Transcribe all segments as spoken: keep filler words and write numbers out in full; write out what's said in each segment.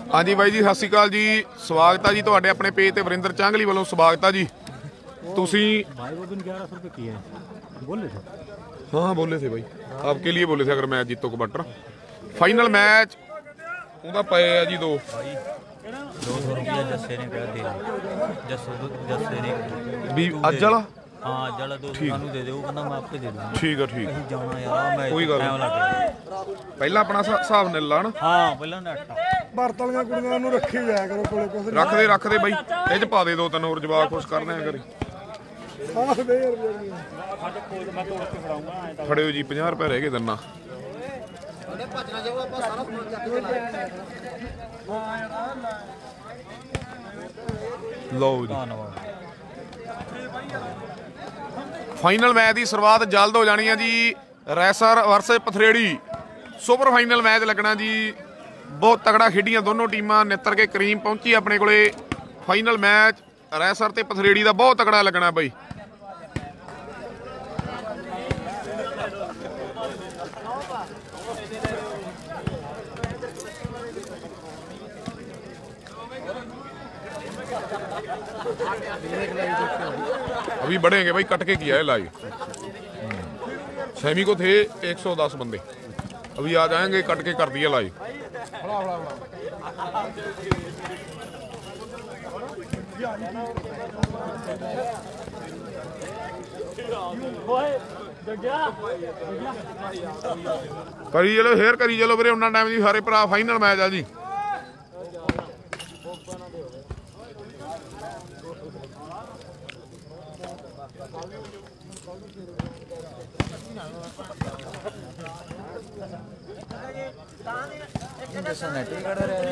हाँ जी बाई जी सत श्री अकाल जी, स्वागत है जी तुहाडे अपने पेज ते वरिंदर चांगली वालों स्वागत है जी। तुसी हाँ हाँ बोले थे भाई, आपके लिए बोले थे अगर मैच जीतो कबट्टर। फाइनल मैच उहदा पे है जी दो दो सौ रुपया जस्से ने कह दिया, जस्से जस्से ने भी अज वाला हाँ जला दो सानू दे दे, वो कहंदा मैं आपके दे दूंगा। ठीक है ठीक ਅਸੀਂ ਜਾਣਾ ਯਾਰ ਮੈਂ कोई गल ਟਾਈਮ ਲੱਗ ਗਿਆ। पहला अपना हिसाब ने ला ना ਹਾਂ ਪਹਿਲਾਂ ਨੈਟ भरत वालियां कुड़ियां नूं रखी जाया करो कोले कुछ रख दे रख दे बई ये च पा दे दो तीन और जवाब खुश कर दें करी साथ दे यार यार फड़ियो जी पचास रुपए रह गए दन्ना लो जी। ਧੰਨਵਾਦ। फाइनल मैच की शुरुआत जल्द हो जानी है जी। Raisar versus Pathredi super final match लगना जी। बहुत तगड़ा खेडियां दोनों टीमां। नितर के करीम पहुंची अपने कोले। फाइनल मैच रैसर ते पथरेड़ी का बहुत तगड़ा लगना बई। अभी बढ़ेंगे भाई, कट के किया है लाइव। सेमी को थे एक सौ दस बंदे, अभी आ जाएंगे, कट के कर दिया लाइव। करी चलो शेयर करी चलो वीरे उन्ना टाइम जी सारे भरा। फाइनल मैच है जी। ਜੱਸਾ ਨੈਟ ਹੀ ਕੱਢ ਰਿਹਾ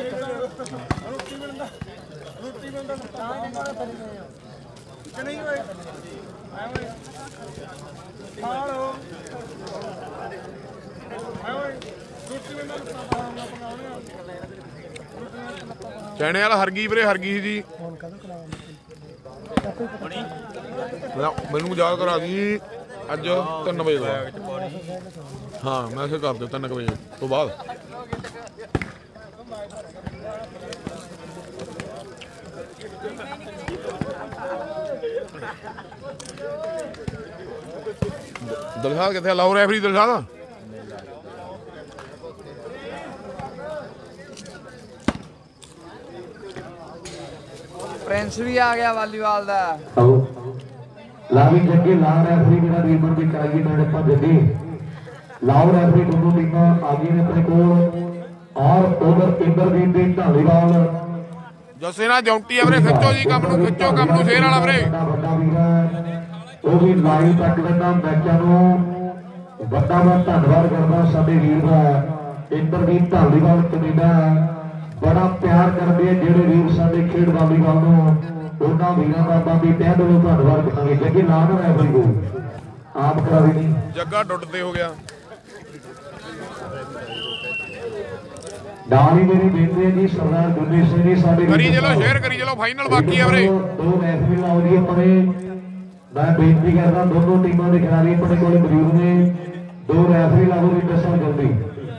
चैने वाला हरगी वीरे हरगी जी। मैनू याद करा दी अज तीन बजे हाँ मैसेज कर दो तीन बजे तो बाद। दिलशाद कितने लाओ रेफरी दिलशाद प्रिंस भी आ गया वालीबाल दा। लावी जग्गे लाओ रेफरी मेरा रीमन की कराई मेरे पर जग्गे लाओ रेफरी दोनों टीमां आगे ने अपने कोल और उधर इंद्रदीप दी ढालीवाल जसे ना जौंटी वीरे खिच्चो जी काम नूं खिच्चो काम नूं शेर वाला वीरे ਵੱਡਾ ਵੀਰ ਹੈ ਉਹ ਵੀ ਲਾਈਵ ਤੱਕ ਲੈਂਦਾ ਮੈਚਾਂ ਨੂੰ। ਵੱਡਾ ਮੈਂ ਧੰਨਵਾਦ ਕਰਦਾ ਸਾਡੇ ਵੀਰ ਦਾ ਇੰਦਰਦੀਪ ਢਾਲੀਵਾਲ ਕੈਨੇਡਾ ਬੜਾ ਪਿਆਰ ਕਰਦੇ ਆ ਜਿਹੜੇ ਵੀਰ ਸਾਡੇ ਖੇਡ ਵਾਲੀਬਾਲ ਨੂੰ। ਉਹਨਾਂ ਵੀਰਾਂ ਦਾ ਆਪਾਂ ਵੀ ਤਹਿ ਦਿਲੋਂ ਧੰਨਵਾਦ ਕਰਾਂਗੇ। ਜੱਗੇ ਲਾ ਨਾ ਰੈਫਰੀ ਕੋ ਆਪ ਕਰਾਵੇ ਨਹੀਂ जग्गा डुੱਟਦੇ ਹੋ ਗਿਆ। ਨਾਲ ਹੀ ਮੇਰੀ ਬੇਨਤੀ ਹੈ ਜੀ ਸਰਦਾਰ ਗੁਰਦੀਪ ਸਿੰਘ ਜੀ ਸਾਡੇ ਕਰੀ ਚਲੋ ਸ਼ੇਅਰ ਕਰੀ ਚਲੋ फाइनल बाकी है ਵੀਰੇ। ਦੋ ਰੈਫਰੀ ਲਾਓ ਜੀ ਆਪਣੇ। मैं बेनती करता दोनों टीमों के खिलाड़ी अपने को मौजूद ने। दो रैफरी लागू भी दसो जल्दी।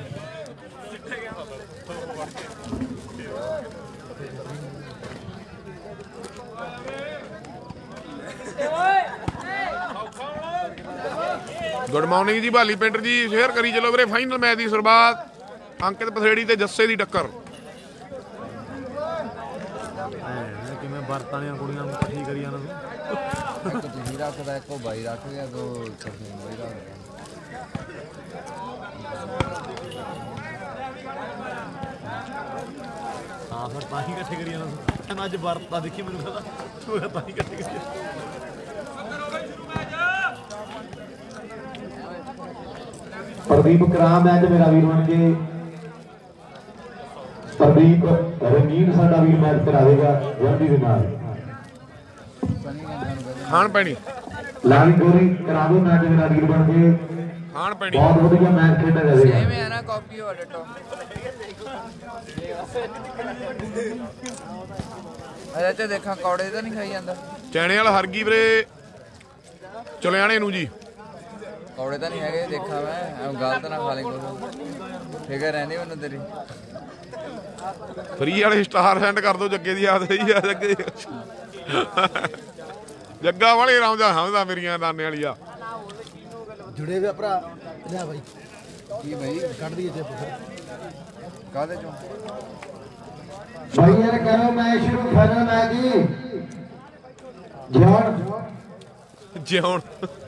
गुड मॉर्निंग जी भाली पिंड जी शेयर करी चलो वीरे। फाइनल मैच की शुरुआत अंकित पथरेड़ी ते जस्से की टक्कर। किवें भरत वालियां कुड़ियां नूं इकट्ठी करी जाना तूं ਤੁਸੀਂ ਰੱਖਦਾ ਇੱਕ ਉਹ ਬਾਈ ਰੱਖ ਗਿਆ ਦੋ ਤੁਸੀਂ ਬਾਈ ਰੱਖ ਗਿਆ। ਹਾਂ ਫਿਰ ਤਾਂ ਹੀ ਇਕੱਠੇ ਕਰੀ ਜਾਣਾ ਤੂੰ ਅੱਜ ਭਰਤ ਦਾ ਦੇਖੀ ਮੈਨੂੰ ਪਤਾ ਤੂੰ ਤਾਂ ਹੀ ਇਕੱਠੇ ਕਰੀ प्रदीप कराम मैच मेरा वीर बन के प्रदीप रंगीन साडा वीर मैच करावेगा जल्दी दे नाल। खान पैनी लाली गोरी करा दो मैच मेरा वीर बन के। खान पैनी बहुत बढ़िया मैच खेला जाएगा। सेम है ना कॉपी हो डटो अरे ते देखा कौड़े तो नहीं खाई जांदा। चैने वाला हरगी वीरे चले आने नू जी। कौड़े तो नहीं है देखा मैं गलत ना खा लेंगे फिक्र रहनी मैनू तेरी। ਫਰੀ ਵਾਲੇ ਸਟਾਰ ਸੈਂਡ ਕਰ ਦੋ ਜੱਗੇ ਦੀ ਯਾਦ ਰਹੀ ਆ ਜੱਗੇ ਜੱਗਾ ਵਾਲੇ ਰਾਉਂਦਾ ਸਮਝਦਾ ਮੇਰੀਆਂ ਦਾਨੇ ਵਾਲੀ ਆ ਜੁੜੇ ਵੇ ਭਰਾ ਲਿਆ ਬਾਈ ਕੀ ਬਈ ਕੱਢ ਦਈਏ ਜੇ ਕਾਹਦੇ ਚੋਂ ਭਾਈ ਯਾਰ ਕਰੋ ਮੈਚ ਸ਼ੁਰੂ ਫਾਈਨਲ ਮੈਚ ਜੀ ਜਾਨ ਜਿਉਣ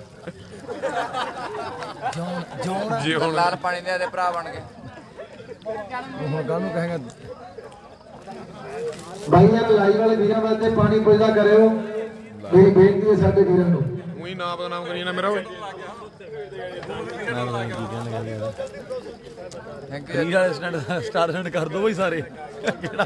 ਜੌਨ ਜੌਨ ਜਿਉਣ ਲਾਲ ਪਾਣੀ ਦੇ ਭਰਾ ਬਣ ਕੇ ਹੁਣ ਗਾਂ ਨੂੰ ਕਹੇਗਾ ਭਾਈ ਯਾਰ ਲਾਈਵ ਵਾਲੇ ਵੀਰਾਂ ਵਾਸਤੇ ਪਾਣੀ ਪੁੱਜਦਾ ਕਰਿਓ ਮੇਰੀ ਬੇਨਤੀ ਹੈ ਸਾਡੇ ਵੀਰਾਂ ਨੂੰ ਉਹੀ ਨਾਮ ਬਦਨਾਮ ਕਰੀ ਨਾ ਮੇਰਾ ਓਏ ਥੈਂਕ ਫਰੀ ਵਾਲੇ ਸਟੈਂਡ ਸਟਾਰ ਸੈਂਡ ਕਰ ਦੋ ਬਈ ਸਾਰੇ ਕਿਹੜਾ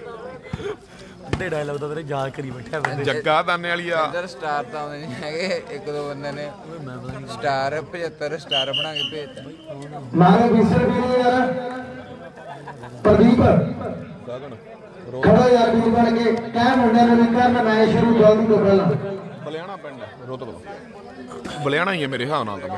ਦੇ ਡਾਇਲੌਗ ਦਾ ਤੇਰੇ ਯਾਦ ਕਰੀ ਬੈਠਾ ਬੰਦੇ ਜੱਗਾ ਦਾਨੇ ਵਾਲੀ ਆ ਇੱਧਰ ਸਟਾਰ ਤਾਂ ਆਉਂਦੇ ਨਹੀਂ ਹੈਗੇ ਇੱਕ ਦੋ ਬੰਦੇ ਨੇ ਸਟਾਰ ਪਝੱਤਰ ਸਟਾਰ ਬਣਾ ਕੇ ਭੇਜਤਾ ਮਾਰੇ ਵਿਸਰ ਵੀਰੇ ਯਾਰ ਪ੍ਰਦੀਪ ਖੜੋ ਯਾਰ ਵੀਰ ਬਣ ਕੇ ਕਹਿ ਮੁੰਡਿਆਂ ਨੂੰ ਵੀ ਕਰਨ ਮੈਚ ਸ਼ੁਰੂ ਜਲਦੀ ਤੋਂ ਪਹਿਲਾਂ ਬਲਿਆਣਾ ਪਿੰਡ ਰੋਤਕ ਬਲਿਆਣਾ ਹੀ ਹੈ ਮੇਰੇ ਹਿਸਾਬ ਨਾਲ ਤਾਂ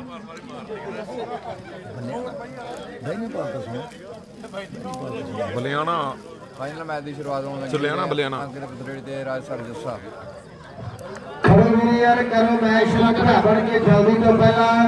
ਨਹੀਂ ਨਹੀਂ ਪਾਉਂਦਾ ਸੁਣ ਬਲਿਆਣਾ ਫਾਈਨਲ ਮੈਚ ਦੀ ਸ਼ੁਰੂਆਤ ਹੋਣ ਲੱਗੀ ਚਲਿਆਣਾ ਬਲਿਆਣਾ ਅੰਕਿਤ ਪਤਰੇੜੀ ਤੇ ਰਾਜ ਸਰ ਜੱਸਾ ਖੜੋ ਵੀਰੇ ਯਾਰ ਕਰੋ ਮੈਚ ਸ਼ੁਰੂ ਭਰਾ ਬਣ ਕੇ ਜਲਦੀ ਤੋਂ ਪਹਿਲਾਂ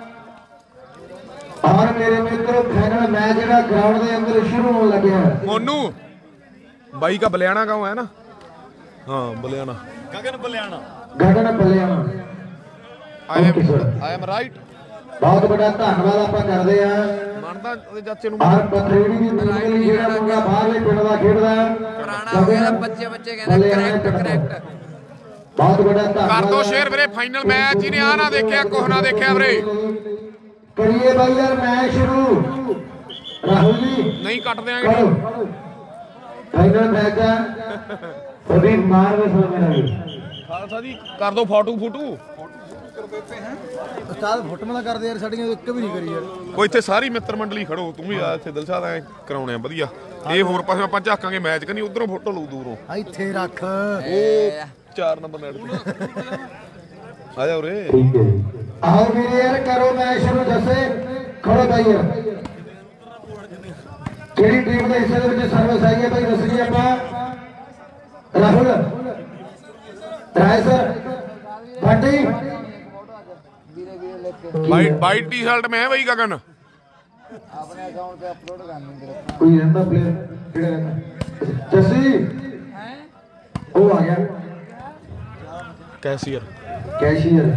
ਔਰ ਮੇਰੇ ਮਿੱਤਰੋ ਫਾਈਨਲ ਮੈਚ ਜਿਹੜਾ ਗਰਾਊਂਡ ਦੇ ਅੰਦਰ ਸ਼ੁਰੂ ਹੋਣ ਲੱਗਿਆ ਹੈ ਮੋਨੂ ਬਾਈ ਕਾ ਬਲਿਆਣਾ ਗਾਉਂ ਹੈ ਨਾ ਹਾਂ Balliana Gagan Balliana Gagan Balliana I am Okay, sir. I am right ਬਹੁਤ ਵੱਡਾ ਧੰਨਵਾਦ ਆਪਾਂ ਕਰਦੇ ਆਂ ਮੰਨਦਾ ਉਹਦੇ ਚਾਚੇ ਨੂੰ ਔਰ ਪਥਰੇੜੀ ਦੀ ਟੀਮ ਲਈ ਜਿਹੜਾ ਮੁੰਡਾ ਬਾਹਰਲੇ ਪਿੰਡ ਦਾ ਖੇਡਦਾ ਪੁਰਾਣਾ ਹੋ ਗਿਆ ਬੱਚੇ ਬੱਚੇ ਕਹਿੰਦੇ ਕਰੈਕਟ ਕਰੈਕਟ ਬਹੁਤ ਵੱਡਾ ਧੰਨਵਾਦ ਕਰ ਦੋ ਸ਼ੇਅਰ ਵੀਰੇ ਫਾਈਨਲ ਮੈਚ ਜਿਹਨੇ ਆ ਨਾ ਦੇਖਿਆ ਕੁਛ ਨਾ ਦੇਖਿਆ ਵੀਰੇ ਕਰੀਏ ਬਾਈ ਯਾਰ ਮੈਚ ਸ਼ੁਰੂ ਰਾਹੁਲ ਜੀ ਨਹੀਂ ਕੱਟ ਦਿਆਂਗੇ ਕਰੋ ਫਾਈਨਲ ਮੈਚ ਆ ਪ੍ਰਦੀਪ ਮਾਰ ਦੇ ਸੋ ਮੇਰਾ ਵੀ ਖਾਲਸਾ ਜੀ ਕਰ ਦੋ ਫੋਟੋ ਫੋਟੋ ਉਸਤਾਦ ਫੋਟੋਆਂ ਦਾ ਕਰਦੇ ਯਾਰ ਸਾਡੀਆਂ ਇੱਕ ਵੀ ਨਹੀਂ ਕਰੀ ਯਾਰ ਉਹ ਇੱਥੇ ਸਾਰੀ ਮਿੱਤਰ ਮੰਡਲੀ ਖੜੋ ਤੂੰ ਵੀ ਆ ਇੱਥੇ ਦਿਲਸ਼ਾਦ ਐ ਕਰਾਉਣੇ ਆ ਵਧੀਆ ਇਹ ਹੋਰ ਪਾਸੇ ਆਪਾਂ ਝਾਕਾਂਗੇ ਮੈਚ ਕਨੀ ਉਧਰੋਂ ਫੋਟੋ ਲਊ ਦੂਰੋਂ ਆ ਇੱਥੇ ਰੱਖ ਉਹ ਚਾਰ ਨੰਬਰ ਨੈਟ ਤੇ ਆ ਜਾ ਉਰੇ ਠੀਕ ਹੈ ਜੀ ਆਓ ਵੀਰੇ ਯਾਰ ਕਰੋ ਮੈਚ ਸ਼ੁਰੂ ਜੱਸੇ ਖੜੋ ਬਾਈ ਯਾਰ ਕਿਹੜੀ ਟੀਮ ਦੇ ਹਿੱਸੇ ਦੇ ਵਿੱਚ ਸਰਵਿਸ ਆਈ ਹੈ ਬਾਈ ਦੱਸੀਏ ਆਪਾਂ ਰਾਹੁਲ ਰਾਏ ਸਰ ਫੱਟੀ ਵਾਈਟ ਵਾਈਟ ਟੀ-ਸ਼ਰਟ में है भाई गगन ਆਪਣੇ ਅਕਾਊਂਟ ਤੇ ਅਪਲੋਡ ਕਰਨੀ ਤੇਰੇ ਕੋਈ ਰਹਿੰਦਾ ਪਲੇਅਰ ਕਿਹੜਾ ਰਹਿੰਦਾ ਜੱਸੀ ਉਹ ਆ ਗਿਆ कैशियर ਕੈਸ਼ੀਅਰ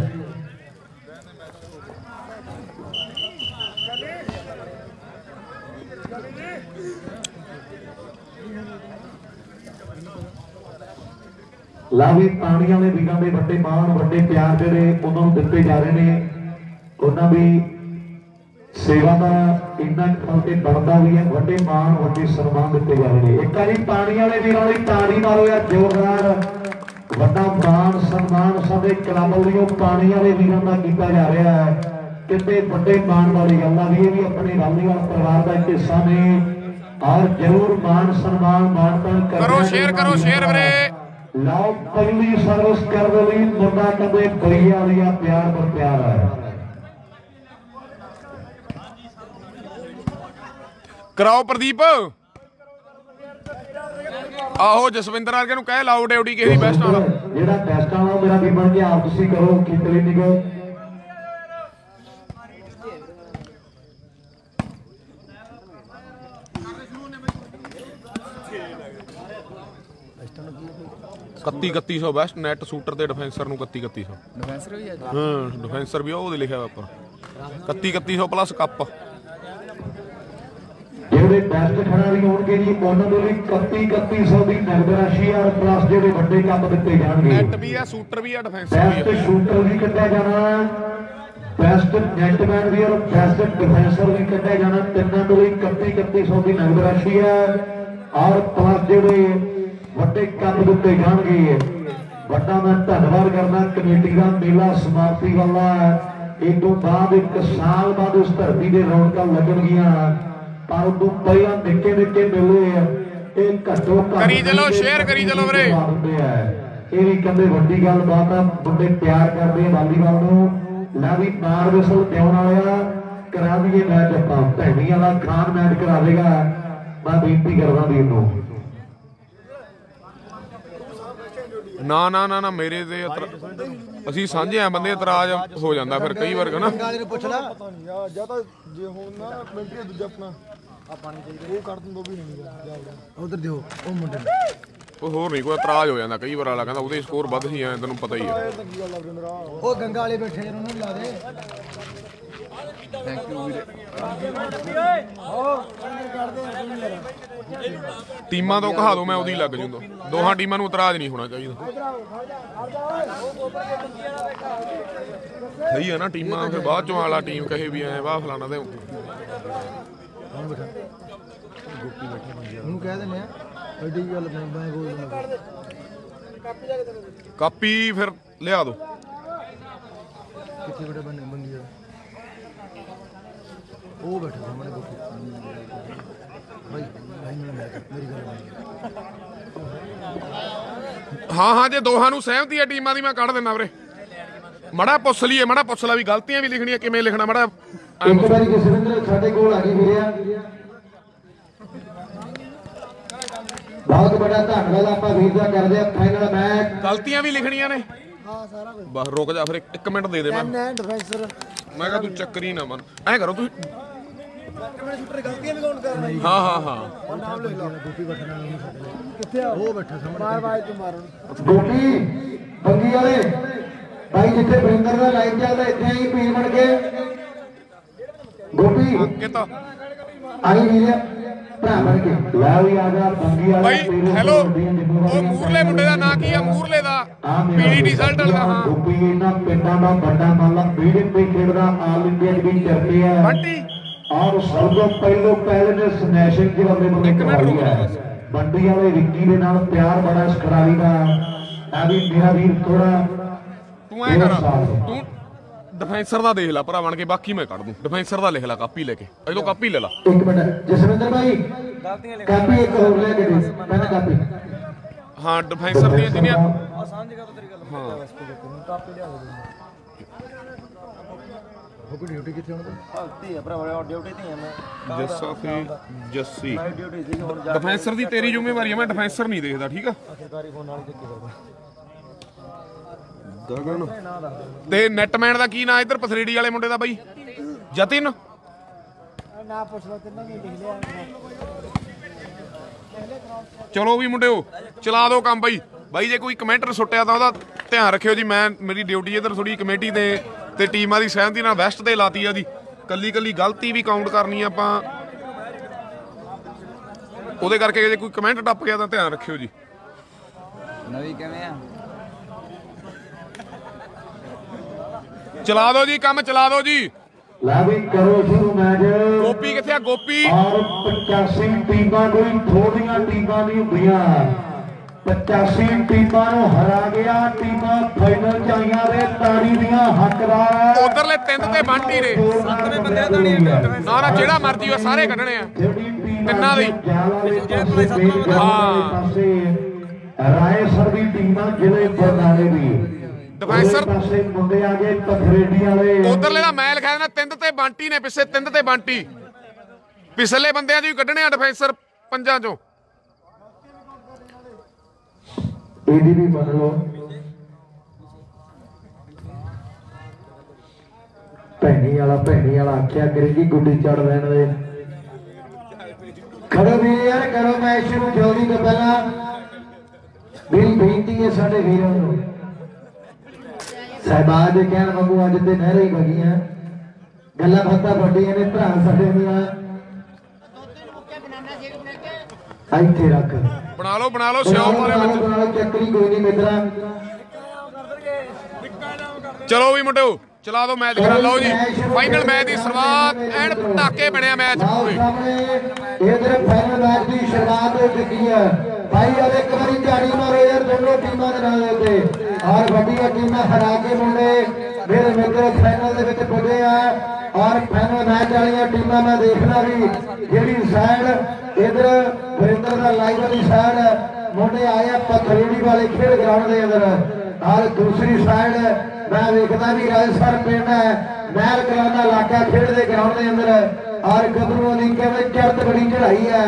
ਲਾਵੀ ਪਾਣੀ ਵਾਲੇ ਵੀਰਾਂ ਦੇ ਵੱਡੇ ਮਾਣ ਵੱਡੇ ਪਿਆਰ ਜਿਹੜੇ ਉਹਨਾਂ ਨੂੰ ਦਿੱਤੇ ਜਾ ਰਹੇ ਨੇ ਉਹਨਾਂ ਦੀ ਸੇਵਾ ਦਾ ਇੰਨਾ ਕਰਕੇ ਬਣਦਾ ਵੀ ਹੈ ਵੱਡੇ ਮਾਣ ਵੱਡੇ ਸਨਮਾਨ ਦਿੱਤੇ ਜਾ ਰਹੇ ਨੇ ਇੱਕ ਵਾਰੀ ਪਾਣੀ ਵਾਲੇ ਵੀਰਾਂ ਲਈ ਤਾੜੀ ਮਾਰੋ ਯਾਰ ਜ਼ੋਰਦਾਰ ਵੱਡਾ ਮਾਣ ਸਨਮਾਨ ਸਾਡੇ ਕਲੱਬ ਵੱਲੋਂ ਪਾਣੀ ਵਾਲੇ ਵੀਰਾਂ ਦਾ ਕੀਤਾ ਜਾ ਰਿਹਾ ਹੈ ਕਿਤੇ ਵੱਡੇ ਮਾਣ ਵਾਲੀ ਗੱਲ ਆ ਵੀ ਇਹ ਵੀ ਆਪਣੇ ਰਾਲੀਵਾਲ ਪਰਿਵਾਰ ਦਾ ਇੱਕ ਹਿੱਸਾ ਨੇ ਔਰ ਜ਼ਰੂਰ ਮਾਣ ਸਨਮਾਨ ਮਾਣਤਾਨ करो शेयर करो शेयर ਵੀਰੇ ਲਓ ਪਹਿਲੀ ਸਰਵਿਸ ਕਰਨ ਲਈ ਮੁੰਡਾ ਕਦੇ ਬਰੀਆ ਲਿਆ ਪਿਆਰ ਪਰ ਪਿਆਰ ਹੈ ਕਰਾਓ ਪ੍ਰਦੀਪ ਆਹੋ ਜਸਵਿੰਦਰ ਵਰਗੇ ਨੂੰ ਕਹਿ ਲਾਓ ਡਿਊਟੀ ਕਿਸੇ ਦੀ ਬੈਸਟ ਨਾਲ ਜਿਹੜਾ ਬੈਸਟ ਵਾਲਾ ਉਹ ਮੇਰਾ ਵੀ ਬਣ ਕੇ ਆਪ ਤੁਸੀਂ ਕਰੋ ਕੀ ਕਲੀਨਿਕ ਇਕੱਤੀ ਇਕੱਤੀ ਸੌ ਬੈਸਟ ਨੈਟ ਸ਼ੂਟਰ ਤੇ ਡਿਫੈਂਸਰ ਨੂੰ ਇਕੱਤੀ ਇਕੱਤੀ ਸੌ ਡਿਫੈਂਸਰ ਵੀ ਅੱਜ ਹਾਂ ਡਿਫੈਂਸਰ ਵੀ ਉਹਦੇ ਲਿਖਿਆ ਉੱਪਰ ਇਕੱਤੀ ਇਕੱਤੀ ਸੌ ਪਲੱਸ ਕੱਪ ਜਿਹੜੇ ਬੈਸਟ ਖਿਡਾਰੀ ਹੋਣਗੇ ਜੀ ਉਹਨਾਂ ਨੂੰ ਵੀ ਇਕੱਤੀ ਇਕੱਤੀ ਸੌ ਦੀ ਨਗਦ ਰਾਸ਼ੀ ਔਰ ਪਲੱਸ ਜਿਹੜੇ ਵੱਡੇ ਕੱਪ ਦਿੱਤੇ ਜਾਣਗੇ ਨੈਟ ਵੀ ਆ ਸ਼ੂਟਰ ਵੀ ਆ ਡਿਫੈਂਸਰ ਵੀ ਬੈਸਟ ਆ ਸ਼ੂਟਰ ਵੀ ਕੱਢਿਆ ਜਾਣਾ ਬੈਸਟ ਨੈਟਮੈਨ ਵੀ ਔਰ ਬੈਸਟ ਡਿਫੈਂਸਰ ਵੀ ਕੱਢਿਆ ਜਾਣਾ ਤਿੰਨਾਂ ਨੂੰ ਲਈ ਇਕੱਤੀ ਇਕੱਤੀ ਸੌ ਦੀ ਨਗਦ ਰਾਸ਼ੀ ਹੈ ਔਰ ਪਲੱਸ ਜਿਹੜੇ ਵੱਡੇ ਕੱਪ ਦਿੱਤੇ ਜਾਣਗੇ ਵੱਡਾ ਮੈਂ ਧੰਨਵਾਦ ਕਰਦਾ ਕਮੇਟੀ ਦਾ ਮੇਲਾ ਸਮਾਪਤੀ ਵਾਲਾ ਇਹ ਤੋਂ ਬਾਅਦ ਇੱਕ ਸਾਲ ਬਾਅਦ ਉਸ ਧਰਤੀ ਦੇ ਰੌਣਕਾਂ ਲੱਗਣਗੀਆਂ ਪਰ ਉਦੋਂ ਪਹਿਲਾਂ ਨਿੱਕੇ ਨਿੱਕੇ ਮੇਲੇ ਇਹ ਘੱਟੋ ਘੱਟ ਕਰੀ ਚਲੋ, share ਕਰੀ ਚਲੋ ਵੀਰੇ। ਇਹ ਵੀ ਕਹਿੰਦੇ ਵੱਡੀ ਗੱਲ ਬਾਤ ਆ ਮੁੰਡੇ ਪਿਆਰ ਕਰਦੇ ਆ ਵਾਲੀਬਾਲ ਨੂੰ ਲੈ ਵੀ ਮਾਰ ਵਿਸਲ ਪਿਆਉਣ ਵਾਲਿਆ ਕਰਾ ਦਈਏ ਮੈਚ ਆਪਾਂ ਭੈਣੀ ਵਾਲਾ ਖਾਨ ਮੈਚ ਕਰਾ ਦੇਗਾ ਮੈਂ ਬੇਨਤੀ ਕਰਦਾ ਵੀਰ ਨੂੰ। ਨਾ ਨਾ ਨਾ ਨਾ ਮੇਰੇ ਤੇ ਇਤਰਾ- ਅਸੀਂ ਸਾਂਝੇ ਆ ਬੰਦੇ, ਇਤਰਾਜ਼ ਹੋ ਜਾਂਦਾ ਫਿਰ ਕਈ ਵਾਰ ਹਨਾ। ਨੂੰ ਪੁੱਛ ਲੈ ਜਾਂ ਤਾਂ ਜੇ ਹੁਣ ਨਾ ਮਿੰਟਰੀ ਦੂਜਾ ਆਪਣਾ ਆ ਪਾਣੀ ਚਾਹੀਦਾ ਉਹ ਕਰ ਦਿੰਦੋ ਵੀ ਨਹੀਂ ਉਧਰ ਦਿਓ ਉਹ ਮੁੰਡੇ ਉਹ ਹੋਰ ਨਹੀਂ ਕੋਈ ਇਤਰਾਜ਼ ਹੋ ਜਾਂਦਾ ਕਈ ਵਾਰ। ਵਾਲਾ ਕਹਿੰਦਾ ਉਹਦੇ ਸਕੋਰ ਵੱਧ ਸੀ, ਐ ਤੈਨੂੰ ਪਤਾ ਹੀ ਹੈ। ਉਹ ਗੰਗਾ ਵਾਲੇ ਬੈਠੇ ਉਹਨਾਂ ਨੂੰ ਲਾ ਦੇ। ਥੈਂਕ ਯੂ ਵੀਰੇ। ਟੀਮਾਂ ਤੋਂ ਕਹਾ ਦੋ ਮੈਂ ਉਹਦੀ ਲੱਗ ਜੂੰਗਾ। ਦੋਹਾਂ ਟੀਮਾਂ ਨੂੰ ਇਤਰਾਜ਼ ਨਹੀਂ ਹੋਣਾ ਚਾਹੀਦਾ। ਸਹੀ ਹੈ ਨਾ, ਟੀਮਾਂ ਫਿਰ ਬਾਅਦ ਚੋਂ ਵਾਲਾ ਟੀਮ ਕਹੇ ਵੀ ਐ ਵਾਹ ਫਲਾਣਾ ਤੇ ਉਹਨੂੰ ਕਹਿ ਦਿੰਦੇ ਆ ਐਡੀ ਗੱਲ ਨਹੀਂ ਮੈਂ ਬੋਲ ਕਾਪੀ ਫਿਰ ਲਿਆ ਦੋ। ਕਿੱਥੇ ਬੜੇ ਬੰਦੇ ਮੰਗੀ ਆ ਉਹ ਬੈਠੇ ਸਾਹਮਣੇ ਗੋਪੀ ਭਾਈ ਭਾਈ ਮੈਨੂੰ ਮੇਰੀ ਗੱਲ ਹਾਂ ਹਾਂ ਜੇ ਦੋਹਾਂ ਨੂੰ ਸਹਿਮਤੀ ਹੈ ਟੀਮਾਂ ਦੀ ਮੈਂ ਕੱਢ ਦਿੰਦਾ ਵੀਰੇ। ਮੜਾ ਪੁੱਛ ਲਈਏ, ਮੜਾ ਪੁੱਛ ਲਾ ਵੀ ਗਲਤੀਆਂ ਵੀ ਲਿਖਣੀਆਂ ਕਿਵੇਂ ਲਿਖਣਾ ਮੜਾ। ਇੱਕ ਵਾਰੀ ਜਸਵਿੰਦਰ ਸਾਡੇ ਕੋਲ ਆ ਗਈ ਵੀਰਿਆ, ਬਹੁਤ ਬੜਾ ਧੰਨਵਾਦ ਆਪਾਂ ਵੀਰ ਦਾ ਕਰਦੇ ਆ। ਫਾਈਨਲ ਮੈਚ ਗਲਤੀਆਂ ਵੀ ਲਿਖਣੀਆਂ ਨੇ। ਹਾਂ ਸਾਰਾ ਕੁਝ ਬਸ ਰੁਕ ਜਾ ਫਿਰ ਇੱਕ- ਇੱਕ ਮਿੰਟ ਦੇ ਦੇ ਮੈਂ। ਐਨ ਡਿਫੈਂਸਰ ਮੈਂ ਕਿਹਾ ਤੂੰ ਚੱਕਰੀ ਨਾ ਮਨ ਐ ਕਰੋ ਤੁਸੀਂ। ਕਿਵੇਂ ਸ਼ੂਟਰ ਗਲਤੀਆਂ ਵੀ ਕੌਣ ਕਰਨਾ ਜੀ? ਹਾਂ ਹਾਂ ਹਾਂ ਉਹ ਨਾਮ ਲਿਖ ਲਾ ਗੋਪੀ ਬੈਠਾ ਕਿੱਥੇ ਆ ਉਹ ਬੈਠਾ ਸਾਹਮਣੇ ਮਾਰ ਬਾਜ ਤੂੰ ਮਾਰਨ ਗੋਪੀ ਬੰਗੀ ਵਾਲੇ ਭਾਈ ਜਿੱਥੇ ਬਰਿੰਦਰ ਦਾ ਲਾਈਵ ਚੱਲਦਾ ਇੱਥੇ ਹੀ ਪੀਰ ਬਣ ਕੇ ਗੋਪੀ ਕਿਤਾ ਆਈ ਵੀਰ ਭਰਾ ਬਣ ਕੇ ਲੈ ਵੀ ਆ ਜਾ ਬੰਗੀ ਵਾਲੇ। ਬਾਈ ਹੈਲੋ, ਉਹ ਮੂਰਲੇ ਮੁੰਡੇ ਦਾ ਨਾਂ ਕੀ ਆ? ਮੂਰਲੇ ਦਾ ਪੀੜੀ ਟੀ-ਸ਼ਰਟ ਵਾਲਾ। ਹਾਂ ਗੋਪੀ ਇਹਨਾਂ ਪਿੰਡਾਂ ਦਾ ਵੱਡਾ ਮਾਲਾ ਬੀਜੇਪੀ ਖੇਡਦਾ ਆਲ ਇੰਡੀਆ ਦੀ ਵੀ ਚਰਚੇ ਆ। ਬੰਟੀ ਔਰ ਸਭ ਤੋਂ ਪਹਿਲੋਂ ਪਹਿਲੇ ਨੇ ਸਨੈਸ਼ਿੰਗ ਦੀ ਆਪਣੇ ਬੰਦੇ ਕਰਵਾਈ ਹੈ। ਬੰਟੀ ਵਾਲੇ ਵਿੱਕੀ ਦੇ ਨਾਲ ਪਿਆਰ ਬੜਾ ਇਸ ਖਿਡਾਰੀ ਦਾ। ਆ ਵੀ ਮੇਰਾ ਵੀਰ ਥੋੜਾ ਤੂੰ ਐ ਕਰ, ਤੂੰ ਡਿਫੈਂਸਰ ਦਾ ਦੇਖ ਲੈ ਭਰਾ ਬਣ ਕੇ, ਬਾਕੀ ਮੈਂ ਕੱਢ ਦੂੰ। ਡਿਫੈਂਸਰ ਦਾ ਲਿਖ ਲੈ ਕਾਪੀ ਲੈ ਕੇ, ਇਹਦੋਂ ਕਾਪੀ ਲੈ ਲਾ। ਇੱਕ ਮਿੰਟ ਜਸਵਿੰਦਰ ਭਾਈ ਕਾਪੀ ਇੱਕ ਹੋਰ ਲੈ ਕੇ ਦੇ ਪੈਨ ਕਾਪੀ। ਹਾਂ ਡਿਫੈਂਸਰ ਦੀਆਂ ਜਿਹੜੀਆਂ ਆ ਸਾਂਝ ਕਰ ਤੇਰੀ ਗੱਲ ਹਾਂ ਕਾਪੀ ਲਿਆ ਦੇ ਉਹ ਡਿਊਟੀ ਕਿੱਥੇ ਹੁਣ ਹਲਤੀ ਆ ਭਰਾ ਡਿਊਟੀ ਤੇ ਆ ਮੈਂ ਜੱਸਾ ਤੇ ਜੱਸੀ ਡਿਊਟੀ ਸੀ ਹੁਣ ਡਿਫੈਂਸਰ ਦੀ ਤੇਰੀ ਜ਼ਿੰਮੇਵਾਰੀ ਹੈ, ਮੈਂ ਡਿਫੈਂਸਰ ਨਹੀਂ ਦੇਖਦਾ ਠੀਕ ਆ। ਸਰਕਾਰੀ ਫੋਨ ਨਾਲ ਚੱਕੀ ਕਰਦਾ ਗਗਨ ਤੇ ਨੈਟਮੈਨ ਦਾ ਕੀ ਨਾਂ ਇੱਧਰ ਪਥਰੇੜੀ ਵਾਲੇ ਮੁੰਡੇ ਦਾ ਬਾਈ? ਜਤਿਨ ਨਾ ਪੁੱਛ ਲੋ ਕਿੰਨਾ ਨਹੀਂ ਲਿਖ ਲਿਆ ਚਲੋ ਵੀ ਮੁੰਡਿਓ ਚਲਾ ਦਿਓ ਕੰਮ ਬਾਈ। ਬਾਈ ਜੇ ਕੋਈ ਕਮੈਂਟਰ ਸੁੱਟਿਆ ਤਾਂ ਉਹਦਾ ਧਿਆਨ ਰੱਖਿਓ ਜੀ। ਮੈਂ ਮੇਰੀ ਡਿਊਟੀ ਇੱਧਰ ਥੋੜੀ ਕਮੇਟੀ ਤੇ ਤੇ ਟੀਮਾਂ ਦੀ ਸਹਿਮਤੀ ਨਾਲ ਵੈਸਟ ਤੇ ਲਾਤੀ ਆ ਜੀ। ਕੱਲੀ ਕੱਲੀ ਗਲਤੀ ਵੀ ਕਾਊਂਟ ਕਰਨੀ ਆਪਾਂ, ਉਹਦੇ ਕਰਕੇ ਜੇ ਕੋਈ ਕਮੈਂਟ ਟੱਪ ਗਿਆ ਤਾਂ ਧਿਆਨ ਰੱਖਿਓ ਜੀ। ਨਵੀਂ ਕਿਵੇਂ ਆ? ਚਲਾ ਦਿਓ ਜੀ ਕੰਮ, ਚਲਾ ਦਿਓ ਜੀ। ਲੈ ਵੀ ਕਰੋ ਸ਼ੁਰੂ ਮੈਚ। ਗੋਪੀ ਕਿੱਥੇ ਆ? ਗੋਪੀ ਔਰ ਪਚਾਸੀ ਟੀਮਾਂ ਕੋਈ ਥੋੜੀਆਂ ਟੀਮਾਂ ਨਹੀਂ ਹੁੰਦੀਆਂ। ਪਚਾਸੀ ਟੀਮਾਂ ਨੂੰ ਹਰਾ ਗਿਆ। ਟੀਮਾਂ ਫਾਈਨਲ ਚ ਆਈਆਂ ਨੇ, ਤਾੜੀ ਦੀਆਂ ਹੱਕਦਾਰ। ਉਧਰਲੇ ਤਿੰਨ ਤੇ ਬੰਟੀ ਨੇ ਸੱਤਵੇਂ ਬੰਦੇ ਦਾ ਨਾ ਨਾ ਜਿਹੜਾ ਮਰਜੀ ਉਹ ਸਾਰੇ ਕੱਢਣੇ ਆ ਤਿੰਨਾਂ ਦੇ। ਹਾਂ ਰਾਏ ਸਰ ਦੀ ਟੀਮਾਂ ਜ਼ਿਲ੍ਹੇ ਬਰਨਾਲੇ ਦੀ ਡਿਫੈਂਸਰ ਪਾਸੇ ਮੁੰਡੇ ਆ ਗਏ ਪਥਰੇਡੀ ਵਾਲੇ। ਉਧਰਲੇ ਦਾ ਮੈਂ ਲਿਖਿਆ ਨਾ ਤਿੰਨ ਤੇ ਬੰਟੀ ਨੇ, ਪਿੱਛੇ ਤਿੰਨ ਤੇ ਬੰਟੀ। ਪਿਛਲੇ ਬੰਦਿਆਂ ਦੀ ਕੱਢਣੇ ਆ ਡਿਫੈਂਸਰ ਪੰਜਾਂ ਚੋਂ। ਇਹਦੀ ਵੀ ਮੰਨ ਲਓ ਭੈਣੀ ਵਾਲਾ ਭੈਣੀ ਵਾਲਾ ਆਖਿਆ ਕਰੀ ਗੁੱਡੀ ਚੜ ਲੈਣ ਦੇ। ਖੜੋ ਵੀ ਯਾਰ ਕਰੋ ਮੈਚ ਸ਼ੁਰੂ ਜਲਦੀ ਤੋਂ ਪਹਿਲਾਂ। ਮੇਰੀ ਬੇਨਤੀ ਹੈ ਸਾਡੇ ਵੀਰਾਂ ਨੂੰ, ਸਹਿਬਾਜ ਦੇ ਕਹਿਣ ਵਾਂਗੂ ਅੱਜ ਤੇ ਨਹਿਰਾਂ ਹੀ ਵਗੀਆਂ, ਗੱਲਾਂ ਬਾਤਾਂ ਵੱਡੀਆਂ ਨੇ ਭਰਾ ਸਾਡੇ ਦੀਆਂ। ਇੱਥੇ ਰੱਖ ਬਣਾ ਲਓ ਬਣਾ ਲਓ ਸਿਆਉ ਵਾਲੇ ਵਿੱਚ। ਚੱਕਰੀ ਕੋਈ ਨਹੀਂ ਮਿੱਤਰਾ। ਚਲੋ ਵੀ ਮੁੰਡਿਓ ਚਲਾ ਦਿਓ ਮੈਚ ਕਰਾ ਲਓ ਜੀ। ਫਾਈਨਲ ਮੈਚ ਦੀ ਸ਼ੁਰੂਆਤ ਐਨ ਪਟਾਕੇ ਬਣਿਆ ਮੈਚ ਪੂਰੇ। ਇਧਰ ਫਾਈਨਲ ਮੈਚ ਦੀ ਸ਼ੁਰੂਆਤ ਹੋ ਚੁੱਕੀ ਹੈ ਭਾਈ। अब एक बारी झाड़ी मारो यार दोनों टीमां दे नाल ते और ਵੱਡੀਆਂ ਟੀਮਾਂ ਹਰਾ ਕੇ ਮੁੰਡੇ ਮੇਰੇ ਮਿੱਤਰ ਫਾਈਨਲ ਦੇ ਵਿੱਚ ਪੁੱਜੇ ਆ। और ਫਾਈਨਲ ਮੈਚ ਵਾਲੀਆਂ ਟੀਮਾਂ ਮੈਂ ਦੇਖਣਾ ਵੀ ਜਿਹੜੀ ਸਾਈਡ ਇਧਰ ਵਰਿੰਦਰ ਦਾ ਲਾਈਵ ਵਾਲੀ ਸਾਈਡ ਮੁੰਡੇ ਆਏ ਆ ਪਥਰੇੜੀ ਵਾਲੇ ਖੇਡ ਗਰਾਊਂਡ ਦੇ ਅੰਦਰ। और दूसरी साइड मैं देखता भी राजस्थान पिंड है महल कलां दा इलाका खेड दे ग्राउंड के अंदर। और गबरूआं दी कहते चढ़त बड़ी चढ़ाई है।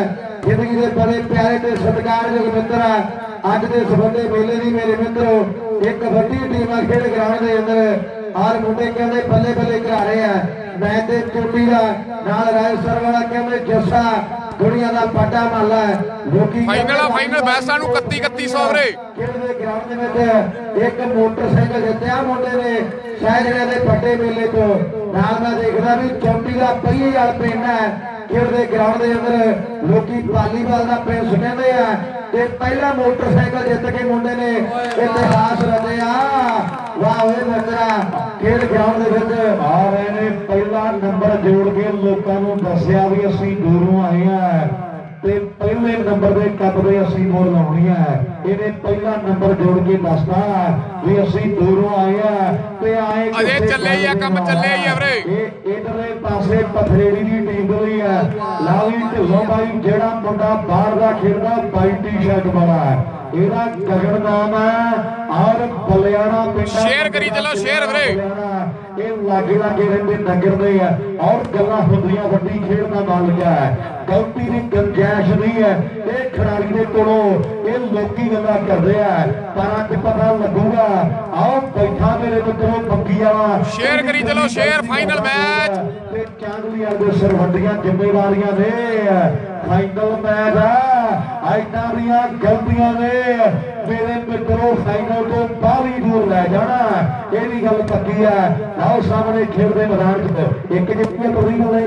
ਜ਼ਿੰਦਗੀ ਦੇ ਬੜੇ ਪਿਆਰੇ ਤੇ ਸਤਿਕਾਰਯੋਗ ਮਿੱਤਰ ਆ। ਅੱਜ ਦੇ ਸਬੰਧੇ ਮੇਲੇ ਦੀ ਮੇਰੇ ਮਿੱਤਰੋ ਇੱਕ ਵੱਡੀ ਟੀਮ ਆ ਖੇਡ ਗਰਾਊਂਡ ਦੇ ਅੰਦਰ ਆਰ ਮੁੰਡੇ ਕਹਿੰਦੇ ਬੱਲੇ ਬੱਲੇ ਕਰਾ ਰਹੇ ਆ। ਮੈਂ ਤੇ ਚੋਟੀ ਦਾ ਨਾਲ ਰਾਜਸਰ ਵਾਲਾ ਕਹਿੰਦੇ ਜੱਸਾ ਦੁਨੀਆ ਦਾ ਵੱਡਾ ਮਹੱਲਾ ਹੈ। ਲੋਕੀ ਫਾਈਨਲ ਆ ਫਾਈਨਲ ਬੈਸਾਂ ਨੂੰ ਇਕੱਤੀ ਇਕੱਤੀ ਸੌ ਵੀਰੇ ਖੇਡਦੇ ਗਰਾਊਂਡ ਦੇ ਵਿੱਚ ਇੱਕ ਮੋਟਰਸਾਈਕਲ ਜਿੱਤਿਆ ਮੁੰਡੇ ਨੇ ਸਹਿਜਣੇ ਦੇ ਵੱਡੇ ਮੇਲੇ ਤੋਂ। ਨਾਲ ਮੈਂ ਦੇਖਦਾ ਵੀ ਚੌਂਟੀ ਦਾ ਪਹੀਏ ਵਾਲ ਪਿੰਡ ਹੈ। ਖੇਡਦੇ ਗਰਾਊਂਡ ਦੇ ਅੰਦਰ ਲੋਕੀ ਵਾਲੀਬਾਲ ਦਾ ਪਿੰਡ ਕਹਿੰਦੇ ਆ ਤੇ ਪਹਿਲਾ ਮੋਟਰਸਾਈਕਲ ਜਿੱਤ ਕੇ ਮੁੰਡੇ ਨੇ ਇਤਿਹਾਸ ਰਚਿਆ। ਵਾਹ ਓਏ ਮਿੱਤਰਾ ਖੇਡ ਗਰਾਊਂਡ ਦੇ ਵਿੱਚ ਆ ਰਹੇ ਨੇ ਪਹਿਲਾ ਨੰਬਰ ਜੋੜ ਕੇ ਲੋਕਾਂ ਨੂੰ ਦੱਸਿਆ ਵੀ ਅਸੀਂ ਦੂਰੋਂ ਆਏ ਆ ਤੇ ਪਹਿਲੇ ਨੰਬਰ ਦੇ ਕੱਪ ਦੇ ਅਸੀਂ ਮੋਰ ਲਾਉਣੀ ਹੈ। ਇਹਨੇ ਪਹਿਲਾ ਨੰਬਰ ਜੋੜ ਕੇ ਦੱਸਦਾ ਵੀ ਅਸੀਂ ਦੂਰੋਂ ਆਏ ਆ ਤੇ ਆਏ ਅਜੇ ਚੱਲੇ ਹੀ ਆ ਕੰਮ ਚੱਲੇ ਹੀ ਆ ਵੀਰੇ। ਇਹ ਇਧਰਲੇ ਪਾਸੇ ਪਥਰੇੜੀ ਦੀ ਟੀਮ ਲਈ ਹੈ। ਲਾਵੀ ਢਿੱਲੋਂ ਬਾਈ ਜਿਹੜਾ ਮੁੰਡਾ ਬਾਹਰ ਦਾ ਖੇਡਦਾ ਬਾਈ ਟੀ-ਸ਼ਰਟ ਵਾਲਾ ਹੈ ਇਹਦਾ ਗਗਨ ਨਾਮ ਹੈ ਔਰ ਬਲਿਆਣਾ ਪਿੰਡ ਸ਼ੇਅਰ ਕਰੀ ਚਲੋ ਸ਼ੇਅਰ ਵੀਰੇ। ਇਹ ਲਾਗੇ ਲਾਗੇ ਰਹਿੰਦੇ ਨਗਰ ਦੇ ਆ ਔਰ ਗੱਲਾਂ ਹੁੰਦੀਆਂ ਵੱਡੀ ਖੇਡ ਦਾ ਮਾਲਕ ਹੈ। ਗਲਤੀ ਦੀ ਗੰਜਾਇਸ਼ ਨਹੀਂ ਹੈ ਇਹ ਖਿਡਾਰੀ ਦੇ ਕੋਲੋਂ ਇਹ ਲੋਕੀ ਗੱਲਾਂ ਕਰਦੇ ਆ ਪਰ ਅੱਜ ਪਤਾ ਲੱਗੂਗਾ। ਆਓ ਬੈਠਾ ਮੇਰੇ ਮਿੱਤਰੋ ਬੱਗੀ ਵਾਲਾ ਸ਼ੇਅਰ ਕਰੀ ਚਲੋ ਸ਼ੇਅਰ ਫਾਈਨਲ ਮੈਚ ਤੇ ਚਾਂਦਲੀਆਂ ਦੇ ਸਿਰ ਵੱਡੀਆਂ ਜ਼ਿੰਮੇਵਾਰੀਆਂ ਨੇ ਫਾਈਨਲ ਮੈਚ ਆ ਐਦਾਂ ਦੀਆਂ ਗਲਤੀਆਂ ਨੇ ਮੇਰੇ ਮਿੱਤਰੋ ਫਾਈਨਲ ਤੋਂ ਬਾਹਲੀ ਦੂਰ ਲੈ ਜਾਣਾ ਇਹ ਵੀ ਗੱਲ ਪੱਕੀ ਹੈ। ਆਓ ਸਾਹਮਣੇ ਖੇਡਦੇ ਮੈਦਾਨ 'ਚ ਇੱਕ ਜਿੱਤੀਆਂ ਪੂਰੀ ਹੋਵੇ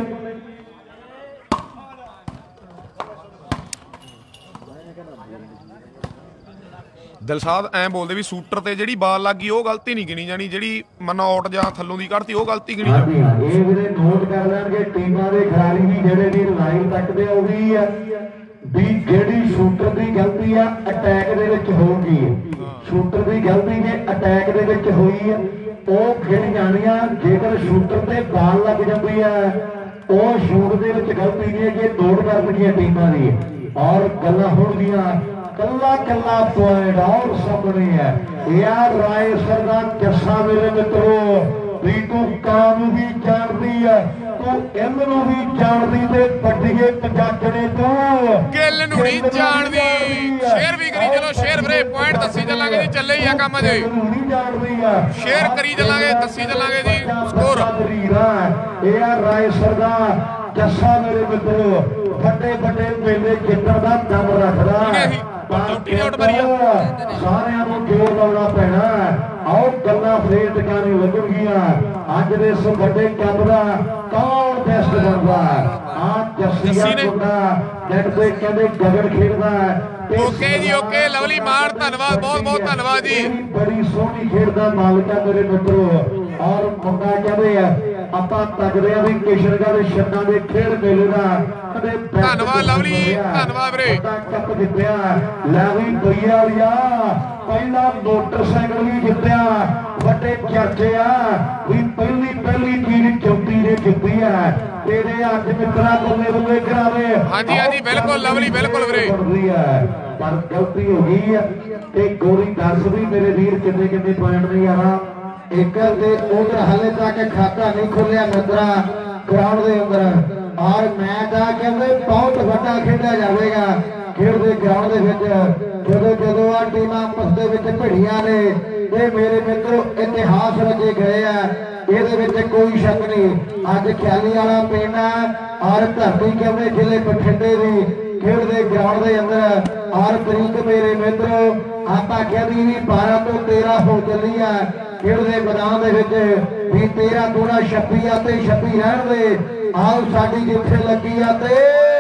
ਦਿਲਸ਼ਾਦ ਐਂ ਬੋਲਦੇ ਵੀ ਸ਼ੂਟਰ ਤੇ ਜਿਹੜੀ ਬਾਲ ਲੱਗੀ ਉਹ ਗਲਤੀ ਨਹੀਂ ਗਿਣੀ ਜਾਣੀ, ਜਿਹੜੀ ਮੰਨ ਆਊਟ ਜਾਂ ਥੱਲੋਂ ਦੀ ਕੱਢਤੀ ਉਹ ਗਲਤੀ ਗਿਣੀ ਜਾਣੀ। ਇਹ ਵੀਰੇ ਨੋਟ ਕਰ ਲੈਣਗੇ ਟੀਮਾਂ ਦੇ ਖਿਡਾਰੀ ਵੀ ਜਿਹੜੇ ਵੀ ਲਾਈਨ ਤੱਕਦੇ ਉਹ ਵੀ ਆ ਵੀ ਜਿਹੜੀ ਸ਼ੂਟਰ ਦੀ ਗਲਤੀ ਆ ਅਟੈਕ ਦੇ ਵਿੱਚ ਹੋਊਗੀ। ਸ਼ੂਟਰ ਦੀ ਗਲਤੀ ਜੇ ਅਟੈਕ ਦੇ ਵਿੱਚ ਹੋਈ ਆ ਉਹ ਖੇਡ ਜਾਣੀਆਂ। ਜੇਕਰ ਸ਼ੂਟਰ ਤੇ ਬਾਲ ਲੱਗ ਜਾਂਦੀ ਆ ਉਹ ਸ਼ੂਟ ਦੇ ਵਿੱਚ ਗਲਤੀ ਨਹੀਂ ਹੈ ਕਿ ਨੋਟ ਕਰਨਗੀਆਂ ਟੀਮਾਂ ਦੀ ਔਰ ਗੱਲਾਂ ਹੋਣਗੀਆਂ ਕੱਲਾ ਕੱਲਾ ਪੁਆਇੰਟ ਔਰ ਸਾਹਮਣੇ ਹੈ ਯਾਰ ਰਾਏ ਸਰਦਾਰ ਜੱਸਾ ਮੇਰੇ ਮਿੱਤਰੋ ਵੀ ਤੂੰ ਕਾਂ ਨੂੰ ਵੀ ਜਾਣਦੀ ਹੈ ਤੂੰ ਇਹਨੂੰ ਵੀ ਜਾਣਦੀ ਤੇ ਵੱਡੀਏ ਪੰਜਾਬਣੇ ਤੂੰ ਗਿੱਲ ਨੂੰ ਨਹੀਂ ਜਾਣਦੀ। ਸ਼ੇਅਰ ਵੀ ਕਰੀ ਚਲੋ ਸ਼ੇਅਰ ਵੀਰੇ ਪੁਆਇੰਟ ਦੱਸੀ ਚੱਲਾਂਗੇ ਜੀ ਚੱਲੇ ਹੀ ਆ ਕੰਮ ਅਜੇ ਨਹੀਂ ਜਾਣਦੀ ਆ ਸ਼ੇਅਰ ਕਰੀ ਚੱਲਾਂਗੇ ਦੱਸੀ ਚੱਲਾਂਗੇ ਜੀ ਸਕੋਰ। ਇਹ ਆ ਰਾਏ ਸਰਦਾਰ ਜੱਸਾ ਮੇਰੇ ਮਿੱਤਰੋ ਵੱਡੇ ਵੱਡੇ ਮੇਲੇ ਜਿੱਤਣ ਦਾ ਦਮ ਰੱਖਦਾ ਸਾਰਿਆਂ ਨੂੰ ਜੋਰ ਲਾਉਣਾ ਪੈਣਾ। ਆਓ ਗੱਲਾਂ ਫੇਰ ਟਿਕਾਣੇ ਲੱਗਣਗੀਆਂ ਅੱਜ ਦੇ ਇਸ ਵੱਡੇ ਕੱਪ ਦਾ ਕੌਣ ਬੈਸਟ ਬਣਦਾ। ਆ ਜੱਸੀਆ ਮੁੰਡਾ ਜੱਟ ਤੇ ਕਹਿੰਦੇ ਗਗਨ ਖੇਡਦਾ ਓਕੇ ਜੀ ਓਕੇ ਲਵਲੀ ਮਾਨ ਧੰਨਵਾਦ ਬਹੁਤ ਬਹੁਤ ਧੰਨਵਾਦ ਜੀ। ਬੜੀ ਸੋਹਣੀ ਖੇਡਦਾ ਮਾਲਕਾ ਮੇਰੇ ਮਿੱਤਰੋ ਔਰ ਮੁੰਡਾ ਕਹਿੰਦੇ ਆ ਆਪਾਂ ਤੱਕਦੇ ਆ ਵੀ ਕਿਸ਼ਨਗੜ੍ਹ ਦੇ ਛੱਡਾਂ ਦੇ ਖੇਡ ਮੇਲੇ ਦਾ ਕਦੇ ਧੰਨਵਾਦ ਲਵਲੀ ਧੰਨਵਾਦ ਵੀਰੇ। ਕੱਪ ਜਿੱਤਿਆ ਲੈ ਵੀ ਬਈਆ ਵਾਲਿਆ ਪਹਿਲਾ ਮੋਟਰਸਾਈਕਲ ਵੀ ਜਿੱਤਿਆ ਵੱਡੇ ਚਰਚੇ ਆ ਵੀ ਪਹਿਲੀ ਪਹਿਲੀ ਚੀਜ਼ ਚੌਂਤੀ ਨੇ ਜਿੱਤੀ ਆ ਤੇਰੇ ਅੱਜ ਮਿੱਤਰਾ ਬੱਲੇ ਬੱਲੇ ਕਰਾਵੇ। ਹਾਂਜੀ ਹਾਂਜੀ ਬਿਲਕੁਲ ਲਵਲੀ ਬਿਲਕੁਲ ਵੀਰੇ ਪਰ ਗਲਤੀ ਹੋ ਗਈ ਆ ਤੇ ਗੋਰੀ ਦੱਸ ਵੀ ਮੇਰੇ ਵੀਰ ਕਿੰਨੇ ਕਿੰਨੇ ਪੁਆਇੰਟ ਨਹੀਂ ਆਣਾ ਏਕਰ ਦੇ ਉਧਰ ਹਾਲੇ ਤੱਕ ਖਾਤਾ ਨਹੀਂ ਖੁੱਲਿਆ ਮਿੱਤਰਾ ਗਰਾਊਂਡ ਦੇ ਅੰਦਰ ਔਰ ਮੈਚ ਆ ਕਹਿੰਦੇ ਬਹੁਤ ਵੱਡਾ ਖੇਡਿਆ ਜਾਵੇਗਾ। ਖੇਡਦੇ ਗਰਾਊਂਡ ਦੇ ਵਿੱਚ ਜਦੋਂ ਜਦੋਂ ਆ ਟੀਮਾਂ ਆਪਸ ਦੇ ਵਿੱਚ ਭਿੜੀਆਂ ਨੇ ਇਹ ਮੇਰੇ ਮਿੱਤਰੋ ਇਤਿਹਾਸ ਰਚੇ ਗਏ ਆ ਇਹਦੇ ਵਿੱਚ ਕੋਈ ਸ਼ੱਕ ਨਹੀਂ। ਅੱਜ ਖਿਆਲੀ ਵਾਲਾ ਪਿੰਡ ਆ ਔਰ ਧਰਤੀ ਕਹਿੰਦੇ ਜ਼ਿਲ੍ਹੇ ਬਠਿੰਡੇ ਦੀ ਖੇਡਦੇ ਗਰਾਊਂਡ ਦੇ ਅੰਦਰ ਔਰ ਤਰੀਕ ਮੇਰੇ ਮਿੱਤਰੋ ਆਪਾਂ ਕਹਿੰਦੀ ਵੀ ਬਾਰਾਂ ਤੋਂ ਤੇਰਾਂ ਹੋ ਚੱਲੀ ਆ ਖੇਡਦੇ ਮੈਦਾਨ ਦੇ ਵਿੱਚ ਵੀ ਤੇਰਾਂ ਦੂਣਾ ਛੱਬੀ ਆ ਤੇ ਛੱਬੀ ਰਹਿਣ ਦੇ ਆਓ ਸਾਡੀ ਜਿੱਥੇ ਲੱਗੀ ਆ ਤੇ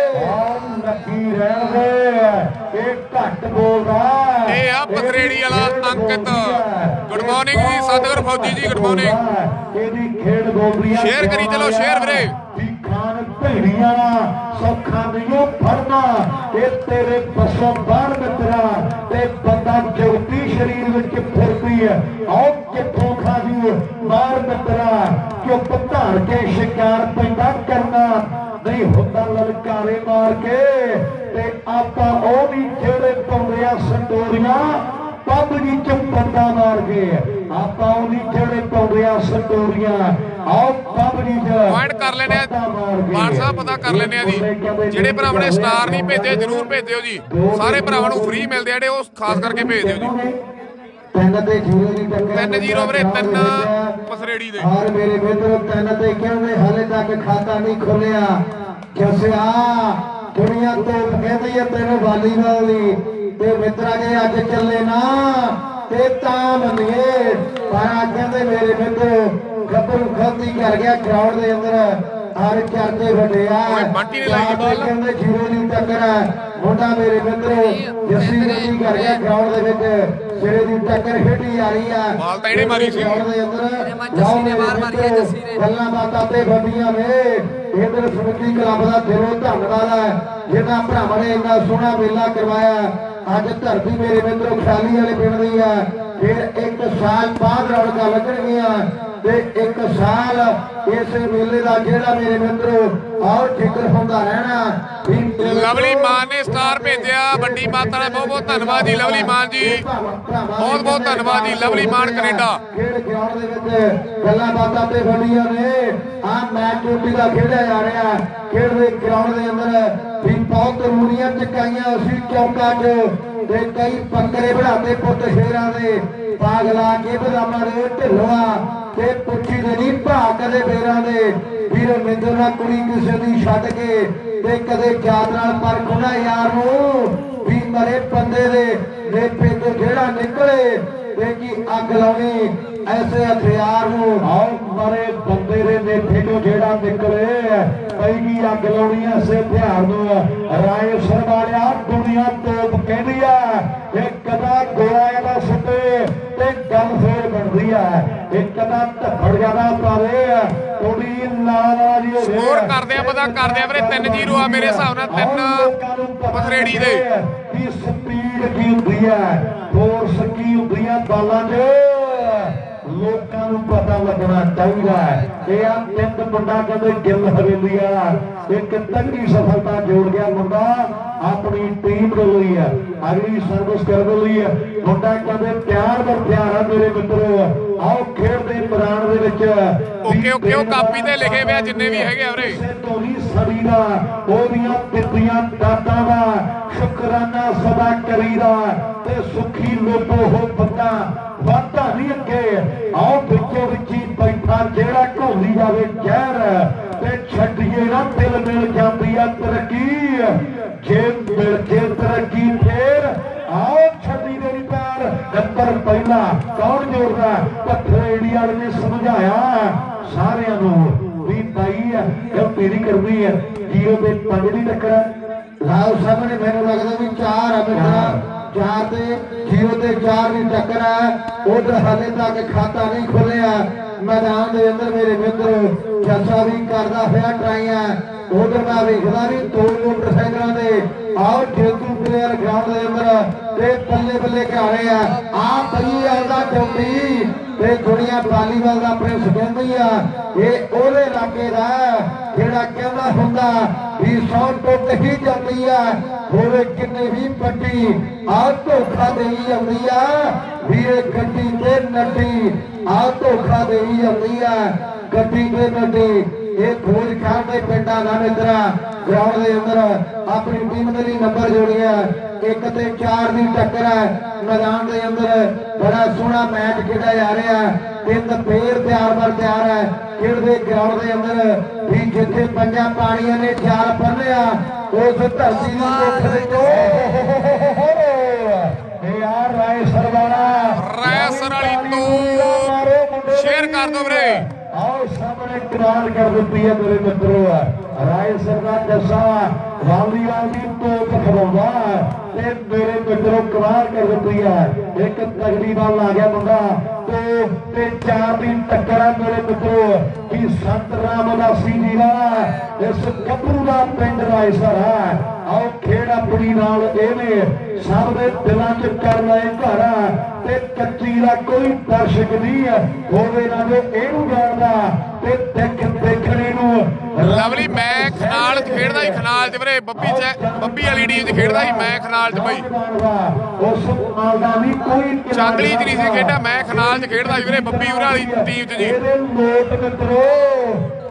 ਲੱਗੀ ਰਹਿਣ ਦੇ ਇਹ ਘੱਟ ਬੋਲਦਾ ਇਹ ਆ ਪਥਰੇੜੀ ਵਾਲਾ ਅੰਕਿਤ ਗੁੱਡ ਮਾਰਨਿੰਗ ਜੀ ਸਤਿਗੁਰ ਫੌਜੀ ਜੀ ਗੁੱਡ ਮਾਰਨਿੰਗ। ਇਹਦੀ ਖੇਡ ਬੋਲਦੀ ਆ ਸ਼ੇਅਰ ਕਰੀ ਚਲੋ ਸ਼ੇਅਰ ਵੀਰੇ। ਖਾਨ ਭੇੜੀਆਂ ਸੌਖਾ ਨਹੀਂ ਫੜਨਾ ਇਹ ਤੇਰੇ ਬਸੋਂ ਬਾਹਰ ਮਿੱਤਰਾ ਤੇ ਬੰਦਾ ਜਗਤੀ ਸਰੀਰ ਵਿੱਚ ਫਿਰਦੀ ਹੈ ਆਓ ਕਿੱਥੋਂ ਖਾਦੀ ਬਾਹਰ ਮਿੱਤਰਾ ਚੁੱਪ ਧਾਰ ਕੇ ਸ਼ਿਕਾਰ ਪੈਂਦਾ ਕਰਨਾ ਨਹੀਂ ਹੁੰਦਾ ਲਲਕਾਰੇ ਮਾਰ ਕੇ ਤੇ ਆਪਾਂ ਉਹ ਵੀ ਜਿਹੜੇ ਪਾਉਂਦੇ ਆ ਸੰਡੋਰੀਆਂ ਪੱਬ ਦੀ ਚੁੱਪੰਦਾ ਮਾਰ ਕੇ ਆਪਾਂ ਉਹ ਵੀ ਜਿਹੜੇ ਪਾਉਂਦੇ ਆ ਸੰਡੋਰੀਆਂ ਆਓ ਪੱਬ ਪੁਆਇੰਟ ਕਰ ਲੈਣੇ ਆ ਬਾਣ ਸਾਹਿਬ, ਪਤਾ ਕਰ ਲੈਣੇ ਆ ਜੀ। ਜਿਹੜੇ ਭਰਾਵਾਂ ਨੇ ਸਟਾਰ ਨਹੀਂ ਭੇਜੇ ਜ਼ਰੂਰ ਭੇਜਿਓ ਜੀ, ਸਾਰੇ ਭਰਾਵਾਂ ਨੂੰ ਫ੍ਰੀ ਮਿਲਦੇ ਆ ਜਿਹੜੇ, ਉਹ ਖਾਸ ਕਰਕੇ ਭੇਜ ਦਿਓ ਜੀ। ਤਿੰਨ ਤੇ ਜ਼ੀਰੋ ਦੀ ਟੱਕਰ, ਤਿੰਨ ਜ਼ੀਰੋ ਵੀਰੇ, ਤਿੰਨ ਪਸਰੇੜੀ ਦੇ। ਔਰ ਮੇਰੇ ਮਿੱਤਰੋ ਤਿੰਨ ਤੇ ਕਹਿੰਦੇ ਹਾਲੇ ਤੱਕ ਖਾਤਾ ਨਹੀਂ ਖੋਲਿਆ। ਜੱਸਿਆ ਦੁਨੀਆ ਤੋਂ ਕਹਿੰਦੀ ਹੈ ਤੈਨੂੰ ਵਾਲੀਬਾਲ ਦੀ, ਤੇ ਮਿੱਤਰਾ ਜੇ ਅੱਜ ਚੱਲੇ ਨਾ ਤੇ ਤਾਂ ਮੰਨੀਏ। ਪਰ ਕਹਿੰਦੇ ਮੇਰੇ ਮਿੱਤਰ ਗੱਭਰੂ ਖਲਤੀ ਕਰ ਗਿਆ ਗਰਾਊਂਡ ਦੇ ਅੰਦਰ, ਹਰ ਚਰਚੇ ਵੱਡਿਆ ਬੰਟੀ ਨੇ ਲਾਈ ਬਾਲ, ਕਹਿੰਦੇ ਜ਼ੀਰੋ ਦੀ ਟੱਕਰ ਮੁੰਡਾ ਮੇਰੇ ਮਿੱਤਰੋ ਜੱਸੀ ਗੱਡੀ ਕਰ ਗਿਆ ਗਰਾਊਂਡ ਦੇ ਵਿੱਚ, ਸਿਰੇ ਦੀ ਟੱਕਰ ਖੇਡੀ ਆ ਰਹੀ ਆ। ਬਾਲ ਤਾਂ ਇਹਨੇ ਮਾਰੀ ਸੀ ਗਰਾਊਂਡ ਦੇ ਅੰਦਰ ਜੱਸੀ ਨੇ ਬਾਹਰ ਮਾਰੀ ਹੈ, ਜੱਸੀ ਨੇ ਗੱਲਾਂ ਬਾਤਾਂ ਤੇ ਵੱਡੀਆਂ ਨੇ। ਇਧਰ ਸਮੁੰਦਰੀ ਕਲੱਬ ਦਾ ਦਿਲੋਂ ਧੰਨਵਾਦ ਹੈ ਜਿਹਨਾਂ ਭਰਾਵਾਂ ਨੇ ਇੰਨਾ ਸੋਹਣਾ ਮੇਲਾ ਕਰਵਾਇਆ। ਅੱਜ ਧਰਤੀ ਮੇਰੇ ਮਿੱਤਰੋ ਖਿਆਲੀ ਵਾਲੇ ਪਿੰਡ ਦੀ ਆ, ਫਿਰ ਇੱਕ ਸਾਲ ਬਾਅਦ ਰੌਣਕਾਂ ਲੱਗਣਗੀਆਂ ਤੇ ਇੱਕ ਸਾਲ ਇਸ ਮੇਲੇ ਦਾ ਜਿਹੜਾ ਮੇਰੇ ਮਿੱਤਰੋ ਔਰ ਜ਼ਿਕਰ ਹੁੰਦਾ ਰਹਿਣਾ। ਲਵਲੀ ਮਾਨ ਨੇ ਸਟਾਰ ਭੇਜਿਆ, ਵੱਡੀ ਮਾਤਾ ਦਾ ਬਹੁਤ ਬਹੁਤ ਧੰਨਵਾਦ ਜੀ ਲਵਲੀ ਮਾਨ ਜੀ, ਬਹੁਤ ਬਹੁਤ ਧੰਨਵਾਦ ਜੀ ਲਵਲੀ ਮਾਨ ਕੈਨੇਡਾ। ਖੇਡ ਗਰਾਊਂਡ ਦੇ ਵਿੱਚ ਗੱਲਾਂ ਬਾਤਾਂ ਤੇ ਵੱਡੀਆਂ ਨੇ। ਆਹ ਮੈਚ ਚੋਟੀ ਦਾ ਖੇਡਿਆ ਜਾ ਰਿਹਾ ਖੇਡ ਦੇ ਗਰਾਊਂਡ ਦੇ ਅੰਦਰ ਵੀ ਬਹੁਤ ਰੂੜੀਆਂ ਚਕਾਈਆਂ ਸੀ ਚੌਕਾਂ 'ਚ, ਤੇ ਕਈ ਪੱਕਰੇ ਬਣਾਤੇ ਪੁੱਤ ਸ਼ੇਰਾਂ ਦੇ, ਬਾਗ ਲਾ ਕੇ ਬਦਾਮਾਂ ਦੇ ਢਿੱਲੋਆ ਤੇ ਪੁੱਛੀ ਦੇ ਨਹੀਂ ਭਾ ਕਦੇ ਬੇਰਾਂ ਦੇ। ਵੀਰ ਮਿੰਦਰ ਨਾਲ ਕੁੜੀ ਕਿਸੇ ਦੀ ਛੱਡ ਕੇ ਤੇ ਕਦੇ ਯਾਦ ਨਾਲ ਪਰਖਣਾ ਯਾਰ ਨੂੰ, ਵੀ ਮਰੇ ਬੰਦੇ ਦੇ ਨੇਪੇ ਤੋਂ ਜਿਹੜਾ ਨਿਕਲੇ ਤੇ ਕੀ ਅੱਗ ਲਾਉਣੀ ਐਸੇ ਹਥਿਆਰ ਨੂੰ। ਆਓ ਮਰੇ ਬੰਦੇ ਦੇ ਨੇਪੇ ਤੋਂ ਜਿਹੜਾ ਨਿਕਲੇ ਪਈ ਕੀ ਅੱਗ ਲਾਉਣੀ ਐਸੇ ਹਥਿਆਰ ਨੂੰ। ਰਾਏ ਸਰ ਵਾਲਿਆ ਦੁਨੀਆ ਤੋਪ ਕਹਿੰਦੀ ਆ, ਇਹ ਕਦਾ ਗੋਲਾ ਇਹਦਾ ਸੁੱਟੇ ਤੇ ਗੱਲ ਫੇਰ ਬਣਦੀ ਆ, ਇਹ ਕਦਾ ਧੱਫੜ ਜਾਣਾ ਪਾਵੇ ਥੋੜੀ ਲਾਲਾ ਜੀ ਹੋਵੇ। ਸਕੋਰ ਕਰਦੇ ਆ, ਪਤਾ ਕਰਦੇ ਆ ਵੀਰੇ, ਤਿੰਨ ਜ਼ੀਰੋ ਆ ਮੇਰੇ ਹਿਸਾਬ ਨਾਲ, ਤਿੰਨ ਪਥਰੇੜੀ ਦੇ। ਕੀ ਸਪੀਡ ਕੀ ਹੁੰਦੀ ਹੈ, ਫੋਰਸ ਕੀ ਹੁੰਦੀ ਹੈ ਬਾਲਾਂ 'ਚ, ਲੋਕਾਂ ਨੂੰ ਪਤਾ ਲੱਗਣਾ ਚਾਹੀਦਾ ਹੈ। ਇਹ ਆ ਤਿੰਨ ਮੁੰਡਾ ਕਹਿੰਦੇ ਗਿੱਲ ਹਵੇਲੀ ਆ, ਇੱਕ ਤੰਗੀ ਸਫਲਤਾ ਜੋੜ ਗਿਆ ਮੁੰਡਾ ਆਪਣੀ ਟੀਮ ਦੇ ਲਈ ਹੈ, ਅਗਲੀ ਸਰਵਿਸ ਕਰਨ ਦੇ ਲਈ ਹੈ। ਮੁੰਡਾ ਕਹਿੰਦੇ ਪਿਆਰ ਦਾ ਪਿਆਰ ਆ ਮੇਰੇ ਮਿੱਤਰੋ। ਆਓ ਖੇਡ ਦੇ ਮੈਦਾਨ ਦੇ ਵਿੱਚ ਓਕੇ ਓਕੇ ਉਹ ਕਾਪੀ ਤੇ ਲਿਖੇ ਹੋਏ ਜਿੰਨੇ ਵੀ ਹੈਗੇ ਆ ਵੀਰੇ। ਧੋਨੀ ਸਦੀ ਦਾ ਉਹਦੀਆਂ ਦਿੱਤੀਆਂ ਦਾਤਾਂ ਦਾ ਸ਼ੁਕਰਾਨਾ ਸਦਾ ਕਰੀਦਾ, ਤੇ ਸੁਖੀ ਲੋਟੋ ਹੋ ਬੰਦਾ ਵਾਧਾ ਨਹੀਂ ਅੱਗੇ। ਆਓ ਵਿੱਚੋਂ ਵਿੱਚੀ ਬੈਠਾ ਜਿਹੜਾ ਘੋਲੀ ਜਾਵੇ ਜ਼ਹਿਰ, ਤੇ ਛੱਡੀਏ ਨਾ ਦਿਲ ਮਿਲ ਜਾਂਦੀ ਆ ਤਰੱਕੀ, ਜੇ ਮਿਲ ਜੇ ਤਰੱਕੀ ਫੇਰ ਆਓ ਛੱਡੀ ਦੇ ਪੈਰ। ਨੰਬਰ ਪਹਿਲਾ ਕੌਣ ਜੋੜਦਾ, ਪਥਰੇੜੀ ਵਾਲੇ ਨੇ ਸਮਝਾਇਆ ਸਾਰਿਆਂ ਨੂੰ ਵੀ ਬਾਈ ਇਹ ਪੀੜੀ ਕਰਨੀ ਹੈ। ਜੀਰੋ ਤੇ ਪੰਜ ਦੀ ਟੱਕਰ ਲਾਓ ਸਾਹਮਣੇ, ਮੈਨੂੰ ਲੱਗਦਾ ਵੀ ਚਾਰ ਆ ਮਿੱਤਰਾ, ਚਾਰ ਤੇ ਜੀਰੋ ਤੇ ਚਾਰ ਦੀ ਟੱਕਰ ਹੈ। ਉਧਰ ਹਾਲੇ ਤੱਕ ਖਾਤਾ ਨਹੀਂ ਖੋਲਿਆ ਮੈਦਾਨ ਦੇ ਅੰਦਰ ਮੇਰੇ ਮਿੱਤਰ, ਜੱਸਾ ਵੀ ਕਰਦਾ ਹੋਇਆ ਟਰਾਈਆਂ। ਉਧਰ ਮੈਂ ਵੇਖਦਾ ਵੀ ਦੋ ਮੋਟਰਸਾਈਕਲਾਂ ਦੇ ਆਓ ਜੇਤੂ ਪਲੇਅਰ ਗਰਾਊਂਡ ਦੇ ਅੰਦਰ, ਤੇ ਬੱਲੇ ਬੱਲੇ ਕਰ ਰਹੇ ਆ। ਆ ਪਈ ਆਉਂਦਾ ਚੌਕੀ ਤੇ ਦੁਨੀਆ ਵਾਲੀਬਾਲ ਦਾ ਪ੍ਰਿੰਸ ਕਹਿੰਦੀ ਆ, ਇਹ ਉਹਦੇ ਇਲਾਕੇ ਦਾ ਜਿਹੜਾ ਕਹਿੰਦਾ ਹੁੰਦਾ ਵੀ ਸੌ ਟੁੱਟ ਹੀ ਜਾਂਦੀ ਆ, ਹੋਵੇ ਕਿੰਨੇ ਵੀ ਵੱਡੀ ਆ ਧੋਖਾ ਦੇਈ ਜਾਂਦੀ ਆ, ਵੀਰੇ ਗੱਡੀ ਤੇ ਨੱਡੀ ਆ ਧੋਖਾ ਦੇਈ ਜਾਂਦੀ ਆ, ਗੱਡੀ ਤੇ ਨੱਡੀ। ਇਹ ਖੋਜ ਖਾਨ ਦੇ ਪਿੰਡਾਂ ਦਾ ਮਿੱਤਰਾ ਗਰਾਊਂਡ ਦੇ ਅੰਦਰ ਆਪਣੀ ਟੀਮ ਦੇ ਲਈ ਨੰਬਰ ਜੋੜਿਆ, ਇੱਕ ਤੇ ਚਾਰ ਦੀ ਟੱਕਰ ਹੈ ਮੈਦਾਨ ਦੇ ਅੰਦਰ। ਬੜਾ ਸੋਹਣਾ ਮੈਚ ਖੇਡਿਆ ਜਾ ਰਿਹਾ, ਤਿੰਨ ਫੇਰ ਤਿਆਰ ਬਰ ਤਿਆਰ ਹੈ ਖੇਡਦੇ ਗਰਾਊਂਡ ਦੇ ਅੰਦਰ ਵੀ ਜਿੱਥੇ ਪੰਜਾਂ ਪਾਣੀਆਂ ਨੇ ਚਾਰ ਪੰਨਿਆ ਉਸ ਧਰਤੀ ਦੀ ਮੁੱਖ ਵਿੱਚੋਂ ਇਹ ਆ ਰਾਏ ਸਰਵਾਲਾ, ਰਾਏ ਸਰ ਵਾਲੀ ਤੋਂ ਸ਼ੇਅਰ ਕਰ ਦੋ ਵੀਰੇ। ਆਓ ਸਾਹਮਣੇ ਕਮਾਲ ਕਰ ਦਿੱਤੀ ਹੈ ਮੇਰੇ ਮਿੱਤਰੋ, ਰਾਏ ਸਰ ਦਾ ਜੱਸਾ ਵਾਲੀਬਾਲ ਦੀ ਤੋਪ ਖਵਾਉਂਦਾ ਤੇ ਮੇਰੇ ਮਿੱਤਰੋ ਕਮਾਲ ਕਰ ਦਿੱਤੀ ਹੈ। ਇੱਕ ਤਗੜੀ ਬਾਲ ਆ ਗਿਆ ਮੁੰਡਾ, ਦੋ ਤੇ ਚਾਰ ਦੀ ਟੱਕਰ ਹੈ ਮੇਰੇ ਮਿੱਤਰੋ। ਕਿ ਸੰਤ ਰਾਮ ਉਦਾਸੀ ਜੀ ਦਾ ਇਸ ਗੱਭਰੂ ਦਾ ਪਿੰਡ ਰਾਏ ਸਰ ਹੈ। ਆਓ ਖੇਡ ਆਪਣੀ ਨਾਲ ਇਹਨੇ ਸਭ ਦੇ ਦਿਲਾਂ 'ਚ ਕਰ ਲਏ ਘਰ, ਤੇ ਕੱਚੀ ਦਾ ਕੋਈ ਦਰਸ਼ਕ ਨਹੀਂ ਹੋਵੇ ਨਾ ਜੋ ਇਹਨੂੰ ਜਾਣਦਾ, ਤੇ ਦੇਖ ਦੇਖਣੇ ਨੂੰ ਲਵਲੀ ਮੈਂ ਖਨਾਲ 'ਚ ਖੇਡਦਾ ਸੀ, ਖਨਾਲ 'ਚ ਵੀਰੇ ਬੱਬੀ ਚ ਬੱਬੀ ਵਾਲੀ ਟੀਮ 'ਚ ਖੇਡਦਾ ਸੀ ਮੈਂ ਖਨਾਲ 'ਚ ਬਈ। ਉਸ ਮਾਲ ਦਾ ਵੀ ਕੋਈ ਚਾਂਦਲੀ 'ਚ ਨਹੀਂ ਸੀ ਖੇਡਿਆ, ਮੈਂ ਖਨਾਲ 'ਚ ਖੇਡਦਾ ਸੀ ਵੀਰੇ ਬੱਬੀ ਉਰਾ ਵਾਲੀ ਟੀਮ 'ਚ ਜੀ। ਇਹਦੇ ਲੋਟ ਮਿੱਤਰੋ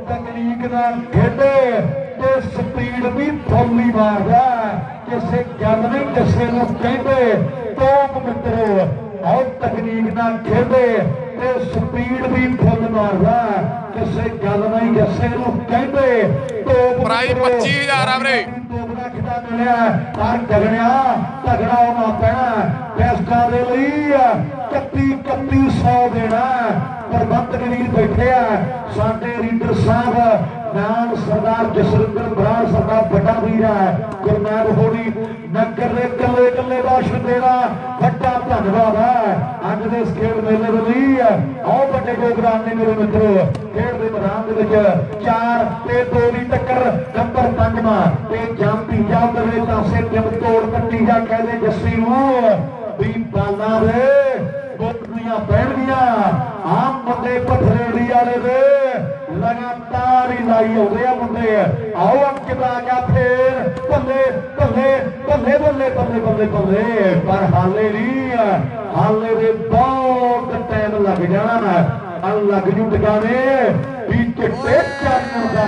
तकनीक ना खेडे ते स्पीड भी फुल्ली मारदा किसे गल नहीं जस्से नूं कहंदे टॉप मित्रो आओ तकनीक ना खेडे ते स्पीड भी फुल मारदा किसे गल नहीं जस्से नूं कहंदे टॉप प्राइस पच्चीस हज़ार आ वीरे दोगला खिदा मिलिया पर गगनिया तगड़ा होना पैना फैसला दे लई इकत्ती इकत्ती सौ देना प्रबंधक वीर बैठे साडे रीडर साहब नाम सरदार जसविंदर बराड़ सरदार बड़ा वीर है गुरनाम होनी नगर के कले कले राशन देना बड़ा धन्यवाद है अज के इस खेल मेले लई आओ बड़े प्रोग्राम ने मेरे मित्रों खेल के मैदान के चार ते दो की टक्कर नंबर पंजवा ते जामती जा दे पासे टिम तोड़ कट्टी जा कहते जस्सी भी बाला रे गोटियां पैण गया आम मुंडे पथरेड़ी वाले दे लगातार ही लाई आउंदे मुंडे आओ अंकित आ गया फिर बल्ले बल्ले बल्ले बल्ले बल्ले बल्ले बल्ले पर हाले नहीं हाले दे बहुत टाइम लग जाना अल लग जू टकाने भी चिट्टे चानण दा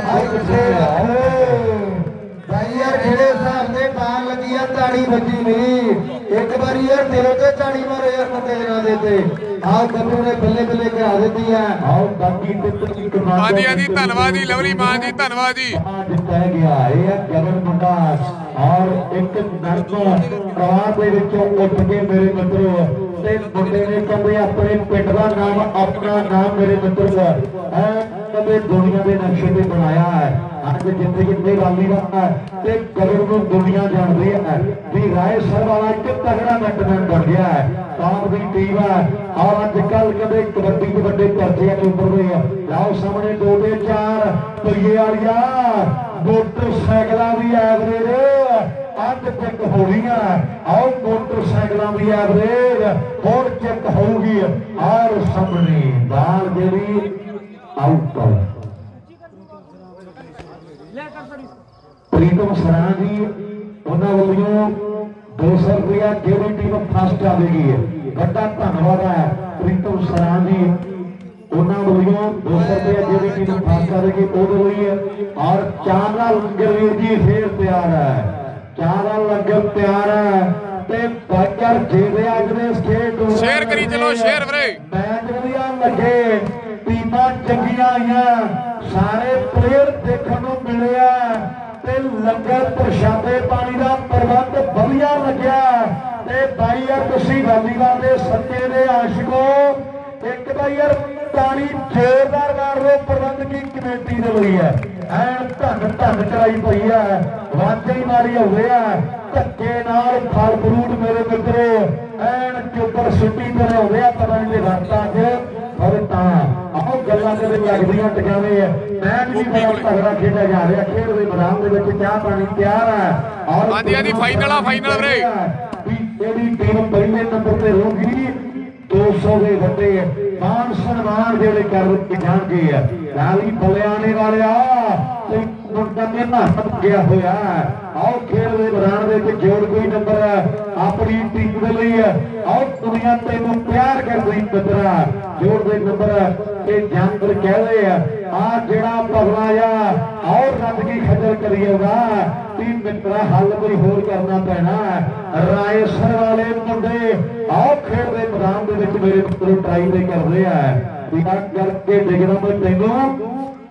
कोई भाई यार जेड़े हिसाब से बाल लगी है ताड़ी बजी नहीं एक बार यार दिलों से ताड़ी मारो यार मुंडे ना देते आओ गब्बू ने बल्ले बल्ले करा देती है आओ बाकी हाँ जी हाँ जी धन्यवाद जी लवली मान जी धन्यवाद जी जिता गया ये गगन मुंडा और एक नर्क प्रवाह के विचों उठ के मेरे मित्रों ते मुंडे ने कभी अपने पिंड का नाम अपना नाम मेरे मित्रों कभी दुनिया के नक्शे पे बनाया है अज जिथे जिथे रैली का ते गगन को दुनिया जानती है भी राय सर वाला एक तगड़ा बैटमैन बन गया है टॉप की टीम है और अजकल कभी कबड्डी के बड़े पर्चे उभरते हैं लाओ सामने दो दे चार पहिए वालिया मोटरसाइकिल की एवरेज अज चेक हो रही है आओ मोटरसाइकिल की एवरेज और चेक होगी और सामने बाल जी आउट प्रीतम सरा जी उन्होंने वालों दो सौ रुपया जेडी टीम फर्स्ट आएगी बड़ा धन्यवाद है प्रीतम सरा जी उन्होंने वालों दो सौ रुपया जेडी टीम फर्स्ट आएगी और चारा लंगर वीर जी फिर तैयार है चारा लंगर तैयार है बाइकर जेबे अज ने स्टेट शेयर करी चलो शेयर वीरे मैच वधिया लगे टीमां चंगियां आईयां सारे प्लेयर देखने को मिले लंगर प्रशादे पानी का प्रबंध वधिया लग्या भाई यार तुसीं वालीबाल के सच्चे दे आशिको एक भाई यार पानी जोरदार मार लो प्रबंध की कमेटी दे लई है ऐन धन धन चलाई पई है वाजे ही मारी हुए है धक्के नाल फल फ्रूट मेरे मित्रों ऐन चुपर सुट्टी पे हुए है पता नहीं रातां च और आओ गल्लां दे विच लगदियां टकावे मैच भी बड़ा तगड़ा खेलिया जा रहा खेल के मैदान दे विच चाह पानी तैयार है और हां जी हां जी फाइनल आ फाइनल वीरे एडी टीम पहले नंबर पे होगी दो सौ के बड़े मान सम्मान जेड़े कर के जाएंगे लाली बलियाने वाले आ मुंडा मेला गया होया आओ खेल के मैदान दे विच जोड़ कोई नंबर अपनी टीम दे लई आओ दुनिया तेनू प्यार करदी मित्रा जोड़ दे नंबर के जानवर कह रहे आ जेड़ा पगला आ और रब की खजर करिएगा टीम मित्रा हल कोई होर करना पैना राय सर वाले मुंडे आओ खेल के मैदान दे विच मेरे मित्रों ट्राई दे कर रहे हैं करके डिगना मैं तेनू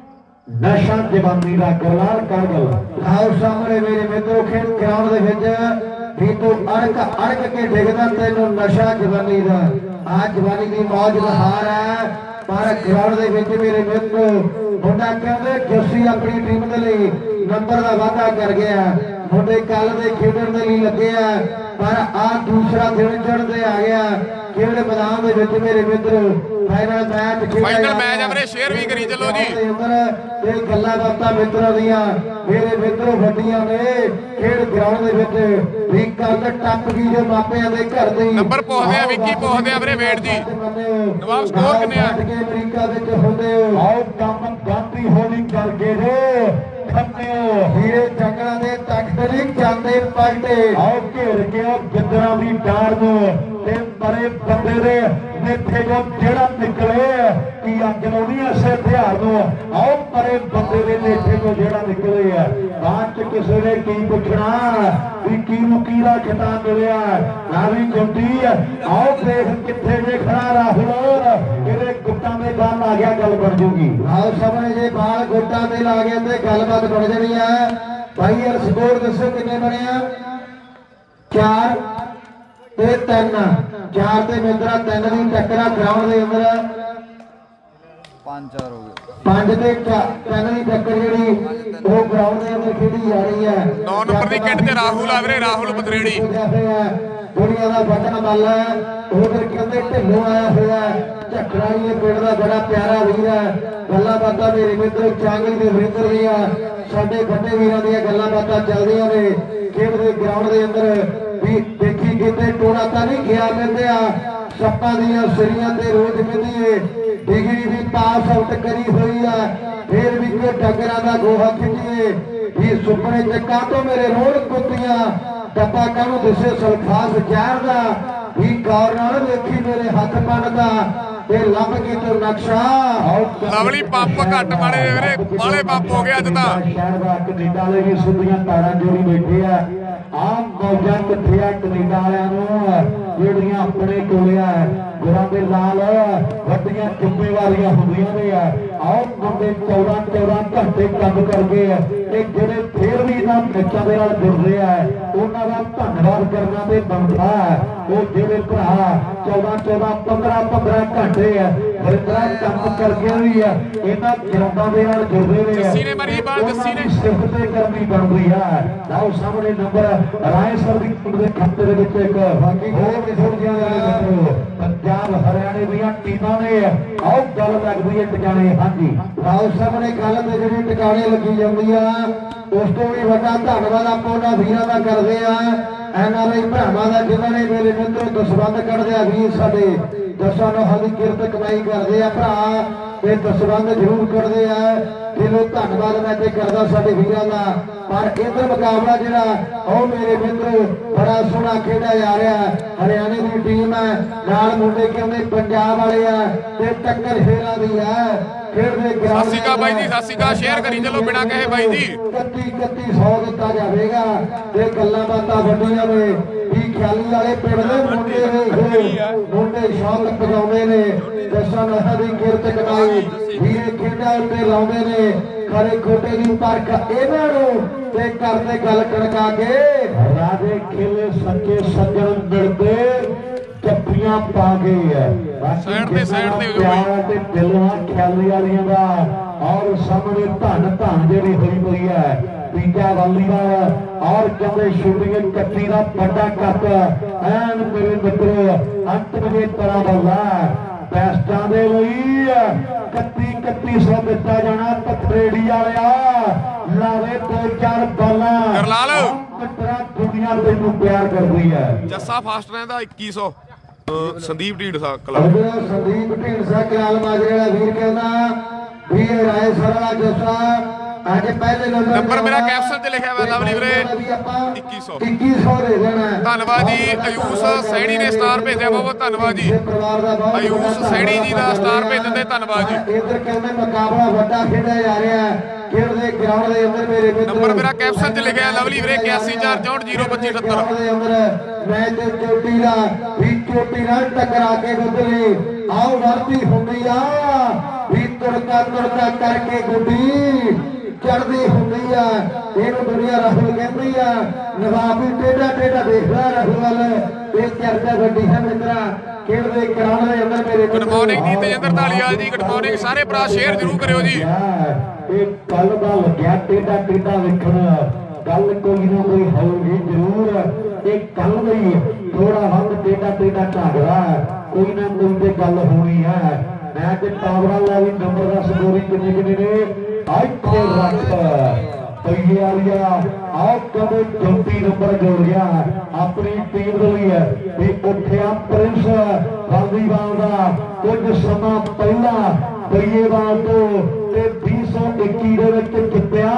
नशा जवानी का गलाल कर गल आओ सामने मेरे मित्रों खेल ग्राउंड दे विच भी तू अड़क अड़क के डिगदा तेनू नशा जवानी का आ जवानी की मौज बहार है पर ग्राउंड दे विच मेरे मित्रों मुंडा कहंदे जस्सी अपनी टीम दे लई नंबर का वादा कर गया मुंडे कल दे खेडण दे लई लगे आ पर आ दूसरा दिन चढ़ते आ गया खेल मैदान दे विच मेरे मित्रों फाइनल मैच फाइनल मैच है वीरे शेयर भी करी चलो जी ये गल्लां बातां मित्रों दियां मेरे मित्रों वड्डियां ने खेल ग्राउंड दे विच भी कल टप गई जो मापियां दे घर दे नंबर पहुंचदे आ विक्की पहुंचदे आ वीरे वेट जी नवाब स्कोर किन्ने आ अमेरिका विच हुंदे आओ कम गांधी होली करके रे खन्ने हीरे जंगलां दे तख्त नहीं जांदे पलटे आओ घेर के गिद्दरां दी डार नूं ते परे बंदे दे नेठे जो जेड़ा निकले कि अज नहीं इसे त्योहार को आओ परे बंदे दे नेठे जो जेड़ा निकले है बात किसी ने की पूछना भी की कीड़ा खिताब मिलिया ना भी जुटी आओ देख किथे जे खड़ा राहुल ये गुट्टा में गल आ गया गल बन जूगी आओ सामने जे बाल गुट्टा में ला गया तो गलबात बन जानी है भाई यार स्कोर दसो कितने बने चार ते तीन चार ते मित्रा तीन की टक्कर ग्राउंड के अंदर पांच चार हो गए पांच ते तीन की टक्कर जी वो ग्राउंड के अंदर खेडी जा रही है नौ नंबर की किट ते राहुल आ वीरे राहुल पथरेड़ी दुनिया का बटन बल है उधर कहते ढिल्लों आया हुआ झकड़ा ये पिंड का बड़ा प्यारा वीर है गल्लां बातां मेरे मित्र चांगली के वरिंदर भी है साडे बड़े वीरां दी गल्लां बातां चलदियां ने खेड दे ग्राउंड के अंदर भी देखी किते टोड़ा तो नहीं गया मिलते सप्पा दियां सरियां ते रोज मिलदी डिग्री भी पास आउट करी हुई है फिर भी कोई डंगरां दा गोहा खिंचिए भी सुपने चक्का तो मेरे रोड कुत्तियां डब्बा कानू दिसे सलखास जहर दा भी गौर नाल देखी मेरे हाथ बनदा ते लब के तो नक्शा लवली पंप घट मारे वीरे बाले पंप हो गया अज तां शहर दा कनेडा वाले भी सिद्धियां तारां जोड़ी बैठे आ आम मौजा किथे आ कनेडा वालियां नूं ਜਿਹੜੀਆਂ ਆਪਣੇ ਕੋਲੇ ਆ ਗੁਰਾਂ ਦੇ ਨਾਲ ਵੱਡੀਆਂ ਜ਼ਿੰਮੇਵਾਰੀਆਂ ਹੁੰਦੀਆਂ ਨੇ ਆ ਆਓ ਮੁੰਡੇ ਚੌਦਾਂ ਚੌਦਾਂ ਘੰਟੇ ਕੰਮ ਕਰਕੇ ਤੇ ਜਿਹੜੇ ਫੇਰ ਵੀ ਇਹਨਾਂ ਮੈਚਾਂ ਦੇ ਨਾਲ ਜੁੜਦੇ ਆ ਉਹਨਾਂ ਦਾ ਧੰਨਵਾਦ ਕਰਨਾ ਤੇ ਬਣਦਾ ਉਹ ਜਿਹੜੇ ਭਰਾ ਚੌਦਾਂ ਚੌਦਾਂ ਪੰਦਰਾਂ ਪੰਦਰਾਂ ਘੰਟੇ ਬਰਿੰਦਰਾ ਕੰਮ ਕਰਕੇ ਵੀ ਆ ਇਹਨਾਂ ਗਰਾਊਂਡਾਂ ਦੇ ਨਾਲ ਜੁੜਦੇ ਨੇ ਜੱਸੀ ਨੇ ਮਾਰੀ ਬਾਲ ਜੱਸੀ ਨੇ ਸਿਫਤ ਤੇ ਕਰਨੀ ਬਣਦੀ ਆ ਲਓ ਸਾਹਮਣੇ ਨੰਬਰ ਰਾਏ ਸਰ ਦੀ ਟੀਮ ਦੇ ਖਾਤੇ ਦੇ ਵਿੱਚ ਇੱਕ ਬਾਕੀ ਹੋਰ पंजाब हरियाणे ਦੀਆਂ ਟੀਮਾਂ ਨੇ ਆਓ ਗੱਲ ਲੱਗਦੀ ਹੈ ਟਿਕਾਣੇ ਹਾਂਜੀ ਆਓ ਸਾਹਮਣੇ ਗੱਲ ਤੇ ਜਿਹੜੀ ਟਿਕਾਣੇ ਲੱਗੀ ਜਾਂਦੀ ਆ ਉਸ ਤੋਂ ਵੀ ਵੱਡਾ ਧੰਨਵਾਦ ਆਪਾਂ ਉਹਨਾਂ ਵੀਰਾਂ ਦਾ ਕਰਦੇ ਆ ਐਨ ਆਰ ਆਈ ਭਰਾਵਾਂ ਦਾ ਜਿਨ੍ਹਾਂ ਨੇ ਮੇਰੇ ਮਿੱਤਰੋ ਦਸਵੰਧ ਕੱਢਦੇ ਆ ਵੀਰ ਸਾਡੇ ਦਸਾਂ ਨੋਹਾਂ ਦੀ ਕਿਰਤ ਕਮਾਈ ਕਰਦੇ ਆ ਭਰਾ ਤੇ ਦਸਵੰਧ ਜ਼ਰੂਰ ਕੱਢਦੇ ਆ ਦਿਲੋਂ ਧੰਨਵਾਦ ਮੈਂ ਤੇ ਕਰਦਾ ਸਾਡੇ ਵੀਰਾਂ ਦਾ ਪਰ ਇਧਰ ਮੁਕਾਬਲਾ ਜਿਹੜਾ ਉਹ ਮੇਰੇ ਮਿੱਤਰੋ ਬੜਾ ਸੋਹਣਾ ਖੇਡਿਆ ਜਾ ਰਿਹਾ ਹਰਿਆਣੇ ਦੀ ਟੀਮ ਹੈ ਨਾਲ ਮੁੰਡੇ ਕਹਿੰਦੇ ਪੰਜਾਬ ਵਾਲੇ ਆ ਤੇ ਟੱਕਰ ਸ਼ੇਰਾਂ ਦੀ ਹੈ ਖੇਡਦੇ ਗਰਾਊਂਡ ਸਤਿ ਸ਼੍ਰੀ ਅਕਾਲ ਬਾਈ ਜੀ ਸਤਿ ਸ਼੍ਰੀ ਅਕਾਲ ਸ਼ੇਅਰ ਕਰੀ ਚੱਲੋ ਬਿਨਾ ਕਹੇ ਬਾਈ ਜੀ ਇਕੱਤੀ ਇਕੱਤੀ ਸੌ ਦਿੱਤਾ ਜਾਵੇਗਾ ਤੇ ਗੱਲਾਂ ਬਾਤਾਂ ਵੱਡੀਆਂ ਨੇ ਵੀ ਖਿਆਲੀ ਵਾਲੇ ਪਿੰਡ ਦੇ ਮੁੰਡੇ ਨੇ ਮੁੰਡੇ ਸ਼ੌਕ ਪਜਾਉਂਦੇ ਨੇ ਦਸਾਂ ਨਹਾਂ ਦੀ ਕਿਰਤ ਕਮਾਈ ਵੀਰੇ ਖੇਡਾਂ ਉੱਤੇ ਲਾਉਂਦੇ ਨੇ ਖਰੇ ਖੋਟੇ ਦੀ ਪਰਖ ਇਹਨਾਂ ਨੂੰ ਤੇ ਕਰਦੇ ਗੱਲ ਕਣਕਾ ਕੇ ਰਾਜੇ ਖੇਲੇ ਸੱਚੇ ਸੱਜਣ ਮਿਲਦੇ ਚੱਪੀਆਂ ਪਾ ਗਏ ਹੈ ਸਾਈਡ ਤੇ ਸਾਈਡ ਤੇ ਹੋ ਜਾਓ ਤੇ ਦਿਲਾਂ ਖਿਆਲੀ ਵਾਲੀਆਂ ਦਾ ਔਰ ਸਾਹਮਣੇ ਧੰਨ ਧੰਨ ਜਿਹੜੀ ਹੋਈ ਪਈ ਹੈ ਤੀਜਾ ਵਾਲੀਬਾਲ ਔਰ ਕਹਿੰਦੇ ਸ਼ੂਟਿੰਗ ਕੱਟੀ ਦਾ ਵੱਡਾ ਕੱਟ ਐਨ ਮੇਰੇ ਮਿੱਤਰੋ ਅੰਤ ਵਜੇ ਤਰ੍ਹਾਂ ਬੱਲਾ ਬੈਸਟਾਂ ਦੇ ਲਈ ਇਕੱਤੀ ਇਕੱਤੀ ਸੌ ਦਿੱਤਾ ਜਾਣਾ ਪਥਰੇੜੀ ਵਾਲਿਆ ਲਾਵੇ ਦੋ ਚਾਰ ਬਾਲਾਂ ਗਰਲਾਲ ਮਿੱਤਰਾ ਦੁਨੀਆ ਤੈਨੂੰ ਪਿਆਰ ਕਰਦੀ ਹੈ ਜੱਸਾ ਫਾਸਟ ਰਹਿੰਦਾ ਇੱਕੀ ਸੌ ਸੰਦੀਪ ਢੀਂਡਸਾ ਕਲੱਬ ਸੰਦੀਪ ਢੀਂਡਸਾ ਕਲਾਲ ਮਾਜਰੇ ਵਾਲਾ ਵੀਰ ਕਹਿੰਦਾ ਵੀ ਰਾਏ ਸਰਲਾ ਜੱਸਾ ਅੱਜ ਪਹਿਲੇ ਨੰਬਰ ਮੇਰਾ ਕੈਪਸ਼ਨ ਤੇ ਲਿਖਿਆ ਹੋਇਆ ਲਵਲੀ ਵੀਰੇ ਇੱਕੀ ਸੌ ਇੱਕੀ ਸੌ ਦੇ ਦੇਣਾ ਧੰਨਵਾਦ ਜੀ ਆਯੂਸ਼ ਸੈਣੀ ਨੇ ਸਟਾਰ ਭੇਜਿਆ ਬਹੁਤ ਧੰਨਵਾਦ ਜੀ ਆਯੂਸ਼ ਸੈਣੀ ਜੀ ਦਾ ਸਟਾਰ ਭੇਜਣ ਦੇ ਧੰਨਵਾਦ ਜੀ ਇਧਰ ਕਹਿੰਦੇ ਮੁਕਾਬਲਾ ਵੱਡਾ ਖੇਡਿਆ ਜਾ ਰਿਹਾ ਖੇਡਦੇ ਗਰਾਊਂਡ ਦੇ ਅੰਦਰ ਮੇਰੇ ਮਿੱਤਰ ਨੰਬਰ ਮੇਰਾ ਕੈਪਸ਼ਨ ਤੇ ਲਿਖਿਆ ਲਵਲੀ ਵੀਰੇ ਇਕਿਆਸੀ ਚਾਰ ਚੌਂਹਠ ਜ਼ੀਰੋ ਪੱਚੀ ਅਠੱਤਰ ਦੇ ਅੰਦਰ ਮੈਚ ਦੇ ਚੋਟੀ ਦਾ ਵੀ ਚੋਟੀ ਨਾਲ ਟਕਰਾ ਕੇ ਬਦਲੀ ਆਓ ਵਰਤੀ ਹੁੰਦੀ ਆ ਵੀ ਤੁਰਕਾ ਤੁਰਕਾ ਕਰਕੇ ਗੁੱਡੀ ਚੜਦੀ ਹੁੰਦੀ ਆ ਇਹਨੂੰ ਦੁਨੀਆ ਰਾਹੁਲ ਕਹਿੰਦੀ ਆ ਨਵਾਬ ਵੀ ਟੇਢਾ ਟੇਢਾ ਦੇਖਦਾ ਰਾਹੁਲ ਵੱਲ ਇਹ ਚਰਚਾ ਵੱਡੀ ਹੈ ਮਿੱਤਰਾ ਖੇਡਦੇ ਗਰਾਊਂਡ ਦੇ ਅੰਦਰ ਮੇਰੇ ਗੁੱਡ ਮਾਰਨਿੰਗ ਜੀ ਤੇਜਿੰਦਰ ਢਾਲੀਵਾਲ ਜੀ ਗੁੱਡ ਮਾਰਨਿੰਗ ਸਾਰੇ ਭਰਾ ਸ਼ੇਅਰ ਜ਼ਰੂਰ ਕਰਿਓ ਜੀ ਇਹ ਕੱਲ ਦਾ ਲੱਗਿਆ ਟੇਡਾ ਟੇਡਾ ਵੇਖਣ ਗੱਲ ਕੋਈ ਨਾ ਕੋਈ ਹੋਊਗੀ ਜ਼ਰੂਰ ਇਹ ਕੱਲ ਨਹੀਂ ਥੋੜਾ ਹੰਦ ਟੇਡਾ ਟੇਡਾ ਝਾਗਦਾ ਕੋਈ ਨਾ ਕੋਈ ਤੇ ਗੱਲ ਹੋਣੀ ਹੈ ਮੈਂ ਤੇ ਟਾਵਰਾਂ ਲਾ ਵੀ ਨੰਬਰ ਦਾ ਸਕੋਰੀ ਕਿੰਨੇ ਕਿੰਨੇ ਨੇ ਆਈ ਕੋ ਰੱਖ ਪਈਏ ਵਾਲੀਆ ਆਹ ਕਦੇ ਚੌਂਤੀ ਨੰਬਰ ਜੋੜ ਗਿਆ ਆਪਣੀ ਟੀਮ ਦੇ ਲਈ ਵੀ ਉੱਠਿਆ ਪ੍ਰਿੰਸ ਵਾਲੀਬਾਲ ਦਾ ਕੁਝ ਸਮਾਂ ਪਹਿਲਾਂ ਪਈਏਵਾਲ ਤੋਂ ਤੇ ਵੀਹ ਸੌ ਇੱਕੀ ਦੇ ਵਿੱਚ ਜਿੱਤਿਆ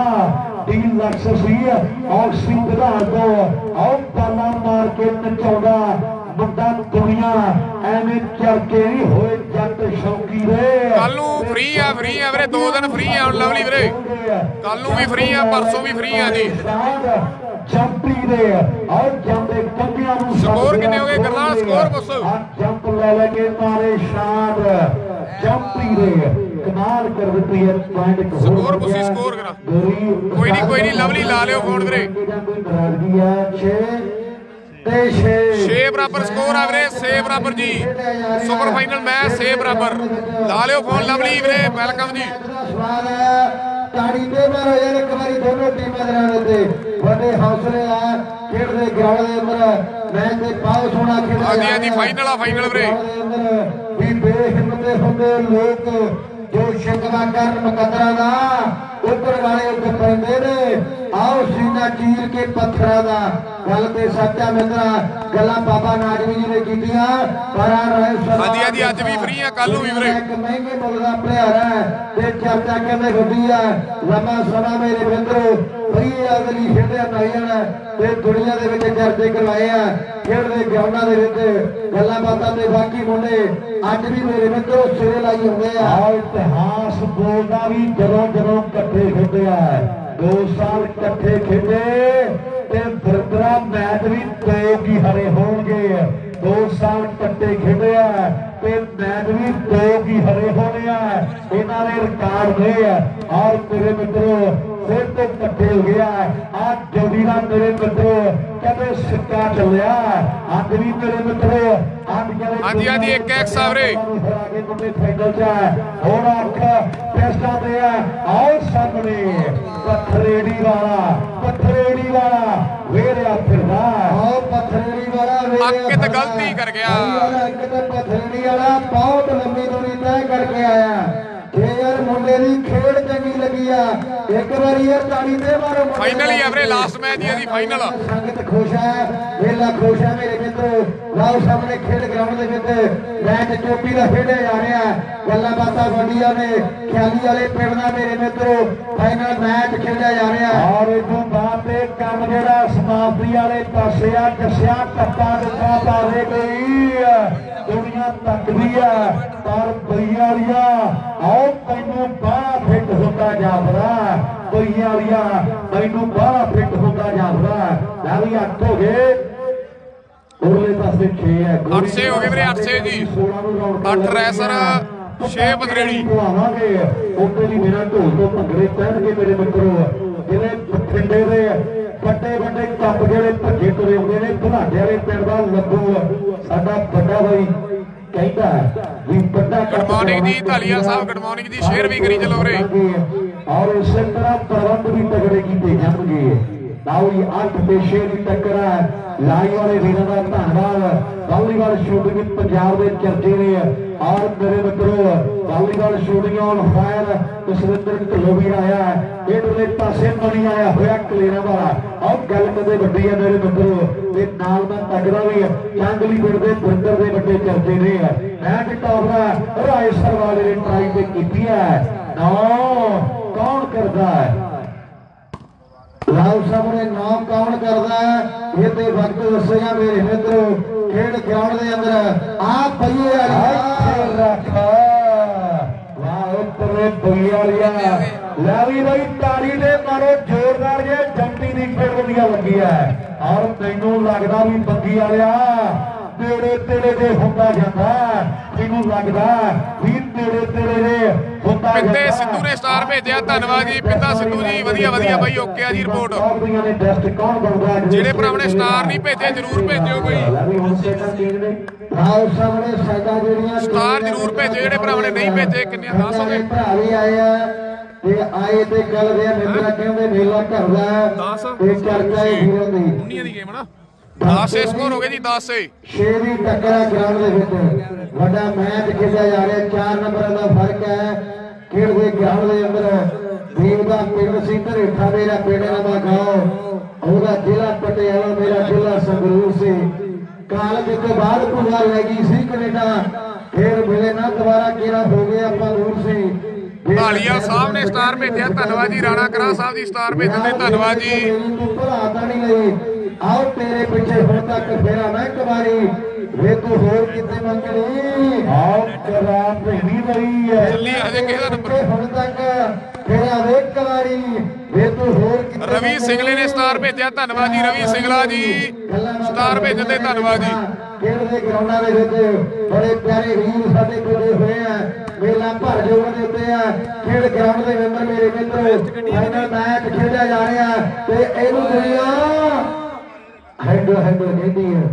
ਟੀਮ ਲਕਸ ਸੀ ਔਰ ਸਿੰਘ ਵਿਧਾਨ ਤੋਂ ਆਹ ਬਾਲਾ ਮਾਰ ਕੇ ਨਚਾਉਂਦਾ ਮੁੰਡਾ ਦੁਨੀਆ ਐਵੇਂ ਚਰਕੇ ਨਹੀਂ ਹੋਏ ਜੱਟ ਸ਼ੌਕੀ ਦੇ ਕੱਲ ਨੂੰ ਫ੍ਰੀ ਆ ਫ੍ਰੀ ਆ ਵੀਰੇ ਦੋ ਦਿਨ ਫ੍ਰੀ ਆ ਹੁਣ ਲਵਲੀ ਵੀਰੇ ਕੱਲ ਨੂੰ ਵੀ ਫ੍ਰੀ ਆ ਪਰਸੋਂ ਵੀ ਫ੍ਰੀ ਆ ਜੀ ਜੰਪੀ ਦੇ ਔਰ ਜਾਂਦੇ ਕੰਗਿਆਂ ਨੂੰ ਸਕੋਰ ਕਿੰਨੇ ਹੋ ਗਏ ਕਰਨਾ ਸਕੋਰ ਪੁੱਛ ਜੰਪ ਲੈ ਲੈ ਕੇ ਮਾਰੇ ਸ਼ਾਟ ਜੰਪੀ ਦੇ ਕਮਾਲ ਕਰ ਦਿੱਤੀ ਹੈ ਪੁਆਇੰਟ ਇੱਕ ਹੋਰ ਸਕੋਰ ਪੁੱਛੀ ਸਕੋਰ ਕਰਾ ਕੋਈ ਨਹੀਂ ਕੋਈ ਨਹੀਂ ਲਵਲੀ ਲਾ ਲਿਓ ਫੋਨ ਵੀਰੇ ਬਰਾਬਰੀ ਆ ਛੇ ਤੇ ਛੇ ਛੇ ਬਰਾਬਰ ਸਕੋਰ ਆ ਵੀਰੇ ਛੇ ਬਰਾਬਰ ਜੀ ਸੁਪਰ ਫਾਈਨਲ ਮੈਚ ਛੇ ਬਰਾਬਰ ਲਾ ਲਿਓ ਫੋਨ ਲਵਲੀ ਵੀਰੇ ਵੈਲਕਮ ਜੀ ਸਵਾਲ ਹੈ ਤਾੜੀ ਤੇ ਮਾਰੋ ਯਾਰ ਇੱਕ ਵਾਰੀ ਦੋਨੋਂ ਟੀਮਾਂ ਦੇ ਨਾਲ ਤੇ ਵੱਡੇ ਹੌਸਲੇ ਆ ਖੇਡਦੇ ਗਰਾਊਂਡ ਦੇ ਅੰਦਰ ਮੈਚ ਦੇ ਬਹੁਤ ਸੋਹਣਾ ਖੇਡਿਆ ਹਾਂਜੀ ਹਾਂਜੀ ਫਾਈਨਲ ਆ ਫਾਈਨਲ ਵੀਰੇ ਵੀ ਬੇਹਿੰਮਤੇ ਹੁੰਦੇ ਲੋਕ ਜੋ ਸ਼ਿਕਵਾ ਕਰਨ ਮੁਕੱਦਰਾਂ ਦਾ ਉੱਪਰ ਵਾਲੇ ਉੱਤੇ ਪੈਂਦੇ ਨੇ ਆਓ ਸੀਨਾ ਚੀਰ ਕੇ ਪੱਥਰਾਂ ਦਾ ਗੱਲ ਤੇ ਸੱਚਾ ਮਿੱਤਰਾ ਗੱਲਾਂ ਬਾਬਾ ਨਾਜਮੀ ਜੀ ਨੇ ਕੀਤੀਆਂ ਪਰ ਆ ਰਹੇ ਹਾਂਜੀ ਹਾਂਜੀ ਅੱਜ ਵੀ ਫ੍ਰੀ ਆ ਕੱਲ ਨੂੰ ਵੀ ਵੀਰੇ ਇੱਕ ਮਹਿੰਗੇ ਮੁੱਲ ਦਾ ਪਲੇਅਰ ਹੈ ਤੇ ਚਰਚਾ ਕਹਿੰਦੇ ਹੁੰਦੀ ਆ ਲੰਮਾ ਸਮਾਂ ਮੇਰੇ ਮਿੱਤਰੋ ਫਰੀ ਅਗਲੀ ਖੇਡਿਆ ਨਹੀਂ ਜਾਣਾ ਤੇ ਦੁਨੀਆ ਦੇ ਵਿੱਚ ਚਰਚੇ ਕਰਵਾਏ ਆ ਖੇਡਦੇ ਗਰਾਊਂਡਾਂ ਦੇ ਵਿੱਚ ਗੱਲਾਂ ਬਾਤਾਂ ਤੇ ਬਾਕੀ ਮੁੰਡੇ ਅੱਜ ਵੀ ਮੇਰੇ ਮਿੱਤਰੋ ਸਿਰੇ ਲਾਈ ਹੁੰਦੇ ਆ ਇਤਿਹਾਸ ਬੋਲਦਾ ਵੀ ਜਦੋਂ ਜਦੋਂ ਇਕੱਠੇ ਖੇਡਿਆ ਦੋ ਸਾਲ ਇਕੱਠੇ ਖੇਡੇ ਤੇ ਫਿਰਦਰਾ ਮੈਚ ਵੀ ਦੋ ਕੀ ਹਰੇ ਹੋਣਗੇ ਦੋ ਸਾਲ ਇਕੱਠੇ ਖੇਡਿਆ ਤੇ ਮੈਚ ਵੀ ਦੋ ਕੀ ਹਰੇ ਹੋਣੇ ਆ ਇਹਨਾਂ ਦੇ ਰਿਕਾਰਡ ਨੇ ਔਰ ਤੇਰੇ ਮਿੱਤਰੋ ਫਿਰ ਤੋਂ ਇਕੱਠੇ ਹੋ ਗਿਆ ਆ ਜਲਦੀ ਨਾਲ ਮੇਰੇ ਮਿੱਤਰੋ ਕਹਿੰਦੇ ਸਿੱਕਾ ਚੱਲਿਆ ਅੱਜ ਵੀ ਮੇਰੇ ਮਿੱਤਰੋ ਹਾਂਜੀ ਹਾਂਜੀ ਇੱਕ ਇੱਕ ਸਾਵਰੇ ਫਾਈਨਲ ਚ ਹੁਣ ਅੱਖ ਟੈਸਟਾਂ ਤੇ ਆ ਆਓ ਸਾਹਮਣੇ ਪੱਥਰੇੜੀ ਵਾਲਾ ਪੱਥਰੇੜੀ ਵਾਲਾ ਵੇਰਿਆ ਫਿਰਦਾ ਆਓ ਪੱਥਰੇੜੀ ਵਾਲਾ ਵੇਰਿਆ ਅੱਕ ਤੇ ਗਲਤੀ ਕਰ ਗਿਆ ਇੱਕ ਤੇ ਪੱਥਰੇੜੀ ਵਾਲਾ ਬਹੁਤ ਲੰਮੀ ਦੂਰੀ ਤੈਅ ਕਰਕੇ ਆਇਆ ਜੇ ਯਾਰ ਮੁੰਡੇ ਦੀ ਖੇਡ ਚੰਗੀ ਲੱਗੀ ਆ ਇੱਕ ਵਾਰੀ ਯਾਰ ਤਾੜੀ ਤੇ ਮਾਰੋ ਫਾਈਨਲ ਹੀ ਆ ਵੀਰੇ ਲਾਸਟ ਮੈਚ ਹੀ ਆ ਜੀ ਫਾਈਨਲ ਸੰਗਤ ਖੁਸ਼ ਹੈ ਵੇਲਾ ਖੁਸ਼ ਹੈ ਮੇਰੇ ਮਿੱਤਰੋ ਲਾਓ ਸਾਹਮਣੇ ਖੇਡ ਗਰਾਊਂਡ ਦੇ ਵਿੱਚ ਮੈਚ ਚੋਪੀ ਦਾ ਖੇਡਿਆ ਜਾ ਰਿਹਾ ਗੱਲਾਂ ਬਾਤਾਂ ਵੱਡੀਆਂ ਨੇ ਖਿਆਲੀ ਵਾਲੇ ਪਿੰਡ ਦਾ ਮੇਰੇ ਮਿੱਤਰੋ ਫਾਈਨਲ ਮੈਚ ਖੇਡਿਆ ਜਾ ਰਿਹਾ ਔਰ ਇਦੋਂ ਬਾਅਦ ਤੇ ਕੰਮ ਜਿਹੜਾ ਸਮਾਪਤੀ ਵਾਲੇ ਪਾਸੇ ਆ ਦੱਸਿਆ ਟੱਪਾ ਦਿੱਤਾ ਪਾਰੇ ਗਈ ਦੁਨੀਆ ਤੱਕਦੀ ਆ ਪਰ ਬਈਆ ਵਾਲੀਆ ਆਓ ਤੈਨੂੰ ਬਾਹਲਾ ਫਿੱਟ ਹੁੰਦਾ ਜਾਪਦਾ ਬਈਆ ਵਾਲੀਆ ਮੈਨੂੰ ਬਾਹਲਾ ਫਿੱਟ ਹੁੰਦਾ ਜਾਪਦਾ ਲੈ ਵੀ ਅੱਠ ਹੋ ਗਏ ਉਰਲੇ ਪਾਸੇ ਛੇ ਹੈ ਅੱਠ ਛੇ ਹੋ ਗਏ ਵੀਰੇ ਅੱਠ ਛੇ ਜੀ ਅੱਠ ਰੈਸਰ ਛੇ ਪਥਰੇੜੀ ਆਵਾਂਗੇ ਉੱਤੇ ਵੀ ਮੇਰਾ ਢੋਲ ਤੋਂ ਭੰਗੜੇ ਪਹਿਨਗੇ ਮੇਰੇ ਮਿੱਤਰੋ ਜਿਹੜੇ ਬਠਿੰਡੇ ਦੇ ਵੱਡੇ ਵੱਡੇ ਕੱਪ ਜਿਹੜੇ ਭੱਜੇ ਤੁਰੇ ਹੁੰਦੇ ਨੇ ਬੁਲਾਡੇ ਵਾਲੇ ਪਿੰਡ ਦਾ ਲੱਭੂ ਸਾਡਾ ਵੱਡਾ ਬਾਈ ਕਹਿੰਦਾ ਵੀ ਵੱਡਾ ਗੁੱਡ ਮਾਰਨਿੰਗ ਜੀ ਧਾਲੀਵਾਲ ਸਾਹਿਬ ਗੁੱਡ ਮਾਰਨਿੰਗ ਜੀ ਸ਼ੇਅਰ ਵੀ ਕਰੀ ਚੱਲੋ ਵੀਰੇ ਔਰ ਇਸੇ ਤਰ੍ਹਾਂ ਪ੍ਰਬੰਧ ਵੀ ਤਗੜੇ ਕੀਤੇ ਜਾਣਗੇ ਨਾਓ ਇਹ ਅੱਠ ਪੇਸ਼ੇ ਦੀ ਟੱਕਰ ਹੈ ਲਾਈ ਵਾਲੇ ਵੀਰਾਂ ਦਾ ਧੰਨਵਾਦ ਵਾਲੀਬਾਲ ਸ਼ੂਟਿੰਗ ਪੰਜਾਬ ਦੇ ਚਰਚੇ ਨੇ ਔਰ ਮੇਰੇ ਮਿੱਤਰੋ volleyball shooting on fire Jaswinder Dhillon ਵੀ ਆਇਆ ਇਧਰਲੇ ਪਾਸੇ ਮਣੀ ਆਇਆ ਹੋਇਆ ਕਲੇਰਾਂ ਵਾਲਾ ਔਰ ਗੱਲ ਕਦੇ ਵੱਡੀ ਹੈ ਮੇਰੇ ਮਿੱਤਰੋ ਤੇ ਨਾਲ ਦਾ ਤਗੜਾ ਵੀ ਚਾਂਗਲੀ ਪਿੰਡ ਦੇ ਬੁਰਦਰ ਦੇ ਵੱਡੇ ਚਰਚੇ ਨੇ ਮੈਂ ਟੌਪ ਦਾ ਰਾਏ ਸਰਵਾਲੇ ਨੇ ਟਰਾਈ ਤੇ ਕੀਤੀ ਹੈ ਨੌ ਕੌਣ ਕਰਦਾ ਹੈ ਲਾਓ ਸਾਹਮਣੇ ਨਾਮ ਕੌਣ ਕਰਦਾ ਹੈ ਇਹ ਤੇ ਵਕਤ ਦੱਸੇਗਾ ਮੇਰੇ ਮਿੱਤਰੋ ਖੇਡ ਗਰਾਊਂਡ ਦੇ ਅੰਦਰ ਆ ਪਈਏ ਵਾਲੀ ਰੱਖ ਵਾਹ ਉੱਤਰੇ ਬਈਏ ਵਾਲੀਆ ਲੈ ਵੀ ਬਈ ਤਾੜੀ ਦੇ ਮਾਰੋ ਜ਼ੋਰਦਾਰ ਜੇ ਜੰਪੀ ਦੀ ਖੇਡ ਵਧੀਆ ਲੱਗੀ ਹੈ ਔਰ ਤੈਨੂੰ ਲੱਗਦਾ ਵੀ ਬੰਗੀ ਵਾਲਿਆ ਤੇੜੇ ਤੇੜੇ ਦੇ ਹੁੰਦਾ ਜਾਂਦਾ ਤੈਨੂੰ ਲੱਗਦਾ ਵੀ ਤੇੜੇ ਤੇੜੇ ਦੇ ਹੁੰਦਾ ਪਿੰਦੇ ਸਿੱਧੂ ਨੇ ਸਟਾਰ ਭੇਜਿਆ ਧੰਨਵਾਦ ਜੀ ਪਿੰਦਾ ਸਿੱਧੂ ਜੀ ਵਧੀਆ ਵਧੀਆ ਬਾਈ ਓਕੇ ਆ ਜੀ ਰਿਪੋਰਟ ਜਿਹੜੇ ਭਰਾਵਾਂ ਨੇ ਸਟਾਰ ਨਹੀਂ ਭੇਜੇ ਜਰੂਰ ਭੇਜਿਓ ਬਈ ਆਓ ਸਾਹਮਣੇ ਸਾਡਾ ਜਿਹੜੀਆਂ ਸਟਾਰ ਜਰੂਰ ਭੇਜਿਓ ਜਿਹੜੇ ਭਰਾਵਾਂ ਨੇ ਨਹੀਂ ਭੇਜੇ ਕਿੰਨੇ ਦਸ ਹੋ ਗਏ ਭਰਾ ਵੀ ਆਏ ਆ ਤੇ ਆਏ ਤੇ ਗੱਲ ਦੇ ਮੇਲਾ ਕਹਿੰਦੇ ਮੇਲਾ ਘਰ ਦਾ ਤੇ ਚਰਚਾ ਹੈ ਵੀਰਾਂ ਦੀ ਦੁਨੀਆ ਦੀ ਗੇਮ ਨਾ ਦਸ ਸਕੋਰ ਹੋ ਗਏ ਜੀ ਦਸ ਛੇ ਦੀ ਟੱਕਰ ਗਰਾਊਂਡ ਦੇ ਵਿੱਚ ਵੱਡਾ ਮੈਚ ਖੇਡਿਆ ਜਾ ਰਿਹਾ ਚਾਰ ਨੰਬਰਾਂ ਦਾ ਫਰਕ ਹੈ ਖੇਡਦੇ ਗਰਾਊਂਡ ਦੇ ਅੰਦਰ ਵੀਰ ਦਾ ਪਿੰਡ ਸੀ ਧਰੇਠਾ ਮੇਰਾ ਪਿੰਡ ਨਵਾਂ ਗਾਓ ਉਹਦਾ ਜ਼ਿਲ੍ਹਾ ਪਟਿਆਲਾ ਮੇਰਾ ਜ਼ਿਲ੍ਹਾ ਸੰਗਰੂਰ ਸੀ ਕਾਲਜ ਤੋਂ ਬਾਅਦ ਭੂਆ ਲੈ ਗਈ ਸੀ ਕੈਨੇਡਾ ਫਿਰ ਮਿਲੇ ਨਾ ਦੁਬਾਰਾ ਕਿਹੜਾ ਹੋ ਗਏ ਆਪਾਂ ਦੂਰ ਸੀ ਧਾਲੀਵਾਲ ਸਾਹਿਬ ਨੇ ਸਟਾਰ ਭੇਜਿਆ ਧੰਨਵਾਦ ਜੀ ਰਾਣਾ ਕਰਾ ਸਾਹਿਬ ਜੀ ਸਟਾਰ ਭੇਜਣ ਦੇ ਧੰਨਵਾਦ ਜੀ ਭੁਲਾ ਤਾਂ ਨਹੀਂ ਲਈ ਆਓ ਤੇਰੇ ਪਿੱਛੇ ਹੁਣ ਤੱਕ ਫੇਰਾ ਮੈਂ ਇੱਕ ਵਾਰੀ ਵੇ ਤੂੰ ਹੋਰ ਕਿਤੇ ਮੰਗਣੀ ਆਉ ਕਰਾ ਭੇਣੀ ਰਹੀ ਹੈ ਚੱਲੀ ਹਜੇ ਕਿਹਦਾ ਨੰਬਰ ਹੁਣ ਤੱਕ ਫੇਰਾ ਵੇਖ ਕਵਾਰੀ ਵੇ ਤੂੰ ਹੋਰ ਕਿਤੇ ਰਵੀ ਸਿੰਗਲੇ ਨੇ ਸਟਾਰ ਭੇਜਿਆ, ਧੰਨਵਾਦ ਜੀ ਰਵੀ ਸਿੰਗਲਾ ਜੀ, ਸਟਾਰ ਭੇਜਣ ਤੇ ਧੰਨਵਾਦ ਜੀ। ਖੇਡ ਦੇ ਗਰਾਊਂਡਾਂ ਦੇ ਵਿੱਚ ਬੜੇ ਪਿਆਰੇ ਵੀਰ ਸਾਡੇ ਕੋਲੇ ਹੋਏ ਆ, ਮੇਲਾ ਭਰ ਜੋਗਣ ਦੇ ਉੱਤੇ ਆ। ਖੇਡ ਗਰਾਊਂਡ ਦੇ ਮੈਂਬਰ ਮੇਰੇ ਮਿੱਤਰ ਫਾਈਨਲ ਮੈਚ ਖੇਡਿਆ ਜਾ ਰਿਹਾ ਤੇ ਇਹਨੂੰ ਦੁਨੀਆ ਹੈਂਡ ਹੈਂਡ ਕਹਿੰਦੀ ਹੈ।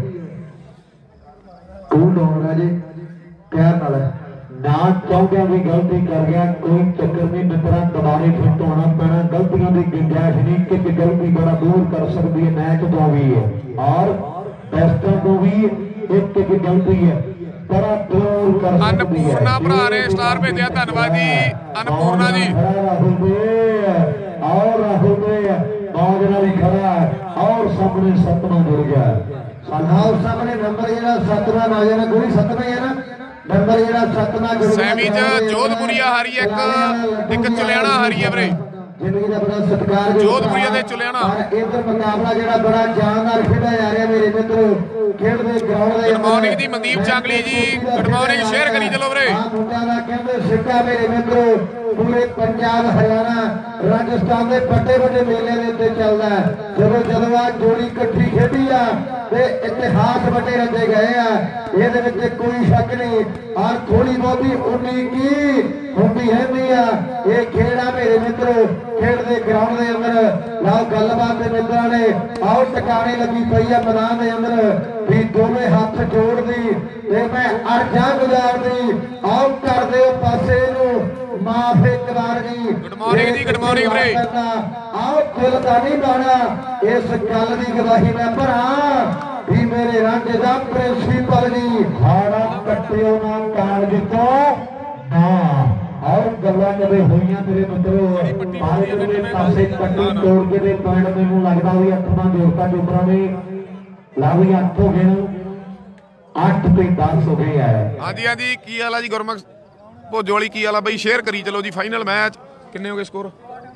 ਕੂਲ ਡਾਊਨ ਰਾਜੇ ਪਿਆਰ ਨਾਲ ਨਾ ਚਾਹੁੰਦਿਆਂ ਵੀ ਗਲਤੀ ਕਰ ਗਿਆ, ਕੋਈ ਚੱਕਰ ਨਹੀਂ ਮਿੱਤਰਾਂ, ਦੁਬਾਰੇ ਫਿੱਟ ਹੋਣਾ ਪੈਣਾ। ਗਲਤੀਆਂ ਦੀ ਗੁੰਜਾਇਸ਼ ਨਹੀਂ, ਕਿ ਗਲਤੀ ਬੜਾ ਦੂਰ ਕਰ ਸਕਦੀ ਹੈ ਮੈਚ ਤੋਂ ਵੀ ਔਰ ਬੈਸਟਾਂ ਤੋਂ ਵੀ ਇੱਕ ਇੱਕ ਗਲਤੀ ਹੈ ਬੜਾ ਦੂਰ ਕਰ ਸਕਦੀ ਹੈ। ਅਨਪੂਰਨਾ ਭਰਾ ਨੇ ਸਟਾਰ ਭੇਜਿਆ, ਧੰਨਵਾਦ ਜੀ ਅਨਪੂਰਨਾ ਜੀ। ਰਾਹੁਲ ਦੇ ਔਰ ਰਾਹੁਲ ਦੇ ਬਾਜ ਨਾਲ ਹੀ ਖੜਾ ਔਰ ਸਾਹਮਣੇ ਸਤਨਾ ਜੁੜ ਗਿਆ। ਸਾਹਮਣੇ ਸਾਹਮਣੇ ਨੰਬਰ ਜਿਹੜਾ ਸਤਨਾ ਨਾ ਜਾਣਾ ਕੋਈ ਸਤਨਾ ਹੀ ਹੈ ਨਾ ਨੰਬਰ ਜਿਹੜਾ ਸਤਨਾ ਸੈਮੀ ਚ ਜੋਧਪੁਰੀਆ ਹਾਰੀ ਇੱਕ ਇੱਕ ਚੁਲਿਆਣਾ ਹਾਰੀ ਹੈ ਵੀਰੇ, ਜ਼ਿੰਦਗੀ ਦਾ ਬੜਾ ਸਤਿਕਾਰ ਜੋਧਪੁਰੀਆ ਦੇ ਚੁਲਿਆਣਾ। ਇਧਰ ਮੁਕਾਬਲਾ ਜਿਹੜਾ ਬੜਾ ਜਾਨਦਾਰ ਖੇਡਿਆ ਜਾ ਰਿਹਾ ਮੇਰੇ ਮਿੱਤਰੋ। ਖੇਡਦੇ ਗਰਾਊਂਡ ਦੇ ਗੁੱਡ ਮਾਰਨਿੰਗ ਜੀ ਮਨਦੀਪ ਚਾਂਗਲੀ ਜੀ, ਗੁੱਡ ਮਾਰਨਿੰਗ, ਸ਼ੇਅਰ ਕਰੀ ਚਲੋ ਵੀਰੇ। ਆ ਮੁੰਡਿਆਂ ਦਾ ਕਹਿੰਦੇ ਸਿੱਕਾ ਮੇਰੇ ਮਿੱਤਰੋ ਪੂਰੇ ਪੰਜਾਬ ਹਰਿਆਣਾ ਰਾਜਸਥਾਨ ਦੇ ਵੱਡੇ ਵੱਡੇ ਮੇਲਿਆਂ ਦੇ ਉੱਤੇ ਚੱਲਦਾ। ਜਦੋਂ ਜਦੋਂ ਆ ਜੋੜੀ ਇਕੱਠੀ ਖੇਡੀ ਆ ਤੇ ਇਤਿਹਾਸ ਵੱਡੇ ਰਚੇ ਗਏ ਆ, ਇਹਦੇ ਵਿੱਚ ਕੋਈ ਸ਼ੱਕ ਨਹੀਂ। ਔਰ ਥੋੜੀ ਬਹੁਤੀ ਉਨੀ ਕੀ ਹੁੰਦੀ ਰਹਿੰਦੀ ਆ ਇਹ ਖੇੜਾ ਮੇਰੇ ਮਿੱਤਰੋ। ਖੇਡ ਦੇ ਗਰਾਊਂਡ ਦੇ ਅੰਦਰ ਲਾਓ ਗੱਲਬਾਤ ਦੇ ਮਿੱਤਰਾਂ ਨੇ ਆਓ ਟਿਕਾਣੇ ਲੱਗੀ ਪਈ ਆ ਮੈਦਾਨ ਦੇ ਅੰਦਰ ਵੀ ਦੋਵੇਂ ਹੱਥ ਜੋੜਦੀ ਤੇ ਮੈਂ ਅਰਜ਼ਾਂ ਗੁਜ਼ਾਰਦੀ ਆਓ ਕਰਦੇ ਹੋ ਪਾਸੇ ਨੂੰ ਮਾਫ ਇੱਕ ਵਾਰ ਜੀ। ਗੁੱਡ ਮਾਰਨਿੰਗ ਜੀ, ਗੁੱਡ ਮਾਰਨਿੰਗ ਵੀਰੇ। ਆਓ ਦਿਲ ਦਾ ਨਹੀਂ ਬਾਣਾ ਇਸ ਗੱਲ ਦੀ ਗਵਾਹੀ ਮੈਂ ਭਰਾਂ ਵੀ ਮੇਰੇ ਰਾਂਝੇ ਦਾ ਪ੍ਰਿੰਸੀਪਲ ਜੀ ਖਾਣਾ ਕੱਟਿਓ ਨਾ ਕਾਲਜ ਤੋਂ ਹਾਂ। ਔਰ ਗੱਲਾਂ ਕਦੇ ਹੋਈਆਂ ਤੇਰੇ ਮਿੱਤਰੋ ਮਾਰੇ ਦੇ ਪਾਸੇ ਪੱਟੀ ਤੋੜ ਕੇ ਦੇ ਪੁਆਇੰਟ ਮੈਨੂੰ ਲੱਗਦਾ ਵੀ ਅੱਠਵਾਂ ਜੋੜਤਾ ਚੋਬਰਾਂ ਨੇ ਲਾ ਵੀ ਅੱਠ ਹੋ ਗਏ ਅੱਠ ਤੇ ਦਸ ਹੋ ਗਏ ਆ। ਹਾਂਜੀ ਹਾਂਜੀ ਕੀ ਹਾਲ ਆ ਜੀ ਗੁਰਮੁਖ ਭੋਜੋ ਵਾਲੀ, ਕੀ ਹਾਲ ਆ ਬਈ, ਸ਼ੇਅਰ ਕਰੀ ਚਲੋ ਜੀ। ਫਾਈਨਲ ਮੈਚ ਕਿੰਨੇ ਹੋ ਗਏ ਸਕੋਰ?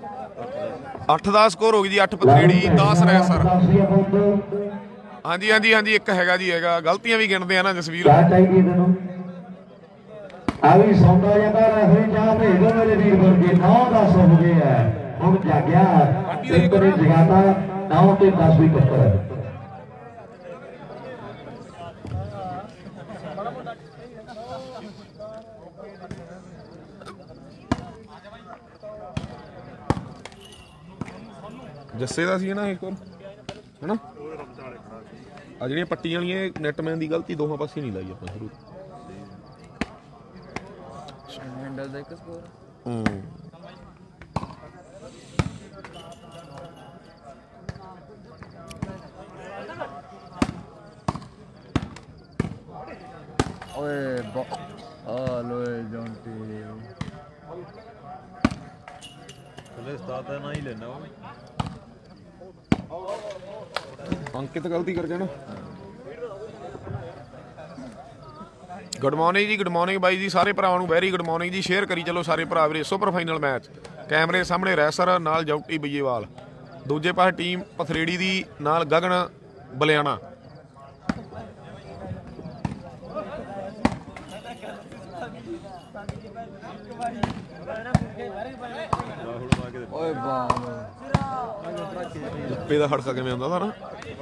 ਅੱਠ ਦਾ ਸਕੋਰ ਹੋ ਗਈ ਜੀ, ਅੱਠ ਪਥੇੜੀ ਦਸ ਰਹਿ ਸਰ। ਹਾਂਜੀ ਹਾਂਜੀ ਹਾਂਜੀ ਇੱਕ ਹੈਗਾ ਜੀ ਹੈਗਾ, ਗਲਤੀਆਂ ਵੀ ਗਿਣਦੇ ਆ ਨਾ ਜਸਵੀਰ। ਚਾਹੀਦੀ ਤੈਨੂੰ ਆ ਵੀ ਸੌਂਦਾ ਜਾਂਦਾ ਰਹੇ ਜਾਂ ਭੇਜ ਦੋ ਮੇਰੇ ਵੀਰ ਵਰਗੇ। ਨੌ ਦਸ ਹੋ ਗਏ ਆ ਹੁਣ ਜਾਗਿਆ ਇੱਕ ਨੇ ਜਗਾਤਾ ਨੌ ਤੇ ਦਸ ਵੀ ਟੱਕਰ ਹੈ। ਜੱਸੇ ਦਾ ਸੀ ਨਾ ਇੱਕ ਹੋਰ ਹੈਨਾ, ਆ ਜਿਹੜੀਆਂ ਪੱਟੀਆਂ ਵਾਲੀਆਂ ਨੈਟਮੈਨ ਦੀ ਗਲਤੀ ਦੋਹਾਂ ਪਾਸੇ ਨਹੀਂ ਲਾਈ ਆਪਾਂ ਸ਼ੁਰੂ ਹੈਂਡਲ ਦਾ ਇੱਕ ਸਕੋਰ। ਹੂੰ ਓਏ ਆ ਲੋਏ ਜੌਂਟੀ ਥੱਲੇ ਸਟਾਰ ਦਾ ਨਾ ਹੀ ਲੈਣਾ ਉਹ ਅੰਕਿਤ ਗਲਤੀ ਕਰ ਗਿਆ ਨਾ। ਗੁੱਡ ਮਾਰਨਿੰਗ ਜੀ, ਗੁੱਡ ਮਾਰਨਿੰਗ ਬਾਈ ਜੀ, ਸਾਰੇ ਭਰਾਵਾਂ ਨੂੰ ਵੈਰੀ ਗੁੱਡ ਮਾਰਨਿੰਗ ਜੀ। ਸ਼ੇਅਰ ਕਰੀ ਚਲੋ ਸਾਰੇ ਭਰਾ ਵੀਰੇ। ਸੁਪਰ ਫਾਈਨਲ ਮੈਚ ਕੈਮਰੇ ਸਾਹਮਣੇ ਰੈਸਰ ਨਾਲ ਜੌਟੀ ਬਈਏਵਾਲ, ਦੂਜੇ ਪਾਸੇ ਟੀਮ ਪਥਰੇੜੀ ਦੀ ਨਾਲ ਗਗਨ ਬਲਿਆਣਾ। ਓਏ ਬਾਮ ਲੱਪੇ ਦਾ ਖੜਕਾ ਕਿਵੇਂ ਆਉਂਦਾ ਸਾਰਾ।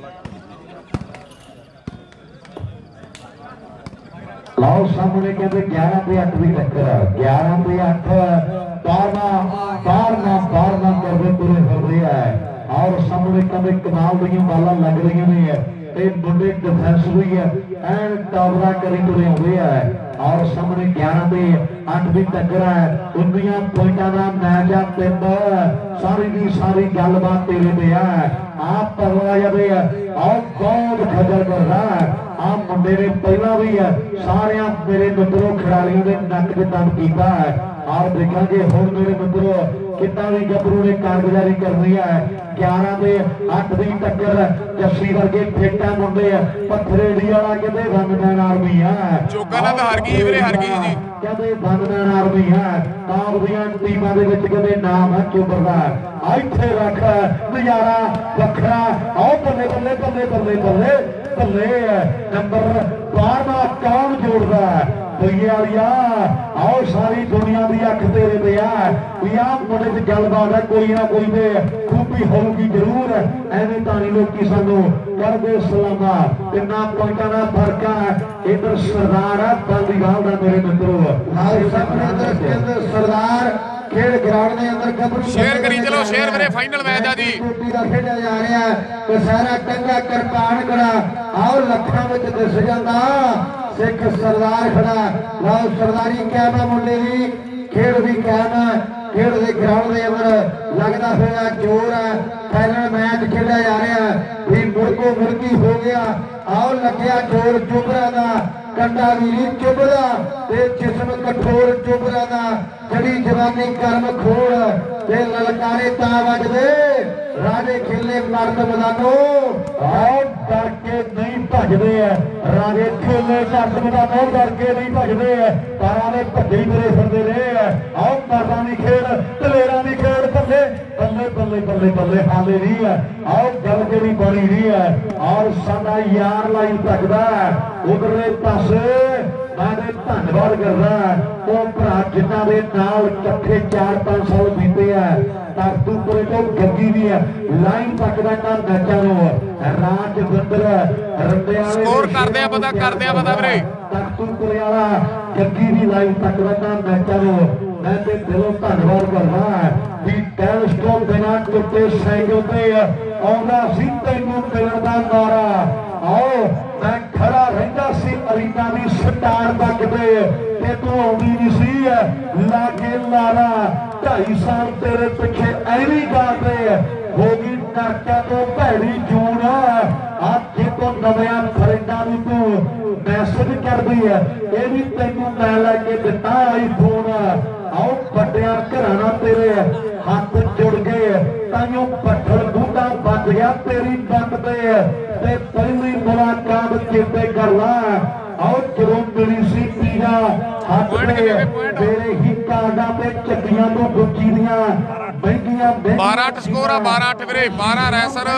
ਲਾਓ ਸਾਹਮਣੇ ਕਹਿੰਦੇ ਗਿਆਰਾਂ ਤੇ ਅੱਠ ਦੀ ਟੱਕਰ, ਗਿਆਰਾਂ ਤੇ ਅੱਠ ਬਾਰਵਾਂ ਬਾਰਵਾਂ ਬਾਰਵਾਂ ਕਰਦੇ ਤੁਰੇ ਫਿਰਦੇ ਆ। ਔਰ ਸਾਹਮਣੇ ਕਹਿੰਦੇ ਕਮਾਲ ਦੀਆਂ ਬਾਲਾਂ ਲੱਗ ਰਹੀਆਂ ਨੇ ਤੇ ਮੁੰਡੇ ਡਿਫੈਂਸ ਵੀ ਹੈ ਐਨ ਟਾਵਰਾ ਕਰੀ ਤੁਰੇ ਆਉਂਦੇ ਆ। ਔਰ ਸਾਹਮਣੇ ਗਿਆਰਾਂ ਤੇ ਅੱਠ ਦੀ ਟੱਕਰ ਹੈ, ਉਨੀਆਂ ਪੁਆਇੰਟਾਂ ਦਾ ਮੈਚ ਆ। ਤਿੰਨ ਸਾਰੀ ਦੀ ਸਾਰੀ ਗੱਲਬਾਤ ਤੇਰੇ ਤੇ ਆ। ਆਪ ਪਰਵਾ ਜਾਵੇ ਆਹ ਬਹੁਤ ਖਜਲ ਕਰਦਾ ਆ ਮੁੰਡੇ ਨੇ ਪਹਿਲਾਂ ਵੀ ਸਾਰਿਆਂ ਮੇਰੇ ਮਿੱਤਰੋ ਖਿਡਾਰੀਆਂ ਦੇ ਨੱਕ ਤੇ ਦਮ ਕੀਤਾ ਹੈ। ਆਹ ਦੇਖਾਂਗੇ ਹੁਣ ਮੇਰੇ ਮਿੱਤਰੋ ਕਿੰਨਾ ਵੀ ਗੱਭਰੂ ਨੇ ਕਾਰਗੁਜ਼ਾਰੀ ਕਰਨੀ ਹੈ। ਗਿਆਰਾਂ ਦੇ ਅੱਠ ਦੀ ਟੱਕਰ, ਜੱਸੀ ਵਰਗੇ ਫੇਟਾ ਮੁੰਡੇ ਪੱਥਰੇੜੀ ਵਾਲਾ ਕਹਿੰਦੇ ਬੰਦਮੈਨ ਆਰਮੀ ਆ। ਚੋਗਾ ਨਾਲ ਤਾਂ ਹਰ ਗਈ ਵੀਰੇ, ਹਰ ਗਈ ਜੀ ਕਹਿੰਦੇ ਬੰਦਮੈਨ ਆਰਮੀ ਆ। ਟਾਪ ਦੀਆਂ ਟੀਮਾਂ ਦੇ ਵਿੱਚ ਕਹਿੰਦੇ ਨਾਮ ਹੈ ਚੋਬਰ ਦਾ। ਇੱਥੇ ਰੱਖ ਨਜ਼ਾਰਾ ਵੱਖਰਾ। ਆਓ ਬੱਲੇ ਬੱਲੇ ਬੱਲੇ ਬੱਲੇ ਬੱਲੇ ਬੱਲੇ ਨੰਬਰ ਬਾਰ ਉੱਠਦਾ ਦੁਨੀਆ ਵਾਲੀਆ ਆਓ ਸਾਰੀ ਦੁਨੀਆ ਦੀ ਅੱਖ ਤੇਰੇ ਤੇ ਆ ਵੀ ਆਹ ਮੁੰਡੇ ਦੀ ਗੱਲਬਾਤ ਹੈ ਕੋਈ ਨਾ ਕੋਈ ਤੇ ਖੂਬੀ ਹੋਊਗੀ ਜ਼ਰੂਰ ਐਵੇਂ ਤਾਂ ਨਹੀਂ ਲੋਕੀ ਸਾਨੂੰ ਕਰਦੇ ਸਲਾਮਾ ਕਿੰਨਾ ਪੁਆਇੰਟਾਂ ਦਾ ਫਰਕ ਆ ਇਧਰ ਸਰਦਾਰ ਆ ਬਾਲੀਵਾਲ ਦਾ ਮੇਰੇ ਮਿੱਤਰੋ ਆਓ ਸਾਹਮਣੇ ਇਧਰ ਸਰਦਾਰ खेल ग्राउंड के अंदर गबरू शेयर करी चलो शेयर मेरे फाइनल मैच आ जी खेलिया जा रहा है कसारा टंगा किरपान खड़ा आओ लखा में दिस जाता सिख सरदार खड़ा लाओ सरदारी कैम है मुंडे की खेल भी कैम है खेल के ग्राउंड के अंदर लगता हुआ जोर है फाइनल मैच खेलिया जा रहा है भी मुड़को मुड़की हो गया आओ लग्या जोर चुभरा का कंडा भी नहीं चुभदा ते जिस्म कठोर चुभरा का जड़ी जवानी कर्म खोड़ ते ललकारे ता वजदे राजे खेले मर्द मैदानो आओ डर के नहीं भजदे राजे खेले मर्द मैदानो डर के नहीं भजदे तारा ने भजे तुरे फिरदे रहे आओ मर्दां दी खेल दलेरां दी खेल बल्ले बल्ले बल्ले बल्ले बल्ले हाले नहीं है आओ गल जेहड़ी बनी नहीं है और साडा यार लाई तकदा उधरले पासे मैं धन्यवाद करदा वो भरा जिन्हां दे नाल इकट्ठे चार पांच साल बीते है तख्तूपुरे तो गद्दी दी है लाइन तकदा ना मैचां नूं राजविंदर रंडे वाले स्कोर करदे आ पता करदे आ पता वीरे तख्तूपुरे वाला गद्दी दी लाइन तकदा ना मैचां नूं मैं ते दिलों धन्यवाद करदा भी टैल स्टॉप दे नाल टुੱਟੇ साइकिल ते आउंदा सी तैनूं मिलण दा नारा आओ मैं खड़ा रहिंदा सी अरीना दी स्टार तक ते ते तू आउंदी नहीं सी लागे लारा ढाई साल तेरे पिछे ऐवी गाते होगी नरका तो भैड़ी जून आज तो नविया फ्रेंडा भी तू मैसेज कर दी है ये भी तेनू मैं लैके दिता आई फोन आओ बड़िया घराना तेरे हाथ जुड़ गए ताइयों पत्थर बूटा बच गया तेरी बंद पे पहली मुलाकात चेते कर ला आओ जो मिली सी पीजा हाथ मेरे ही कार्डा पे चक्कियां तो गुच्ची दियां महंगियां बारह स्कोर आ बारह अठ वीरे बारह रैसर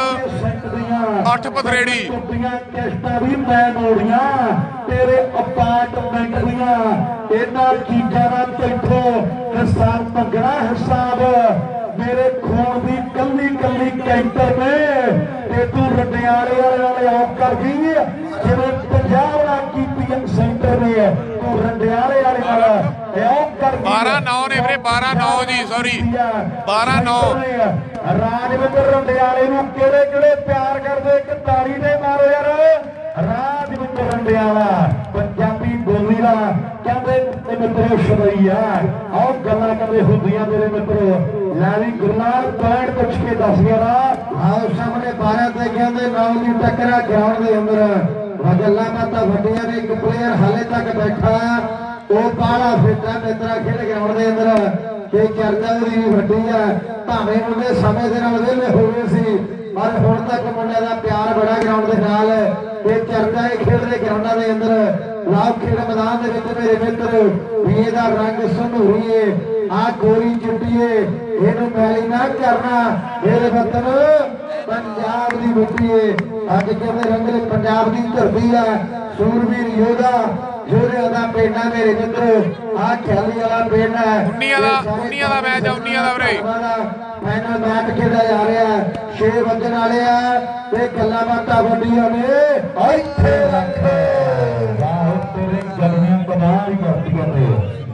अठ पथरेड़ी किस्तां भी मैं मोड़ियां तेरे अपार्टमेंट दियां इन्हां चीजां दा तैथों हिसाब मंगना हिसाब मेरे खून की कली कली कैंटर में ते तू रंडियाले वाले ऑफ कर गई जिवें पंजाब वाला कीपीएम सेंटर में तू रंडियाले वाले वाला ऑफ कर गई बारह नौ ने वीरे बारह नौ जी सॉरी बारह नौ राजविंदर रंडियाले नूं किहड़े किहड़े प्यार करदे एक ताड़ी दे मारो यार राजविंदर रंडियाला पंजाबी बोली दा कहंदे मित्रो शरैया आओ गल्लां कदे हुंदियां मेरे मित्रो लावी गुरनाल पॉइंट कुछ के दस गया आओ सामने बारह ते कहंदे नौ दी टक्करा ग्राउंड दे अंदर गल्लां बातां वड्डियां ने एक प्लेयर हाले तक बैठा वो बाला फिटा मित्रा खेल ग्राउंड दे अंदर ते चर्चा भी वड्डी है भावें मुंडे समय दे नाल वेले हो गए सी पर हुण तक मुंडे दा प्यार बड़ा ग्राउंड दे नाल ते चर्चा है खेल दे ग्राउंडां दे अंदर लाभ खेल मैदान दे विच मेरे मित्र भी दा रंग संधूरी है आ गोरी चिट्टी है इहनूं मैली ना करना मेरे वतन पंजाब दी मिट्टी है अज कहते रंगले पंजाब दी धरती है सूरवीर योधा योधे दा पेंडा मेरे मित्र आ खैली वाला पेंडा है उन्नीस दा उन्नीस दा मैच है उन्नीस दा वीरे फाइनल मैच खेला जा रहा है छे बजन वाले आ ते गल्लां बातां वड्डियां ने इत्थे रख वाह तेरे गलियां कमाल ही करदियां ने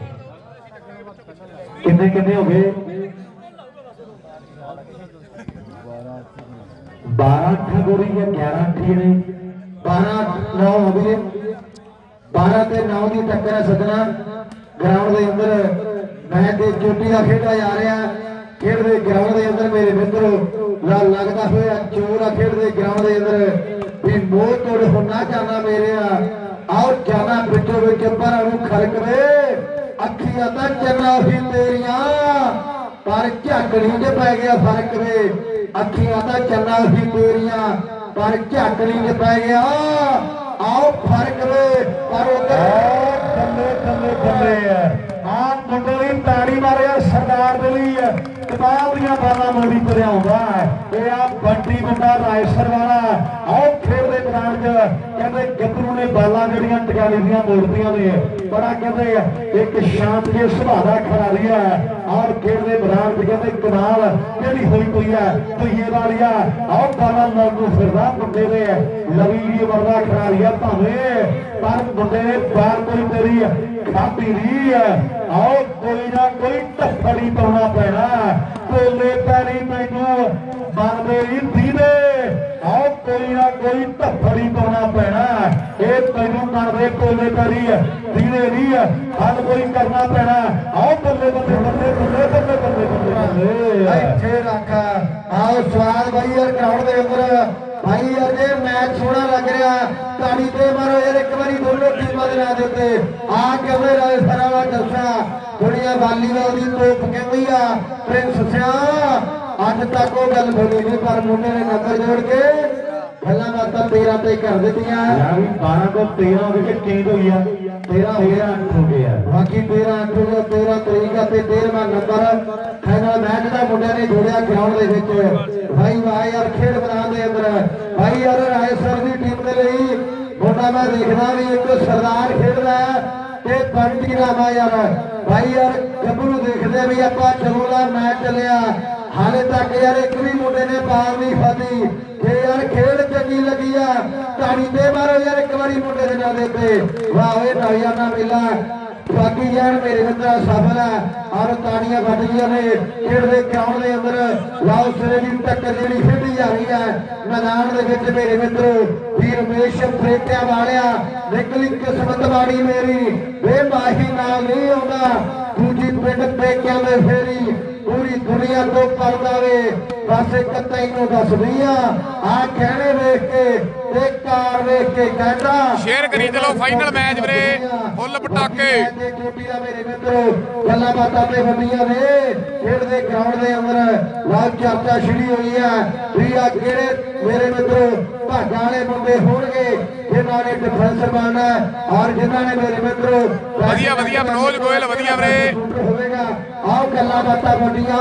कितने कितने हो गए बारह अठ गोरी या ग्यारह अठी ने बारह नौ हो गए बारह ते नौ की टक्कर है सजना ग्राउंड के अंदर मैच की चोटी का खेडा जा रहा है खेड के ग्राउंड के अंदर मेरे मित्र लगता हुआ चोर आ खेड के ग्राउंड के अंदर भी मोह तोड़ होना चाहना मेरे आओ जाना बिचो बिच पर खड़क वे अखियां तो चन्ना ही तेरिया पर झकड़ी च पै गया फर्क वे अखियां तो चन्ना ही तेरिया पर झकड़ी च पै गया आओ फर्क वे पर थले थले थले हाँ मुंडे की ताड़ी मारे सरदार दली कबाब दियां बालां मोड़ी तुरिया आउंदा है बंटी मुंडा रायसर वाला आओ खेल दे मैदान च कहते गबरू ने बालां जड़ियां टकाली दियां मोड़तियां ने बड़ा कहते एक शांत जे सुभाਅ दा खिलाड़ी है और खेल दे मैदान च कहते कमाल ਜਿਹੜੀ ਹੋਈ ਕੋਈ ਹੈ ਭਈਏ ਵਾਲੀ ਆ ਆਹ ਬਾਲਾਂ ਲਾਗੂ ਫਿਰਦਾ ਮੁੰਡੇ ਦੇ ਲਵੀ ਜੀ ਵਰਗਾ ਖਿਲਾੜੀ ਆ ਭਾਵੇਂ ਪਰ ਮੁੰਡੇ ਨੇ ਬਾਹਰ ਕੋਈ ਤੇਰੀ ਖਾਪੀ ਨਹੀਂ ਹੈ ਆਓ ਕੋਈ ਨਾ ਕੋਈ ਢੱਫੜੀ ਪਾਉਣਾ ਪੈਣਾ ਕੋਲੇ ਪੈਰੀ ਮੈਨੂੰ ਬੰਦੇ ਹੀ ਦੀਦੇ ਆਓ ਕੋਈ ਨਾ ਕੋਈ ਢੱਫੜੀ ਪਾਉਣਾ ਪੈਣਾ ਇਹ ਤੈਨੂੰ ਮੰਨਦੇ ਕੋਲੇ ਪੈਰੀ ਦੀਦੇ ਨਹੀਂ ਹੱਲ ਕੋਈ ਕਰਨਾ ਪੈਣਾ ਆਓ ਬੱਲੇ ਬੱਲੇ ਬੱਲੇ ਬੱਲੇ ਬੱਲੇ ਬੱਲੇ ਬੱਲੇ ਇੱਥੇ ਰੱਖ ਆਓ ਸਵਾਦ ਬਾਈ ਯਾਰ ਗਰਾਊਂਡ ਦੇ ਅੰਦਰ ਭਾਈ ਯਾਰ ਜੇ ਮੈਚ ਸੋਹਣਾ ਲੱਗ ਰਿਹਾ ਤਾੜੀ ਤੇ ਮਾਰੋ ਯਾਰ ਇੱਕ ਵਾਰੀ ਦੋਨੋਂ ਟੀਮਾਂ ਦੇ ਨਾਂ ਦੇ ਉੱਤੇ ਆ ਕਹਿੰਦੇ ਰਾਏ ਸਰਾ ਵਾਲਾ ਜਲਸਾ ਦੁਨੀਆ ਵਾਲੀਬਾਲ ਦੀ ਤੋਪ ਕਹਿੰਦੀ ਆ ਪ੍ਰਿੰਸ ਸਿਆ ਅੱਜ ਤੱਕ ਉਹ ਗੱਲ ਬਣੀ ਨਹੀਂ ਪਰ ਮੁੰਡੇ ਨੇ ਨੰਬਰ ਜੋੜ ਕੇ ਗੱਲਾਂ ਬਾਤਾਂ ਤੇਰਾਂ ਤੇ ਕਰ ਦਿੱਤੀਆਂ ਯਾਰ ਵੀ ਬਾਰਾਂ ਤੋਂ ਤੇਰਾਂ ਵਿਕਟ ਚੇਂਜ ਹੋਈ ਆ ਤੇਰਾਂ ਤੇਰਾਂ ਅੱਠ ਹੋ ਗਿਆ ਬਾਕੀ ਤੇਰਾਂ ਅੱਠ ਹੋ ਗਿਆ ਤੇਰਾਂ ਤਰੀਕ ਤੇ ਤੇਰਵਾਂ ਨੰਬਰ ਫਾਈਨਲ ਮੈਚ ਦਾ ਮੁੰਡਿਆਂ ਨੇ ਜੋੜਿਆ ਗਰਾਊਂਡ ਦੇ ਵਿੱਚ ਭਾਈ ਵਾਹ ਯਾਰ ਖੇਡ ਮੈਦਾਨ ਦੇ ਅੰਦਰ ਭਾਈ ਯਾਰ ਰਾਏ ਸਰ ਦੀ ਟੀਮ ਦੇ ਲਈ ਮੁੰਡਾ ਮੈਂ ਦੇਖਦਾ ਵੀ ਇੱਕ ਸਰਦਾਰ ਖੇਡਦਾ ਤੇ ਪੰਜ ਨਾਮਾ ਯਾਰ ਭਾਈ ਯਾਰ ਗੱਭਰੂ ਦੇਖਦੇ ਵੀ ਆਪਾਂ ਚਲੋ ਦਾ ਮੈਚ ਚੱਲਿਆ ਹਾਲੇ ਤੱਕ ਯਾਰ ਇੱਕ ਵੀ ਮੁੰਡੇ ਨੇ ਬਾਲ ਨਹੀਂ ਖਾਦੀ ਤੇ ਯਾਰ ਖੇਡ ਚੰਗੀ ਲੱਗੀ ਆ ਤਾੜੀ ਤੇ ਮਾਰੋ ਯਾਰ ਇੱਕ ਵਾਰੀ ਮੁੰਡੇ ਦੇ ਨਾਂ ਦੇ ਉੱਤੇ ਵਾਹ ਓਏ ਨਾਲਿਆਣਾ ਮੇਲਾ ਬਾਕੀ ਯਾਰ ਮੇਰੇ ਮਿੱਤਰਾ ਸਫਲ ਹੈ ਔਰ ਤਾੜੀਆਂ ਵੱਜ ਗਈਆਂ ਨੇ ਖੇਡ ਦੇ ਗਰਾਊਂਡ ਦੇ ਅੰਦਰ ਲਾਓ ਸਿਰੇ ਦੀ ਟੱਕਰ ਜਿਹੜੀ ਖੇਡੀ ਜਾ ਰਹੀ ਹੈ ਮੈਦਾਨ ਦੇ ਵਿੱਚ ਮੇਰੇ ਮਿੱਤਰੋ ਵੀਰ ਰਮੇਸ਼ ਫਰੇਟਿਆ ਵਾਲਿਆ ਨਿਕਲੀ ਕਿਸਮਤ ਵਾਲੀ ਮੇਰੀ ਬੇਮਾਹੀ ਨਾਲ ਨਹੀਂ ਆਉਂਦਾ ਦੂਜੀ ਪਿੰਡ ਪੇਕਿਆਂ ਦੇ ਫੇਰੀ ਪੂਰੀ ਦੁਨੀਆ ਤੋਂ ਪਰਦਾ ਵੇ ਬਸ ਇੱਕ ਤੈਨੂੰ ਦੱਸਦੀ ਆ ਆ ਕਹਿਣੇ ਵੇਖ ਕੇ ਤੇ ਕਾਰ ਵੇਖ ਕੇ ਕਹਿੰਦਾ ਸ਼ੇਅਰ ਕਰੀ ਚਲੋ ਫਾਈਨਲ ਮੈਚ ਵੀਰੇ ਫੁੱਲ ਪਟਾਕੇ ਚੋਟੀ ਦਾ ਮੇਰੇ ਮਿੱਤਰੋ ਗੱਲਾਂ ਬਾਤਾਂ ਤੇ ਹੁੰਦੀਆਂ ਨੇ ਖੇਡ ਦੇ ਗਰਾਊਂਡ ਦੇ ਅੰਦਰ ਲਾਲ ਚਰਚਾ ਛਿੜੀ ਹੋਈ ਆ ਵੀ ਆ ਕਿਹੜੇ ਮੇਰੇ ਮਿੱਤਰੋ ਭਾਗਾਂ ਵਾਲੇ ਮੁੰਡੇ ਹੋਣਗੇ ਜਿਨ੍ਹਾਂ ਨੇ ਡਿਫੈਂਸ ਬਣਨਾ ਔਰ ਜਿਨ੍ਹਾਂ ਨੇ ਮੇਰੇ ਮਿੱਤਰੋ ਵਧੀਆ ਵਧੀਆ ਮਨੋਜ ਗੋਇਲ ਵਧੀਆ ਵੀਰੇ ਹੋਵੇਗਾ ਆਓ ਗੱਲਾਂ ਬਾਤਾਂ ਵੱਡੀਆਂ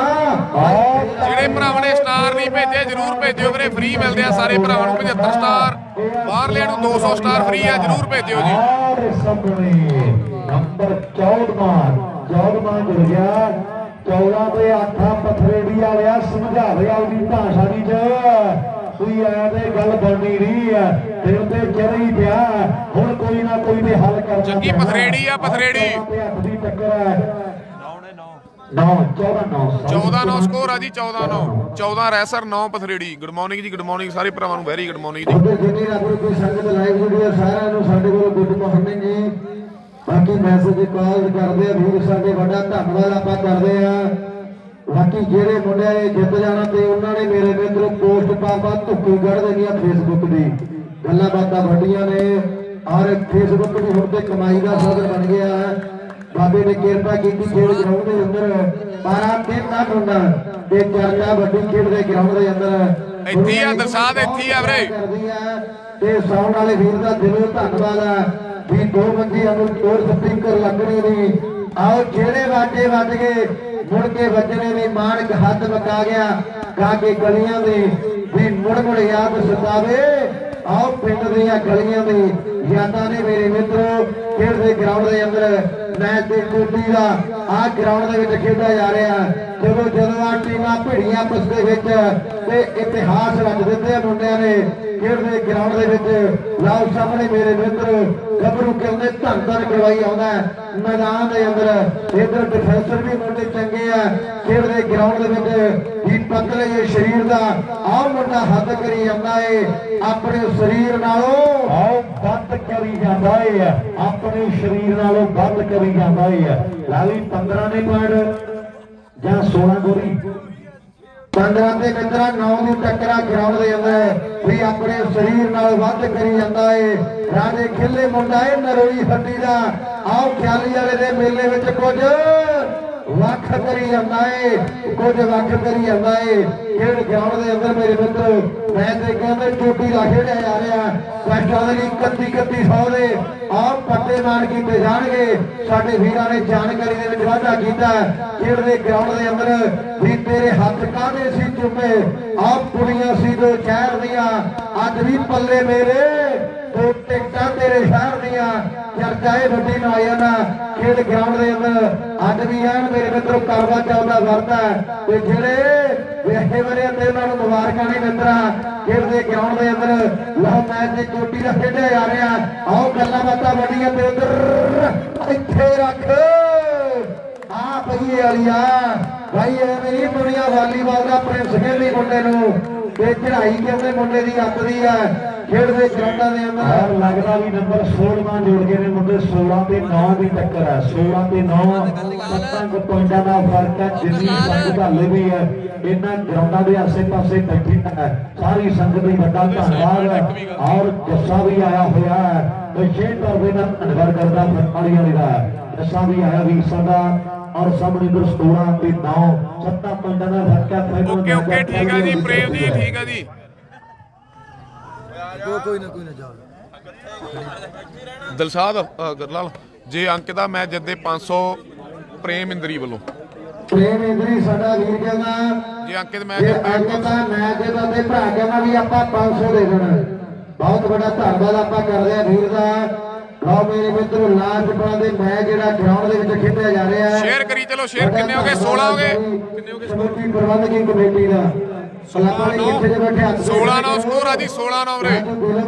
ਜਿਹੜੇ ਭਰਾਵਾਂ ਨੇ ਸਟਾਰ ਨਹੀਂ ਭੇਜੇ ਜਰੂਰ ਭੇਜਿਓ ਵੀਰੇ ਫ੍ਰੀ ਮਿਲਦੇ ਆ ਸਾਰੇ ਭਰਾਵਾਂ ਨੂੰ ਪਝੱਤਰ ਸਟਾਰ ਬਾਹਰਲਿਆਂ ਨੂੰ ਦੋ ਸੌ ਸਟਾਰ ਫ੍ਰੀ ਆ ਜਰੂਰ ਭੇਜਿਓ ਜੀ ਨੰਬਰ ਚੌਦਵਾਂ ਚੌਦਵਾਂ ਜੁੜ ਗਿਆ ਚੌਦਾਂ ਤੇ ਅੱਠ ਪਥਰੇੜੀ ਵਾਲਿਆ ਸਮਝਾਵੇ ਆਪਦੀ ਭਾਸ਼ਾ ਦੀ ਚ ਕੋਈ ਐ ਤੇ ਗੱਲ ਬਣਨੀ ਨਹੀਂ ਆ ਦਿਲ ਤੇ ਚੜ ਹੀ ਪਿਆ ਹੁਣ ਕੋਈ ਨਾ ਕੋਈ ਨੇ ਹੱਲ ਕਰਨਾ ਚੰਗੀ ਪਥਰੇੜੀ ਆ ਪਥਰੇੜੀ ਅੱਠ ਦੀ ਟੱਕਰ ਹੈ ਨੌ ਚੌਦਾਂ ਨੌ ਚੌਦਾਂ ਨੌ ਸਕੋਰ ਆ ਜੀ ਚੌਦਾਂ ਨੌ ਚੌਦਾਂ ਰੈਸਰ ਨੌ ਪਥਰੇੜੀ ਗੁੱਡ ਮਾਰਨਿੰਗ ਜੀ ਗੁੱਡ ਮਾਰਨਿੰਗ ਸਾਰੇ ਭਰਾਵਾਂ ਨੂੰ ਵੈਰੀ ਗੁੱਡ ਮਾਰਨਿੰਗ ਜੀ ਉਹਦੇ ਜਿੰਨੀ ਰੱਬ ਕੋਈ ਸੰਗਤ ਲਾਈਵ ਵੀਡੀਓ ਸਾਰਿਆਂ ਨੂੰ ਸਾਡੇ ਕੋਲ ਗੁੱਡ ਮਾਰਨਿੰਗ ਜੀ ਬਾਕੀ ਮੈਸੇਜ ਕਾਲ ਕਰਦੇ ਆ ਵੀਰ ਸਾਡੇ ਵੱਡਾ ਧੰਨਵਾਦ ਆਪਾਂ ਕਰਦੇ ਆ ਬਾਕੀ ਜਿਹੜੇ ਮੁੰਡਿਆਂ ਨੇ ਜਿੱਤ ਜਾਣਾ ਤੇ ਉਹਨਾਂ ਨੇ ਮੇਰੇ ਮਿੱਤਰੋ ਪੋਸਟ ਪਾਪਾ ਧੁੱਪੀ ਕੱਢ ਦੇਣੀ ਆ ਫੇਸਬੁੱਕ ਦੀ ਗੱਲਾਂ ਬਾਤਾਂ ਵੱਡੀਆਂ ਨੇ ਔਰ ਫੇਸਬੁੱਕ ਵੀ ਹੁਣ ਤੇ ਕਮਾਈ ਦਾ ਸਾਧਨ ਬਣ ਗਿਆ ਹੈ ਬਾਬੇ ਨੇ ਕਿਰਪਾ ਕੀਤੀ ਖੇਡ ਗਰਾਊਂਡ ਦੇ ਅੰਦਰ ਬਾਰਾਂ ਤਿੰਨ ਨਾ ਮੁੰਡਾ ਤੇ ਚਰਚਾ ਵੱਡੀ ਖੇਡ ਦੇ ਗਰਾਊਂਡ ਦੇ ਅੰਦਰ ਇੱਥੇ ਆ ਦਰਸਾਦ ਇੱਥੇ ਆ ਵੀਰੇ ਤੇ ਸੌਣ ਵਾਲੇ ਵੀਰ ਦਾ ਦਿਲੋਂ ਧੰਨਵਾਦ ਆ ਵੀ ਦੋ ਬੰਦਿਆਂ ਨੂੰ ਹੋਰ ਸਪੀਕਰ ਲੱਗਣੇ ਨੇ ਆਓ ਜਿਹੜੇ ਵਾਟੇ ਵੱਜ ਗਏ ਮੁੜ ਕੇ ਵੱਜਣੇ ਨੇ ਮਾਨਕ ਹੱਥ ਮਕਾ ਗਿਆ ਗਾ ਕੇ ਗਲੀਆਂ ਦੇ ਵੀ ਮੁੜ ਮੁੜ ਯਾਦ ਸਤਾਵੇ ਆਓ ਪਿੰਡ ਦੀਆਂ ਗਲੀਆਂ ਦੇ ਯਾਦਾਂ ਨੇ ਮੇਰੇ ਮਿੱਤਰੋ ਖੇਡ ਦੇ ਗਰਾਊਂਡ ਦੇ ਅੰਦਰ ਮੈਚ ਦੇ ਕੋਟੀ ਦਾ ਆਹ ਗਰਾਊਂਡ ਦੇ ਵਿੱਚ ਖੇਡਿਆ ਜਾ ਰਿਹਾ ਜਦੋਂ ਜਦੋਂ ਆ ਟੀਮਾਂ ਭਿੜੀਆਂ ਆਪਸ ਦੇ ਵਿੱਚ ਤੇ ਇਤਿਹਾਸ ਰਚ ਦਿੱਤੇ ਮੁੰਡਿਆਂ ਨੇ ਖੇਡ ਦੇ ਗਰਾਊਂਡ ਦੇ ਵਿੱਚ ਲਾਓ ਸਾਹਮਣੇ ਮੇਰੇ ਮਿੱਤਰ ਗੱਭਰੂ ਕਹਿੰਦੇ ਧੰਨ ਧੰਨ ਕਰਵਾਈ ਆਉਂਦਾ ਮੈਦਾਨ ਦੇ ਅੰਦਰ ਇਧਰ ਡਿਫੈਂਸਰ ਵੀ ਮੁੰਡੇ ਚੰਗੇ ਆ ਖੇਡ ਦੇ ਗਰਾਊਂਡ ਦੇ ਵਿੱਚ ਵੀ ਪਤਲੇ ਜਿਹੇ ਸਰੀਰ ਦਾ ਆਹ ਮੁੰਡਾ ਹੱਦ ਕਰੀ ਜਾਂਦਾ ਏ ਆਪਣੇ ਸਰੀਰ ਨਾਲੋਂ ਆਹ ਵੱਧ ਕਰੀ ਜਾਂਦਾ ਏ ਆਪਣੇ ਸਰੀਰ ਨਾਲੋਂ ਵੱਧ ਕਰੀ ਜਾਂਦਾ ਏ ਲਾਲੀ ਪੰਦਰਾਂ ਨੇ ਪੁਆਇੰਟ ਜਾਂ ਸੋਲਾਂ ਗੋਰੀ ਪੰਦਰਾਂ ਤੇ ਮਿੱਤਰਾ ਨੌ ਦੀ ਟੱਕਰਾ ਗਰਾਊਂਡ ਦੇ ਅੰਦਰ ਵੀ ਆਪਣੇ ਸਰੀਰ ਨਾਲ ਵੱਧ ਕਰੀ ਜਾਂਦਾ ਏ ਰਾਜੇ ਖਿੱਲੇ ਮੁੰਡਾ ਏ ਨਰੋਈ ਹੱਡੀ ਦਾ ਆਓ ਖਿਆਲੀ ਵਾਲੇ ਦੇ ਮੇਲੇ ਵਿੱਚ ਕੁਝ ਵੱਖ ਕਰੀ ਜਾਂਦਾ ਏ ਕੁਝ ਵੱਖ ਕਰੀ ਜਾਂਦਾ ਏ ਖੇਡ ਗਰਾਊਂਡ ਦੇ ਅੰਦਰ ਮੇਰੇ ਮਿੱਤਰ ਮੈਂ ਤੇ ਕਹਿੰਦੇ ਚੋਟੀ ਦਾ ਖੇਡਿਆ ਜਾ ਰਿਹਾ ਕਸ਼ਟਾਂ ਦੇ ਲਈ ਇਕੱਤੀ ਇਕੱਤੀ ਸੌ ਦੇ ਆਹ ਪੱਟੇ ਮਾਰ ਕੀਤੇ ਜਾਣਗੇ। ਸਾਡੇ ਵੀਰਾਂ ਨੇ ਜਾਣਕਾਰੀ ਦੇ ਵਿੱਚ ਵਾਧਾ ਕੀਤਾ ਖੇਡ ਦੇ ਗਰਾਊਂਡ ਦੇ ਅੰਦਰ ਵੀ ਤੇਰੇ ਹੱਥ ਕਾਹਦੇ ਸੀ ਚੁੱਪੇ ਆਹ ਕੁੜੀਆਂ ਸੀ ਦੋ ਸ਼ਹਿਰ ਦੀਆਂ ਅੱਜ ਵੀ ਪੱਲੇ ਮੇਰੇ ਦੋ ਟਿਕਟਾਂ ਤੇਰੇ ਸ਼ਹਿਰ ਦੀਆਂ ਚਰਚਾ ਇਹ ਵੱਡੀ ਨੌਜਵਾਨ ਖੇਡ ਗਰਾਊਂਡ ਦੇ ਅੰਦਰ ਅੱਜ ਵੀ ਐਨ ਮੇਰੇ ਮਿੱਤਰੋ ਕਰਵਾ ਚੌਥ ਦਾ ਵਰਤ ਹੈ ਤੇ ਜਿਹੜੇ ਵੇਖੇ ਵਰੇ ਤੇ ਉਹਨਾਂ ਨੂੰ ਮੁਬਾਰਕਾਂ ਨੇ ਮਿੱਤਰਾ ਖੇਡ ਦੇ ਗਰਾਊਂਡ ਦੇ ਅੰਦਰ ਲਓ ਮੈਚ ਦੀ ਚੋਟੀ ਦਾ ਖੇਡਿਆ ਜਾ ਰਿਹਾ। ਆਓ ਗੱਲਾਂ ਬਾਤਾਂ ਵੱਡੀਆਂ ਤੇ ਉਧਰ ਇੱਥੇ ਰੱਖ ਆ ਪਈਏ ਵਾਲੀਆ ਭਾਈ ਐਵੇਂ ਨਹੀਂ ਦੁਨੀਆ ਵਾਲੀਬਾਲ ਦਾ ਪ੍ਰਿੰਸ ਕਹਿੰਦੀ ਮੁੰਡੇ ਨੂੰ ਤੇ ਚੜਾਈ ਕਹਿੰਦੇ ਮੁੰਡੇ ਦੀ ਅੱਪਦੀ ਆ ਖੇਡ ਦੇ ਗਰਾਊਂਡਾਂ ਦੇ ਅੰਦਰ ਲੱਗਦਾ ਵੀ ਨੰਬਰ ਸੋਲ੍ਹਾਂ ਜੁੜ ਗਏ ਨੇ ਮੁੰਡੇ ਸੋਲ੍ਹਾਂ ਤੇ ਨੌ ਦੀ ਟੱਕਰ ਹੈ ਸੋਲ੍ਹਾਂ ਤੇ ਨੌ ਸੱਤਾਂ ਕੁ ਪੁਆਇੰਟਾਂ ਦਾ ਫਰਕ ਹੈ ਜਿੰਨੀ ਸੰਗਤ ਹਾਲੇ ਵੀ ਹੈ ਇਹਨਾਂ ਗਰਾਊਂਡਾਂ ਦੇ ਆਸੇ-ਪਾਸੇ ਬੈਠੀ ਹੈ ਸਾਰੀ ਸੰਗਤ ਦੀ ਵੱਡਾ ਧੰਨਵਾਦ ਔਰ ਜੱਸਾ ਵੀ ਆਇਆ ਹੋਇਆ ਹੈ ਵਿਸ਼ੇਸ਼ ਤੌਰ ਤੇ ਨਾਲ ਧੰਨਵਾਦ ਕਰਦਾ ਫਰਮਾਲੀ ਵਾਲੇ ਦਾ ਜੱਸਾ ਵੀ ਆਇਆ ਵੀਰ ਸਾਡਾ ਔਰ ਸਾਹਮਣੇ ਦਰ ਸੋਲ੍ਹਾਂ ਤੇ ਨੌ ਸੱਤਾਂ ਪੁਆਇੰਟਾਂ ਦਾ ਫਰਕ ਹੈ ਫਾਈਨਲ ਓਕੇ ਓਕੇ ਠੀਕ ਹੈ ਜੀ ਪ੍ਰੇਮ ਜੀ ਠੀਕ ਹੈ ਜੀ ਕੋਈ ਨਾ ਕੋਈ ਨਾ ਜਾ ਦਿਲਸ਼ਾਦ ਗਰਲਾਲ ਜੇ ਅੰਕ ਦਾ ਮੈਚ ਜਿੱਦੇ ਪੰਜ ਸੌ ਪ੍ਰੇਮ ਇੰਦਰੀ ਵੱਲੋਂ ਪ੍ਰੇਮ ਇੰਦਰੀ ਸਾਡਾ ਵੀਰ ਕਹਿੰਦਾ ਜੇ ਅੰਕਿਤ ਜੇ ਮੈਚ ਅੰਕ ਦਾ ਮੈਚ ਦਾ ਤੇ ਭਰਾ ਕਹਿੰਦਾ ਵੀ ਆਪਾਂ ਪੰਜ ਸੌ ਦੇ ਦੇਣਾ ਬਹੁਤ ਵੱਡਾ ਧੰਨਵਾਦ ਆਪਾਂ ਕਰਦੇ ਆ ਵੀਰ ਦਾ। ਲਓ ਮੇਰੇ ਮਿੱਤਰੋ ਲਾਜਪਾਲ ਦੇ ਮੈਚ ਜਿਹੜਾ ਗਰਾਊਂਡ ਦੇ ਵਿੱਚ ਖੇਡਿਆ ਜਾ ਰਿਹਾ ਹੈ ਸ਼ੇਅਰ ਕਰੀ ਚਲੋ ਸ਼ੇਅਰ ਕਿੰਨੇ ਹੋ ਗਏ ਸੋਲ੍ਹਾਂ ਹੋ ਗਏ ਕਿੰਨੇ ਹੋ ਗਏ ਸਮੁੱਚੀ ਪ੍ਰਬੰਧਕੀ ਕਮੇਟੀ ਦਾ ਸੋਲ੍ਹਾਂ ਨੌ ਸਕੋਰ ਆ ਜੀ ਸੋਲ੍ਹਾਂ ਨੌ ਵੀਰੇ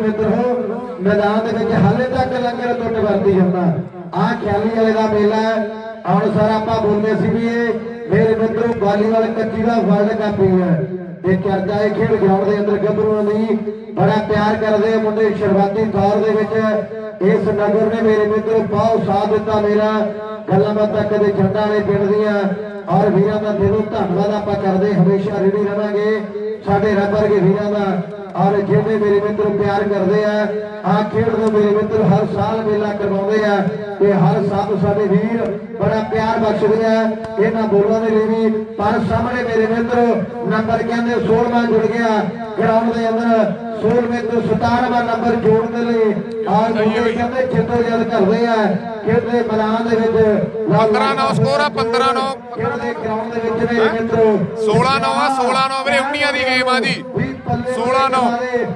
ਮੈਦਾਨ ਦੇ ਵਿੱਚ ਹਾਲੇ ਤੱਕ ਲੰਗਰ ਟੁੱਟ ਵਰਤੀ ਜਾਂਦਾ ਆਹ ਖਿਆਲੀ ਵਾਲੇ ਦਾ ਮੇਲਾ ਹੁਣ ਸਰ ਆਪਾਂ ਬੋਲਦੇ ਸੀ ਵੀ ਇਹ ਮੇਰੇ ਮਿੱਤਰੋ ਵਾਲੀਬਾਲ ਕੱਚੀ ਦਾ ਵਰਲਡ ਕੱਪ ਹੀ ਹੈ ਤੇ ਚਰਚਾ ਇਹ ਖੇਡ ਗਰਾਊਂਡ ਦੇ ਅੰਦਰ ਗੱਭਰੂਆਂ ਦੀ ਬੜਾ ਪਿਆਰ ਕਰਦੇ ਆ ਮੁੰਡੇ ਸ਼ੁਰੂਆਤੀ ਦੌਰ ਦੇ ਵਿੱਚ ਇਸ ਨਗਰ ਨੇ ਮੇਰੇ ਮਿੱਤਰੋ ਬਹੁਤ ਸਾਥ ਦਿੱਤਾ ਮੇਰਾ ਗੱਲਾਂ ਬਾਤਾਂ ਕਦੇ ਝੰਡਾ ਵਾਲੇ ਪਿੰਡ ਦੀਆਂ ਔਰ ਵੀਰਾਂ ਦਾ ਦਿਲੋਂ ਧੰਨਵਾਦ ਆਪਾਂ ਕਰਦੇ ਹਮੇਸ਼ਾ ਰੇਡੀ ਰਵਾਂਗੇ ਸਾਡੇ ਰੱਬ ਵਰਗੇ ਵੀਰਾਂ ਦਾ ਔਰ ਜਿਹੜੇ ਮੇਰੇ ਮਿੱਤਰ ਪਿਆਰ ਕਰਦੇ ਆ ਆ ਖੇਡ ਨੂੰ ਮੇਰੇ ਮਿੱਤਰ ਹਰ ਸਾਲ ਮੇਲਾ ਕਰਵਾਉਂਦੇ ਆ ਤੇ ਹਰ ਸਾਲ ਸਾਡੇ ਵੀਰ ਬੜਾ ਪਿਆਰ ਬਖਸ਼ਦੇ ਆ ਇਹਨਾਂ ਬੋਲਾਂ ਦੇ ਲਈ ਵੀ ਪਰ ਸਾਹਮਣੇ ਮੇਰੇ ਮਿੱਤਰ ਨੰਬਰ ਕਹਿੰਦੇ ਸੋਲ੍ਹਵਾਂ ਜੁੜ ਗਿਆ ਗਰਾਊਂਡ ਦੇ ਅੰਦਰ ਸੋਲ੍ਹਵੇਂ ਤੋਂ ਸਤਾਰਵਾਂ ਨੰਬਰ ਜੋੜਨ ਦੇ ਲਈ ਔਰ ਮੁੰਡੇ ਕਹਿੰਦੇ ਜਿੱਤੋ ਜਦ ਕਰਦੇ ਆ ਖੇਡਦੇ ਮੈਦਾਨ ਦੇ ਵਿੱਚ ਪੰਦਰਾਂ ਨੌ ਸਕੋਰ ਆ ਪੰਦਰਾਂ ਨੌ ਖੇਡਦੇ ਗਰਾਊਂਡ ਦੇ ਵਿੱਚ ਮੇਰੇ ਮਿੱਤਰ ਸੋਲ੍ਹਾਂ ਨੌ ਆ ਸੋਲ੍ਹਾਂ ਨੌ ਵੀਰੇ ਉੱਨੀਆਂ ਦੀ ਗੇਮ ਆ ਜੀ ਸੋਲ੍ਹਾਂ ਨੌ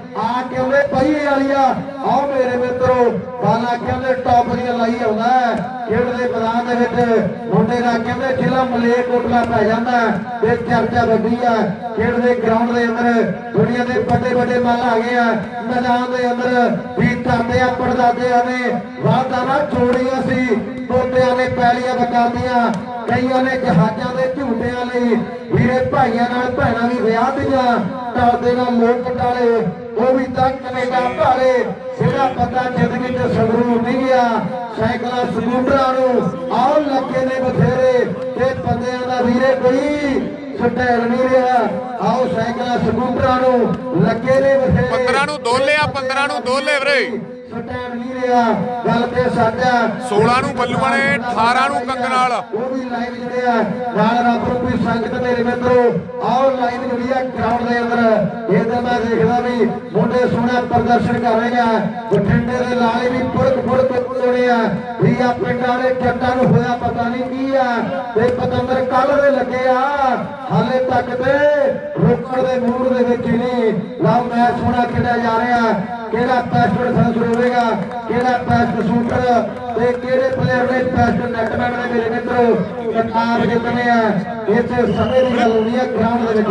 ਆ ਕਹਿੰਦੇ ਪਈਏ ਵਾਲੀਆ ਆਓ ਮੇਰੇ ਮਿੱਤਰੋ ਬਾਲਾ ਕਹਿੰਦੇ ਟੌਪ ਦੀਆਂ ਲਾਈ ਆਉਂਦਾ ਖੇਡਦੇ ਮੈਦਾਨ ਦੇ ਵਿੱਚ ਮੁੰਡੇ ਦਾ ਕਹਿੰਦੇ ਜ਼ਿਲ੍ਹਾ ਮਲੇਰਕੋਟਲਾ ਪੈ ਜਾਂਦਾ ਤੇ ਚਰਚਾ ਵੱਡੀ ਆ ਖੇਡਦੇ ਗਰਾਊਂਡ ਦੇ ਅੰਦਰ ਦੁਨੀਆ ਦੇ ਵੱਡੇ ਵੱਡੇ ਮੱਲ ਆ ਗਏ ਆ ਮੈਦਾਨ ਦੇ ਅੰਦਰ ਵੀ ਕਰਦੇ ਆ ਪੜਦਾਦਿਆਂ ਨੇ ਵਾਦਾਂ ਜੋੜੀਆਂ ਸੀ ਪੋਤਿਆਂ ਨੇ ਪੈਲੀਆਂ ਬਕਾਦੀਆਂ ਕਈਆਂ ਨੇ ਜਹਾਜ਼ਾਂ ਦੇ ਝੂਟਿਆਂ ਲਈ ਵੀਰੇ ਭਾਈਆਂ ਨਾਲ ਭੈਣਾਂ ਵੀ ਵਿਆਹ ਦੀਆਂ ਟਾਲਦੇ ਨਾਲ ਲੋਕ ਟਾਲੇ ਉਹ ਵੀ ਤਾਂ ਕੈਨੇਡਾ ਭਾਲੇ ਜਿਹੜਾ ਪਤਾ ਜ਼ਿੰਦਗੀ ਚ ਸੰਗਰੂਰ ਨਹੀਂ ਗਿਆ ਸਾਈਕਲਾਂ ਸਕੂਟਰਾਂ ਨੂੰ ਆਉ ਲੱਗੇ ਨੇ ਬਥੇਰੇ ਤੇ ਬੰਦਿਆਂ ਦਾ ਵੀਰੇ ਕੋਈ ਸਟੈਲ ਨਹੀਂ ਰਿਹਾ ਆਓ ਸਾਈਕਲਾਂ ਸਕੂਟਰਾਂ ਨੂੰ ਲੱਗੇ ਨੇ ਬਥੇਰੇ ਪੰਦਰਾਂ ਨੂੰ ਦੋਲੇ ਆ ਪੰਦਰਾਂ ਨੂੰ ਦੋਲੇ ਵੀਰੇ ਸਟੈਂਡ ਨਹੀਂ ਰਿਹਾ ਗੱਲ ਤੇ ਸਾਡਾ ਸੋਲ੍ਹਾਂ ਨੂੰ ਬੱਲੂਆਂ ਨੇ ਅਠਾਰਾਂ ਨੂੰ ਕੰਗਨਾਲ ਉਹ ਵੀ ਲਾਈਵ ਜੁੜਿਆ ਨਾਲ ਰੱਬ ਰੂਪੀ ਸੰਗਤ ਮੇਰੇ ਮਿੱਤਰੋ ਆਓ ਲਾਈਵ ਜੁੜਿਆ ਗਰਾਊਂਡ ਦੇ ਅੰਦਰ ਇਹਦਾ ਮੈਂ ਦੇਖਦਾ ਵੀ ਮੁੰਡੇ ਸੋਹਣਾ ਪ੍ਰਦਰਸ਼ਨ ਕਰ ਰਹੇ ਆ ਬਠਿੰਡੇ ਦੇ ਲਾਲੇ ਵੀ ਪੁਰਕ ਪੁਰਕ ਤੋੜੇ ਆ ਵੀ ਆ ਪਿੰਡਾਂ ਵਾਲੇ ਜੱਟਾਂ ਨੂੰ ਹੋਇਆ ਪਤਾ ਨਹੀਂ ਕੀ ਆ ਤੇ ਪਤੰਦਰ ਕੱਲ ਦੇ ਲੱਗੇ ਆ ਹਾਲੇ ਤੱਕ ਤੇ ਰੋਕੜ ਦੇ ਮੂਰ ਦੇ ਵਿੱਚ ਹੀ ਨਹੀਂ ਲਓ ਮੈਚ ਸੋਹਣਾ ਖੇਡਿਆ ਜਾ ਰਿਹਾ ਕਿਹੜਾ ਪੈਸਟ ਸੰਸ ਹੋਵੇਗਾ ਕਿਹੜਾ ਪੈਸਟ ਸ਼ੂਟਰ ਤੇ ਕਿਹੜੇ ਪਲੇਅਰ ਨੇ ਪੈਸਟ ਨੈਟਮੈਨ ਨੇ ਮੇਰੇ ਮਿੱਤਰੋ ਕਿਤਾਬ ਜਿੱਤਨੇ ਆ ਇੱਥੇ ਸਮੇਂ ਦੀ ਗੱਲ ਹੋਣੀ ਆ ਗਰਾਊਂਡ ਦੇ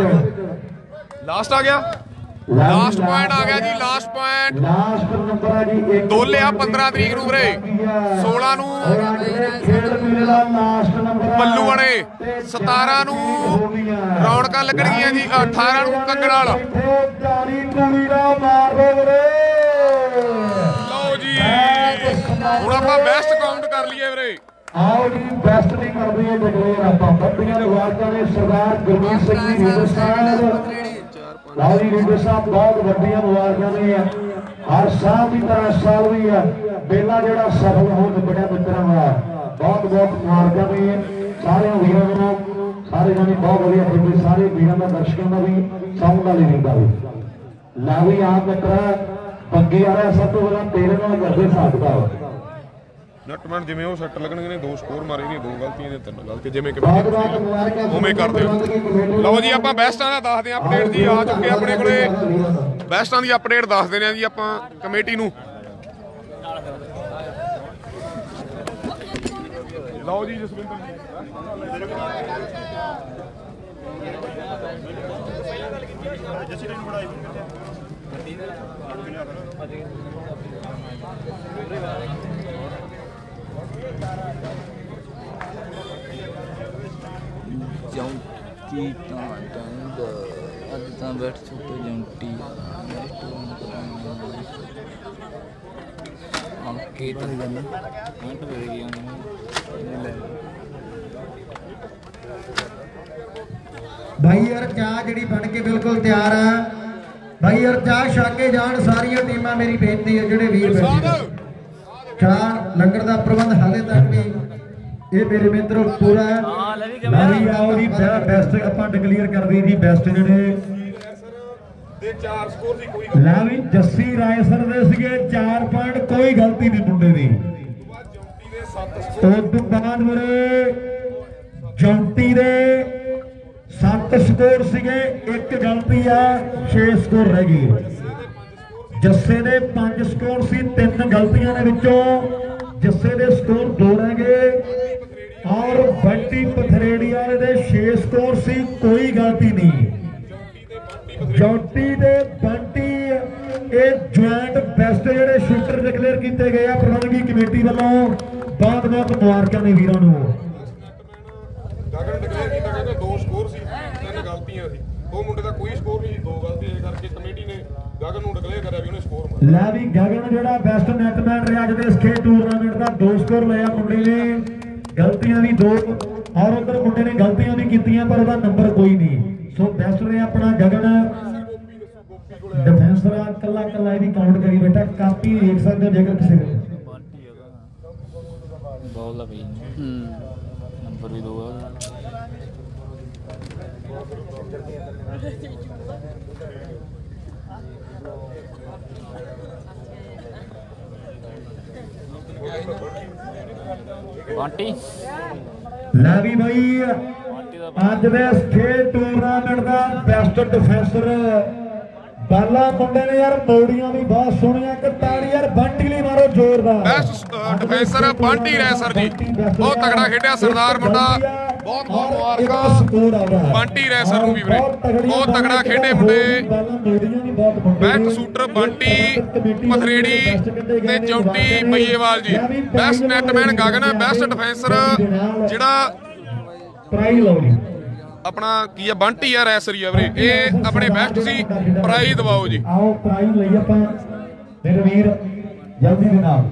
ਵਿੱਚ ਲਾਸਟ ਆ ਗਿਆ ਲਾਸਟ ਪੁਆਇੰਟ ਆ ਗਿਆ ਜੀ ਲਾਸਟ ਪੁਆਇੰਟ ਲਾਸਟ ਨੰਬਰ ਹੈ ਜੀ ਦੋਲੇ ਆ ਪੰਦਰਾਂ ਤਰੀਕ ਨੂੰ ਵੀਰੇ ਸੋਲ੍ਹਾਂ ਨੂੰ ਖੇਡ ਮੇਲੇ ਦਾ ਲਾਸਟ ਨੰਬਰ ਬੱਲੂ ਬਣੇ ਸਤਾਰਾਂ ਨੂੰ ਰੌਣਕਾਂ ਲੱਗਣਗੀਆਂ ਜੀ ਅਠਾਰਾਂ ਨੂੰ ਕੰਗਨਾਲ ਜਾਰੀ ਕੁੜੀ ਦਾ ਮਾਰ ਦੋ ਵੀਰੇ ਲਓ ਜੀ ਹੁਣ ਆਪਾਂ ਬੈਸਟ ਕਾਊਂਟ ਕਰ ਲਈਏ ਵੀਰੇ ਆਓ ਜੀ ਬੈਸਟ ਦੀ ਕਰਦੀ ਹੈ ਡਿਕਲੇਅਰ ਆਪਾਂ ਬੱਬੀਆਂ ਨਿਵਾਰਕਾਂ ਨੇ ਸਰਦਾਰ ਗੁਰਮੀਤ ਸਿੰਘ ਜੀ ਲੀਡਰ ਸਾਹਿਬ ਲਓ ਜੀ ਲੀਡਰ ਸਾਹਿਬ ਬਹੁਤ ਵੱਡੀਆਂ ਮੁਬਾਰਕਾਂ ਨੇ ਹਰ ਸਾਲ ਦੀ ਤਰ੍ਹਾਂ ਸਾਲ ਵੀ ਆ ਮੇਲਾ ਜਿਹੜਾ ਸਫਲ ਹੋ ਨਿਬੜਿਆ ਮਿੱਤਰਾਂ ਦਾ ਬਹੁਤ ਬਹੁਤ ਮੁਬਾਰਕਾਂ ਨੇ ਸਾਰਿਆਂ ਵੀਰਾਂ ਨੂੰ ਸਾਰੇ ਜਾਣੇ ਬਹੁਤ ਵਧੀਆ ਖੇਡੇ ਸਾਰੇ ਵੀਰਾਂ ਦਾ ਦਰਸ਼ਕਾਂ ਦਾ ਵੀ ਸਾਊਂਡ ਵਾਲੇ ਵੀਰਾਂ ਦਾ ਵੀ ਲਾ ਵੀ ਆਪ ਮਿੱਤਰਾ ਪੱਗੇ ਆ ਰਿਹਾ ਸਭ ਤੋਂ ਪਹਿਲਾਂ ਤੇਰੇ ਨਾਲ ਕਰਦੇ ਸਕਦਾ ਨਟਮੈਨ ਜਿਵੇਂ ਉਹ ਸੈੱਟ ਲੱਗਣਗੇ ਨੇ ਦੋ ਸਕੋਰ ਮਾਰੇ ਨੇ ਦੋ ਗਲਤੀਆਂ ਦੇ ਤਿੰਨ ਗਲਤੀ ਜਿਵੇਂ ਕਿ ਬਹੁਤ ਬਹੁਤ ਮੁਬਾਰਕਾਂ ਉਵੇਂ ਕਰਦੇ ਹੋ। ਲਓ ਜੀ ਆਪਾਂ ਬੈਸਟਾਂ ਦਾ ਦੱਸਦੇ ਹਾਂ ਅਪਡੇਟ ਜੀ ਆ ਚੁੱਕੇ ਆਪਣੇ ਕੋਲੇ ਬੈਸਟਾਂ ਦੀ ਅਪਡੇਟ ਦੱਸ ਦਿੰਦੇ ਆ ਜੀ ਆਪਾਂ ਕਮੇਟੀ ਨੂੰ। ਲਓ ਜੀ ਜਸਵਿੰਦਰ ਜੀ ਜੌਂਟੀ ਤਾਂ ਦੰਦ ਅੱਜ ਤਾਂ ਬੈਠ ਛੋਟੇ ਜੌਂਟੀ ਅੰਕੇ ਤਾਂ ਮਿੰਟ ਵੇ ਗਿਆ ਭਾਈ ਯਾਰ ਚਾਹ ਜਿਹੜੀ ਬਣ ਕੇ ਬਿਲਕੁਲ ਤਿਆਰ ਆ ਭਾਈ ਯਾਰ ਚਾਹ ਛਾਕੇ ਜਾਣ ਸਾਰੀਆਂ ਟੀਮਾਂ ਮੇਰੀ ਬੇਨਤੀ ਹੈ ਜਿਹੜੇ ਵੀਰ ਬੈਠੇ ਚਾਹ ਲੰਗਰ ਦਾ ਪ੍ਰਬੰਧ ਹਾਲੇ ਤੱਕ ਵੀ ਇਹ ਮੇਰੇ ਮਿੱਤਰੋ ਪੂਰਾ ਹੈ। ਲਾਵੀ ਆਓ ਜੀ ਬੈਸਟ ਆਪਾਂ ਡਿਕਲੇਅਰ ਕਰਦੇ ਜੀ ਬੈਸਟ ਜਿਹੜੇ ਦੇ ਚਾਰ ਸਕੋਰ ਸੀ ਕੋਈ ਲਾਵੀ ਜੱਸੀ ਰਾਏ ਸਰ ਦੇ ਸੀਗੇ ਚਾਰ ਪੁਆਇੰਟ ਕੋਈ ਗਲਤੀ ਨਹੀਂ ਮੁੰਡੇ ਦੀ। ਜੌਂਟੀ ਦੇ ਸੱਤ ਸਕੋਰ ਉਸ ਤੋਂ ਬਾਅਦ ਵੀਰੇ ਜੌਂਟੀ ਦੇ ਸੱਤ ਸਕੋਰ ਸੀਗੇ ਇੱਕ ਗਲਤੀ ਆ ਛੇ ਸਕੋਰ ਰਹਿ ਗਏ। ਜੱਸੇ ਦੇ ਪੰਜ ਸਕੋਰ ਸੀ ਤਿੰਨ ਗਲਤੀਆਂ ਦੇ ਵਿੱਚੋਂ ਜੱਸੇ ਦੇ ਸਕੋਰ ਦੋ ਰਹਿ ਗਏ ਔਰ ਬੰਟੀ ਪਥਰੇੜੀ ਵਾਲੇ ਦੇ ਛੇ ਸਕੋਰ ਸੀ ਕੋਈ ਗਲਤੀ ਨਹੀਂ। ਜੌਂਟੀ ਦੇ ਬੰਟੀ ਇਹ ਜੁਆਇੰਟ ਬੈਸਟ ਜਿਹੜੇ ਸ਼ੂਟਰ ਡਿਕਲੇਅਰ ਕੀਤੇ ਗਏ ਆ ਪ੍ਰਬੰਧਕੀ ਕਮੇਟੀ ਵੱਲੋਂ ਬਹੁਤ ਬਹੁਤ ਮੁਬਾਰਕਾਂ ਨੇ ਵੀਰਾਂ ਨੂੰ। ਗਗਨ ਡਿਕਲੇਅਰ ਕੀਤਾ ਕਹਿੰਦੇ ਦੋ ਸਕੋਰ ਸੀ ਤਿੰਨ ਗਲਤੀਆਂ ਸੀ ਉਹ ਮੁੰਡੇ ਦਾ ਕੋਈ ਸਕੋਰ ਨਹੀਂ ਦੋ ਗਲਤੀਆਂ ਇਸ ਕਰਕੇ ਕਮੇਟੀ ਨੇ ਗਗਨ ਨੂੰ ਡਿਕਲੇਅਰ ਕਰਿਆ ਵੀ ਉਹਨੇ ਸਕੋਰ ਮਾਰਿਆ। ਲੈ ਵੀ ਗਗਨ ਜਿਹੜਾ ਬੈਸਟ ਨੈਟਮੈਨ ਰਿਹਾ ਅੱਜ ਦੇ ਇਸ ਖੇਡ ਟੂਰਨਾਮੈਂਟ ਦਾ ਦੋ ਸਕੋਰ ਲਿਆ ਮੁੰਡੇ ਨੇ ਗਲਤੀਆਂ ਵੀ ਦੋ ਔਰ ਉਧਰ ਮੁੰਡੇ ਨੇ ਗਲਤੀਆਂ ਵੀ ਕੀਤੀਆਂ ਪਰ ਉਹਦਾ ਨੰਬਰ ਕੋਈ ਨਹੀਂ। ਸੋ ਬੈਸਟ ਰਿਹਾ ਆਪਣਾ ਗਗਨ ਡਿਫੈਂਸਰ ਆ ਕੱਲਾ ਕੱਲਾ ਇਹਦੀ ਕਾਊਂਟ ਕਰੀ ਬੈਠਾ ਕਾਪੀ ਦੇਖ ਸਕਦੇ ਹੋ ਜੇਕਰ ਕਿਸੇ ਬੋਲ ਦਾ ਵੀ ਨੰਬਰ ਵੀ ਦੋ ਆ ਬੰਟੀ ਲੈ ਵੀ ਬਾਈ ਅੱਜ ਦੇ ਖੇਡ ਟੂਰਨਾਮੈਂਟ ਦਾ ਬੈਸਟ ਡਿਫੈਂਸਰ ਬਾਲਾ ਮੁੰਡੇ ਨੇ ਯਾਰ ਮੋੜੀਆਂ ਵੀ ਬਹੁਤ ਸੋਹਣੀਆਂ ਕਿ ਤਾੜੀ ਯਾਰ ਬੰਟੀ ਲਈ ਮਾਰੋ ਜ਼ੋਰਦਾਰ। ਬੈਸਟ ਡਿਫੈਂਸਰ ਬੰਟੀ ਰੈ ਸਰ ਜੀ ਬਹੁਤ ਤਗੜਾ ਖੇਡਿਆ ਸਰਦਾਰ ਮੁੰਡਾ ਬਹੁਤ ਬਹੁਤ ਮੁਬਾਰਕਾਂ ਬੰਟੀ ਰੈ ਸਰ ਨੂੰ ਵੀ ਵੀਰੇ ਬਹੁਤ ਤਗੜਾ ਖੇਡੇ ਮੁੰਡੇ। ਬੈਕ ਸ਼ੂਟਰ ਬੰਟੀ ਪਥਰੇੜੀ ਤੇ Jonty Maiyewal ji best netman Gagan best defencer ਜਿਹੜਾ ਪ੍ਰਾਈਜ਼ ਲਓ ਜੀ ਆਪਣਾ ਕੀ ਆ ਬੰਟੀ ਆ ਰੈਸਰੀ ਆ ਵੀਰੇ ਇਹ ਆਪਣੇ ਬੈਸਟ ਸੀ ਪ੍ਰਾਈਜ਼ ਦਵਾਓ ਜੀ। ਆਓ ਪ੍ਰਾਈਜ਼ ਲਈ ਆਪਾਂ ਮੇਰੇ ਵੀਰ ਜਲਦੀ ਦੇ ਨਾਲ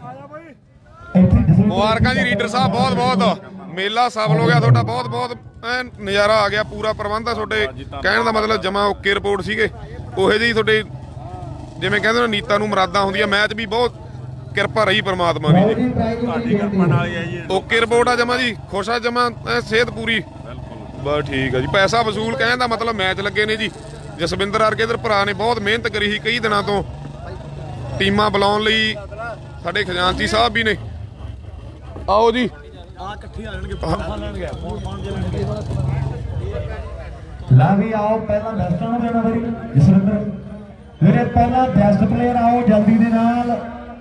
ਮੁਬਾਰਕਾਂ ਜੀ ਰੀਡਰ ਸਾਹਿਬ ਬਹੁਤ ਬਹੁਤ ਮੇਲਾ ਸਫਲ ਹੋ ਗਿਆ ਤੁਹਾਡਾ ਬਹੁਤ ਬਹੁਤ ਐਨ ਨਜ਼ਾਰਾ ਆ ਗਿਆ ਪੂਰਾ ਪ੍ਰਬੰਧ ਆ ਤੁਹਾਡੇ ਕਹਿਣ ਦਾ ਮਤਲਬ ਜਮਾ ਓਕੇ ਰਿਪੋਰਟ ਸੀਗੇ ਉਹੇ ਜਿਹੀ ਤੁਹਾਡੇ ਜਿਵੇਂ ਕਹਿੰਦੇ ਨੇ ਨੀਤਾਂ ਨੂੰ ਮੁਰਾਦਾਂ ਹੁੰਦੀਆਂ ਮੈਚ ਵੀ ਬਹੁਤ ਕਿਰਪਾ ਰਹੀ ਪਰਮਾਤਮਾ ਦੀ ਜੀ ਤੁਹਾਡੀ ਕਿਰਪਾ ਨਾਲ ਹੀ ਆ ਜੀ ਓਕੇ ਰਿਪੋਰਟ ਆ ਜਮਾ ਜੀ ਖੁਸ਼ ਆ ਜਮਾ ਸਿਹਤ ਪੂਰੀ ਬਸ ਠੀਕ ਆ ਜੀ ਪੈਸਾ ਵਸੂਲ ਕਹਿਣ ਦਾ ਮਤਲਬ ਮੈਚ ਲੱਗੇ ਨੇ ਜੀ ਜਸਵਿੰਦਰ ਵਰਗੇ ਇਧਰ ਭਰਾ ਨੇ ਬਹੁਤ ਮਿਹਨਤ ਕਰੀ ਸੀ ਕਈ ਦਿਨਾਂ ਤੋਂ ਟੀਮਾਂ ਬੁਲਾਉਣ ਲਈ ਸਾਡੇ ਖਜ਼ਾਨਚੀ ਸਾਹਿਬ ਵੀ ਨੇ ਆਓ ਜੀ ਆ ਇਕੱਠੇ ਆ ਜਾਣਗੇ ਫੋਨ ਲੈਣਗੇ ਫੋਨ ਫੋਨ ਦੇਣਗੇ ਲਾ ਵੀ ਆਓ ਪਹਿਲਾਂ ਬੈਸਟਾਂ ਨੂੰ ਦੇਣਾ ਬਈ ਜਸਵਿੰਦਰ ਵੀਰੇ ਪਹਿਲਾਂ ਬੈਸਟ ਪਲੇਅਰ ਆਓ ਜਲਦੀ ਦੇ ਨਾਲ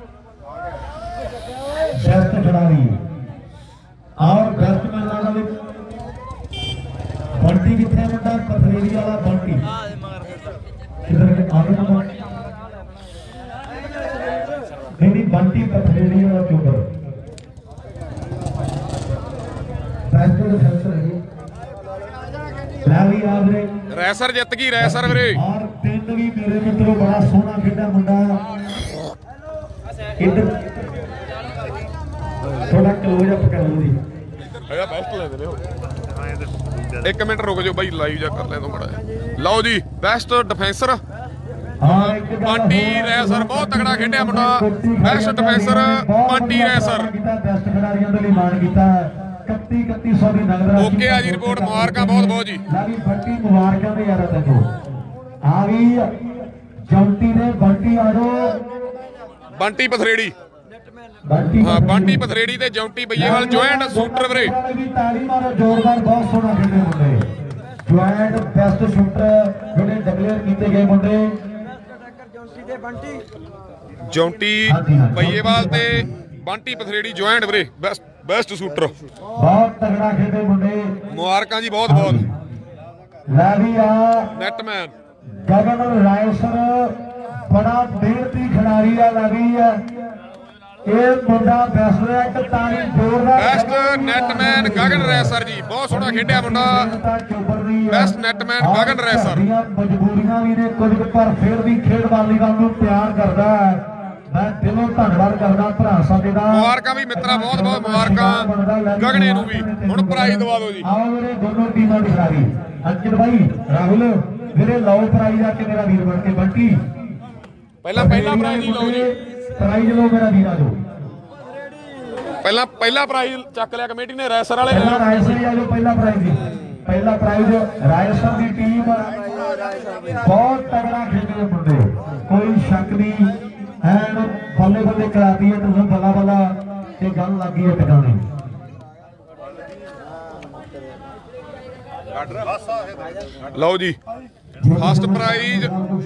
ਬੈਸਟ ਖਿਡਾਰੀ ਆਓ ਬੈਸਟ ਮੈਨ ਵਾਲਾ ਵੀ ਬੰਟੀ ਕਿੱਥੇ ਮੁੰਡਾ ਪਥਰੇੜੀ ਵਾਲਾ ਬੰਟੀ ਕਿਧਰ ਆ ਗਿਆ ਨਹੀਂ ਨਹੀਂ ਬੰਟੀ ਪਥਰੇੜੀ ਵਾਲਾ ਚੋਬਰ ਬੈਸਟ ਡਿਫੈਂਸਰ ਹੈ ਲੈ ਵੀ ਆ ਵੀਰੇ ਰੈਸਰ ਜਿੱਤ ਗਈ ਰੈਸਰ ਵੀਰੇ ਔਰ ਤਿੰਨ ਵੀ ਮੇਰੇ ਮਿੱਤਰੋ ਬੜਾ ਸੋਹਣਾ ਖੇਡਾ ਮੁੰਡਾ ਇੱਧਰ ਥੋੜਾ ਕਲੋਜ਼ ਅਪ ਕਰ ਲਓ ਜੀ ਹੈਗਾ ਬੈਸਟ ਲੈ ਦੇ ਇੱਕ ਮਿੰਟ ਰੁਕ ਜਾਓ ਬਾਈ ਲਾਈਵ ਜਾ ਕਰ ਲੈ ਦੋ ਮੜਾ ਲਓ ਜੀ ਬੈਸਟ ਡਿਫੈਂਸਰ ਹਾਂ ਇੱਕ ਗੱਲ ਬੰਟੀ ਰੈਸਰ ਬਹੁਤ ਤਗੜਾ ਖੇਡਿਆ ਮੁੰਡਾ best defencer Bunty Raisar best ਖਿਡਾਰੀਆਂ ਦੇ ਲਈ ਮਾਣ ਕੀਤਾ ਇਕੱਤੀ ਇਕੱਤੀ ਸੌ ਦੀ ਨਗਦ ਰਾਸ਼ੀ ਓਕੇ ਆ ਜੀ ਰਿਪੋਰਟ ਮੁਬਾਰਕਾਂ ਬਹੁਤ ਬਹੁਤ ਜੀ ਲੈ ਵੀ ਬੰਟੀ ਮੁਬਾਰਕਾਂ ਦੇ ਯਾਰ ਤੈਨੂੰ ਆ ਵੀ ਜੌਂਟੀ ਦੇ ਬੰਟੀ ਆ ਜਾਓ ਬੰਟੀ ਪਥਰੇੜੀ ਬੰਟੀ ਹਾਂ ਬੰਟੀ ਪਥਰੇੜੀ ਤੇ ਜੌਂਟੀ ਬਈਏਵਾਲ ਜੁਆਇੰਟ ਸ਼ੂਟਰ ਵੀਰੇ। ਵੀ ਤਾੜੀ ਮਾਰੋ ਜ਼ੋਰਦਾਰ, ਬਹੁਤ ਸੋਹਣਾ ਖੇਡੇ ਮੁੰਡੇ। ਜੁਆਇੰਟ ਬੈਸਟ ਸ਼ੂਟਰ ਜਿਹੜੇ ਡਿਕਲੇਅਰ ਕੀਤੇ ਗਏ ਮੁੰਡੇ ਜੌਂਟੀ ਬਈਏਵਾਲ ਤੇ ਬੰਟੀ ਪਥਰੇੜੀ ਜੁਆਇੰਟ ਵੀਰੇ ਬੈਸਟ ਬੈਸਟ ਸ਼ੂਟਰ। ਬਹੁਤ ਤਗੜਾ ਖੇਡੇ ਮੁੰਡੇ, ਮੁਬਾਰਕਾਂ ਜੀ ਬਹੁਤ ਬਹੁਤ। ਲੈ ਵੀ ਆ ਨੈਟਮੈਨ ਗਗਨ ਰਾਇਸਰ ਬੜਾ ਮਿਹਨਤੀ ਖਿਡਾਰੀ ਆ। ਲੈ ਵੀ ਆ ਇਹ ਮੁੰਡਾ ਬੈਸਟ ਹੈ, ਇੱਕ ਤਾੜੀ ਜ਼ੋਰਦਾਰ। ਬੈਸਟ ਨੈਟਮੈਨ ਗਗਨ ਰੈਸਰ ਜੀ, ਬਹੁਤ ਸੋਹਣਾ ਖੇਡਿਆ ਮੁੰਡਾ। Best netman Gagan Raisar. ਮਜਬੂਰੀਆਂ ਵੀ ਨੇ ਕੁਝ ਕੁ, ਪਰ ਫਿਰ ਵੀ ਖੇਡ ਵਾਲੀਬਾਲ ਨੂੰ ਪਿਆਰ ਕਰਦਾ ਹੈ। ਮੈਂ ਦਿਲੋਂ ਧੰਨਵਾਦ ਕਰਦਾ ਭਰਾ ਸਾਡੇ ਦਾ। ਮੁਬਾਰਕਾਂ ਵੀ ਮਿੱਤਰਾ, ਬਹੁਤ ਬਹੁਤ ਮੁਬਾਰਕਾਂ ਗਗਨੇ ਨੂੰ ਵੀ। ਹੁਣ ਪ੍ਰਾਈਜ਼ ਦਵਾ ਦਿਓ ਜੀ। ਆਓ ਮੇਰੇ ਦੋਨੋਂ ਟੀਮਾਂ ਦੀ ਖਿਡਾਰੀ ਅੰਕਿਤ ਭਾਈ, ਰਾਹੁਲ ਵੀਰੇ ਲਓ ਪ੍ਰਾਈਜ਼ ਆ ਕੇ ਮੇਰਾ ਵੀਰ ਬਣ ਕੇ। ਬੰਟੀ ਪਹਿਲਾਂ ਪਹਿਲਾ ਪ੍ਰਾਈਜ਼ ਹੀ ਲਓ ਜੀ, ਪ੍ਰਾਈਜ਼ ਲਓ ਮੇਰਾ ਵੀਰਾ ਜੋ। ਪਹਿਲਾਂ ਪਹਿਲਾ ਪ੍ਰਾਈਜ਼ ਚੱਕ ਲਿਆ ਕਮੇਟੀ ਨੇ ਰੈਸਰ ਵਾਲੇ। ਪਹਿਲਾ ਰਾਇਸਰ ਹੀ ਆ ਜੋ ਪਹਿਲਾ ਪ੍ਰਾਈਜ਼ ਜੀ। ਪਹਿਲਾ ਪ੍ਰਾਈਜ਼ ਰਾਇਸਰ ਦੀ ਟੀਮ ਬਹੁਤ ਤਗੜਾ ਖੇਡਦੇ ਮੁੰਡੇ, ਕੋਈ ਸ਼ੱਕ ਨਹੀਂ। ਐਨ ਬੱਲੇ ਬੱਲੇ ਕਰਾਤੀ ਹੈ ਤੁਸੀਂ, ਬੱਲਾ ਬੱਲਾ ਤੇ ਗੱਲ ਲੱਗੀ ਹੈ ਟਿਕਾਣੇ। ਲਓ ਜੀ first prize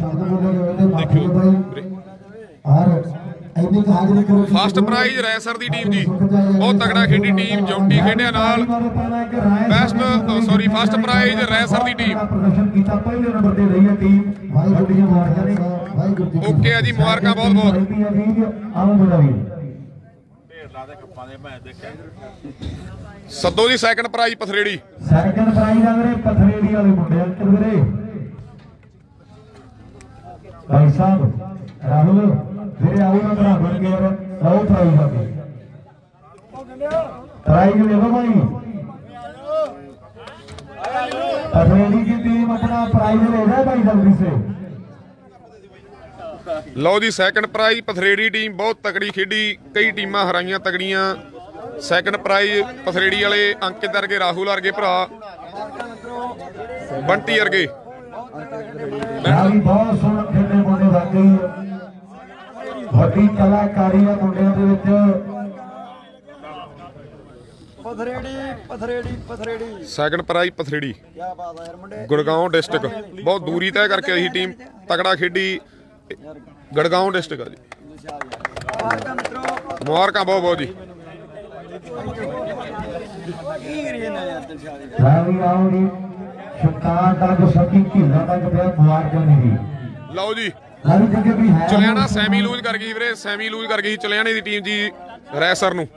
first prize Raisar ਦੀ ਟੀਮ ਜੀ, ਬਹੁਤ ਤਗੜਾ ਖੇਡੀ ਟੀਮ। ਜੌਂਟੀ ਖੇਡਿਆ ਨਾਲ। Best sorry first prize Raisar ਦੀ ਟੀਮ। ਪ੍ਰਦਰਸ਼ਨ ਕੀਤਾ, ਪਹਿਲੇ ਨੰਬਰ ਤੇ ਰਹੀ ਹੈ ਟੀਮ। ਵਾਹਿਗੁਰੂ ਜੀ ਮੁਬਾਰਕਾਂ ਨੇ, ਵਾਹਿਗੁਰੂ ਜੀ ਓਕੇ ਆ ਜੀ, ਮੁਬਾਰਕਾਂ ਬਹੁਤ ਬਹੁਤ। ਆਓ ਮੇਰਾ ਵੀਰ ਸੱਦੋ ਜੀ second prize Pathreri. Second prize ਆ ਵੀਰੇ ਪਥਰੇੜੀ ਵਾਲੇ ਮੁੰਡੇ ਅੰਕਲ ਵੀਰੇ। ਭਾਈ ਸਾਹਿਬ ਰਾਹੁਲ ਵੀਰੇ ਆਓ ਨਾ ਭਰਾ ਬਣ ਕੇ ਆਓ ਪ੍ਰਾਈਜ਼ ਆ ਕੇ। ਪ੍ਰਾਈਜ਼ ਲੈ ਲਓ ਭਾਈ। पथरेड़ी की टीम अपना प्राइज ले जाए भाई जल्दी से। ਲਓ ਜੀ ਸੈਕੰਡ ਪ੍ਰਾਈਜ਼ ਪਥਰੇੜੀ ਟੀਮ ਬਹੁਤ ਤਕੜੀ ਖੇਡੀ, ਕਈ ਟੀਮਾਂ ਹਰਾਈਆਂ ਤਗੜੀਆਂ। ਸੈਕੰਡ ਪ੍ਰਾਈਜ਼ ਪਥਰੇੜੀ ਵਾਲੇ ਅੰਕਿਤ ਵਰਗੇ, ਰਾਹੁਲ ਵਰਗੇ ਭਰਾ, ਬੰਟੀ ਵਰਗੇ। बहुत सोहना खेले मुंडे, वाकई वड्डी कलाकारी है मुंडियां दे विच। पथरेड़ी पथरेड़ी पथरेड़ी ਸੈਕੰਡ ਪ੍ਰਾਈਜ਼ ਪਥਰੇੜੀ क्या बात है यार मुंडे। ਗੁੜਗਾਉਂ ਡਿਸਟ੍ਰਿਕਟ, ਬਹੁਤ ਦੂਰੀ ਤੈਅ ਕਰਕੇ ਆਈ ਟੀਮ, ਤਗੜਾ ਖੇਡੀ। ਗੁੜਗਾਉਂ ਡਿਸਟ੍ਰਿਕਟ ਆ ਜੀ। ਮੁਬਾਰਕਾਂ ਬਹੁਤ ਬਹੁਤ ਜੀ। रावी आओगी शतान तक सकी ढीला तक पे मुबारक नहीं। ਲਓ ਜੀ रावी जगह भी है ਚਲਿਆਣਾ ਸੈਮੀ ਲੂਜ਼ ਕਰ ਗਈ ਵੀਰੇ, ਸੈਮੀ ਲੂਜ਼ ਕਰ ਗਈ ਚਲਿਆਣੇ ਦੀ ਟੀਮ ਜੀ ਰੈਸਰ ਨੂੰ।